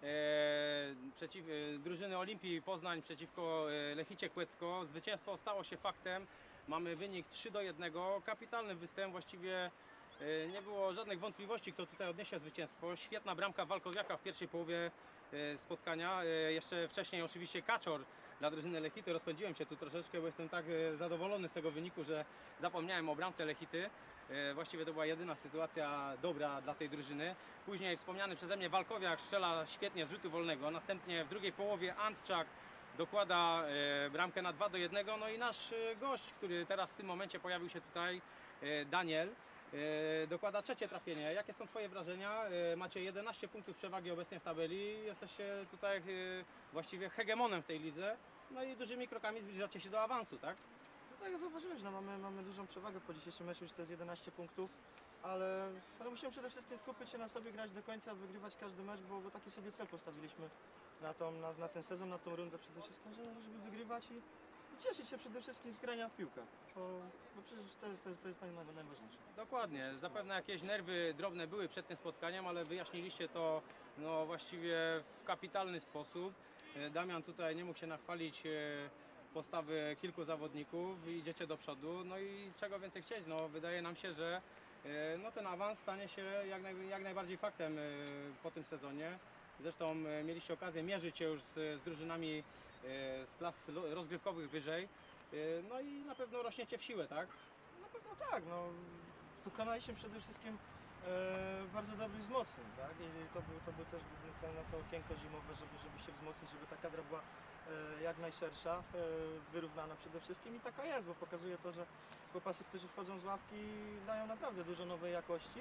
drużyny Olimpii Poznań przeciwko Lechicie Kłecko. Zwycięstwo stało się faktem. Mamy wynik 3-1. Kapitalny występ, właściwie nie było żadnych wątpliwości, kto tutaj odniesie zwycięstwo. Świetna bramka Walkowiaka w pierwszej połowie spotkania. Jeszcze wcześniej oczywiście Kaczor dla drużyny Lechity. Rozpędziłem się tu troszeczkę, bo jestem tak zadowolony z tego wyniku, że zapomniałem o bramce Lechity. Właściwie to była jedyna sytuacja dobra dla tej drużyny. Później wspomniany przeze mnie Walkowiak strzela świetnie z rzutu wolnego. Następnie w drugiej połowie Antczak dokłada bramkę na 2-1. No i nasz gość, który teraz w tym momencie pojawił się tutaj, Daniel, dokłada trzecie trafienie. Jakie są Twoje wrażenia? Macie 11 punktów przewagi obecnie w tabeli. Jesteście tutaj właściwie hegemonem w tej lidze. No i dużymi krokami zbliżacie się do awansu, tak? No tak jak zauważyłeś, no mamy dużą przewagę po dzisiejszym meczu, że to jest 11 punktów, ale musimy przede wszystkim skupić się na sobie, grać do końca, wygrywać każdy mecz, bo taki sobie cel postawiliśmy na ten sezon, na tą rundę przede wszystkim, żeby wygrywać i cieszyć się przede wszystkim z grania w piłkę, bo przecież to jest najważniejsze. Dokładnie, zapewne jakieś nerwy drobne były przed tym spotkaniem, ale wyjaśniliście to no, właściwie w kapitalny sposób. Damian tutaj nie mógł się nachwalić postawy kilku zawodników, idziecie do przodu, no i czego więcej chcieć, no wydaje nam się, że no, ten awans stanie się jak najbardziej faktem po tym sezonie. Zresztą mieliście okazję mierzyć się już z drużynami z klas rozgrywkowych wyżej, no i na pewno rośniecie w siłę, tak? Na pewno tak, no dokonaliśmy przede wszystkim bardzo dobrych wzmocnień, tak? I to był też główny cel na to okienko zimowe, żeby się wzmocnić, żeby ta kadra była jak najszersza, wyrównana przede wszystkim i taka jest, bo pokazuje to, że chłopacy, którzy wchodzą z ławki, dają naprawdę dużo nowej jakości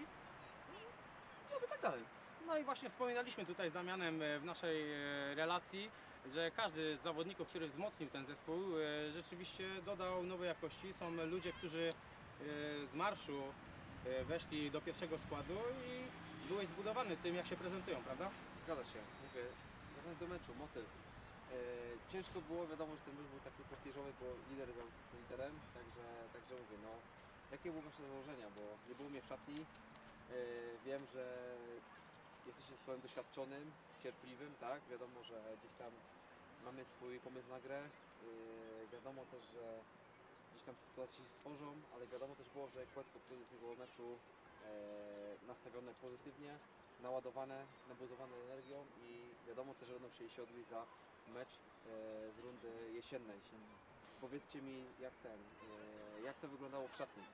i oby tak dalej. No i właśnie wspominaliśmy tutaj z Damianem w naszej relacji, że każdy z zawodników, który wzmocnił ten zespół, rzeczywiście dodał nowej jakości. Są ludzie, którzy z marszu weszli do pierwszego składu i byłeś zbudowany tym, jak się prezentują, prawda? Zgadza się. Mówię, wracając do meczu, motyl. Ciężko było, wiadomo, że ten mecz był taki prestiżowy, bo lider grał z liderem, także mówię, no jakie były wasze założenia, bo nie było mnie w szatni. Wiem, że jesteście zespołem doświadczonym, cierpliwym, tak? Wiadomo, że gdzieś tam mamy swój pomysł na grę. Wiadomo też, że gdzieś tam sytuacje się stworzą, ale wiadomo też było, że Kłecko do tego meczu nastawione pozytywnie, naładowane, nabuzowane energią i wiadomo też, że będą chcieli się odbić za mecz z rundy jesiennej. Powiedzcie mi, jak to wyglądało w szatni?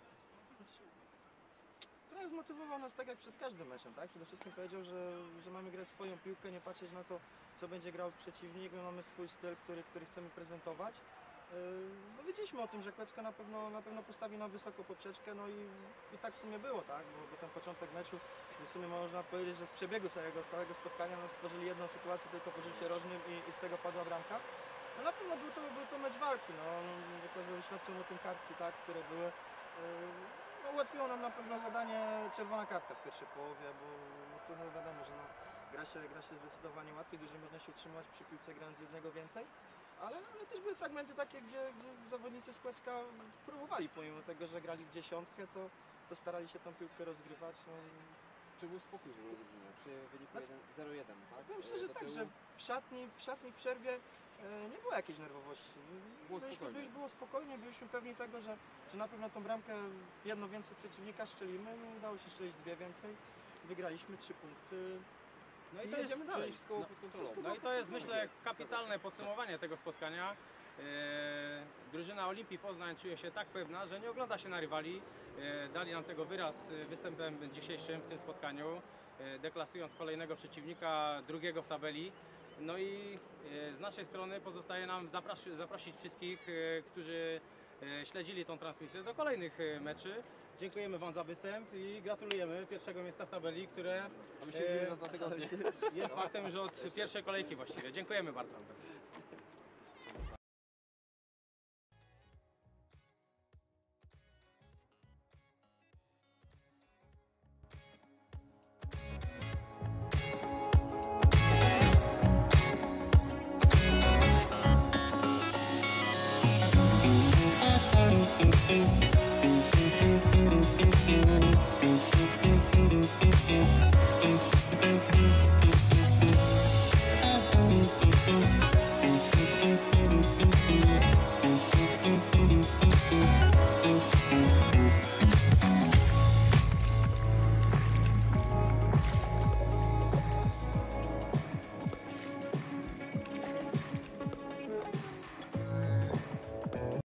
Trener zmotywował nas tak jak przed każdym meczem, tak? Przede wszystkim powiedział, że mamy grać swoją piłkę, nie patrzeć na to, co będzie grał przeciwnik, my mamy swój styl, który chcemy prezentować. Bo wiedzieliśmy o tym, że Kłecka na pewno postawi nam wysoko poprzeczkę, no i tak w sumie było, tak? Bo ten początek meczu, w sumie można powiedzieć, że z przebiegu całego spotkania no, stworzyli jedną sytuację tylko po rzucie rożnym i z tego padła bramka. No na pewno był to mecz walki, no, świadczą o tym kartki, tak, które były. No, ułatwiło nam na pewno zadanie czerwona kartka w pierwszej połowie, bo to no, wiadomo, że no, gra się zdecydowanie łatwiej, dłużej można się utrzymać przy piłce grając jednego więcej. Ale też były fragmenty takie, gdzie zawodnicy z Kłecka próbowali, pomimo tego, że grali w dziesiątkę, to starali się tą piłkę rozgrywać. No. Czy był spokój, że było drużynie? Przy wyniku 0-1, tak? Powiem szczerze Do tak, tyłu? że w szatni w przerwie nie było jakiejś nerwowości. Było spokojnie, byliśmy pewni tego, że na pewno tą bramkę jedno więcej przeciwnika szczelimy. No, udało się strzelić dwie więcej, wygraliśmy 3 punkty. No i I to jest, jedziemy dalej. Wszystko było pod kontrolą. no i to jest myślę kapitalne podsumowanie tego spotkania. Drużyna Olimpii Poznań czuje się tak pewna, że nie ogląda się na rywali. Dali nam tego wyraz występem dzisiejszym w tym spotkaniu, deklasując kolejnego przeciwnika, drugiego w tabeli. No i z naszej strony pozostaje nam zaprosić wszystkich, którzy śledzili tą transmisję do kolejnych meczy. Dziękujemy Wam za występ i gratulujemy pierwszego miejsca w tabeli, które A my się widzimy za 2 tygodnie. jest faktem już od pierwszej kolejki właściwie. Dziękujemy bardzo.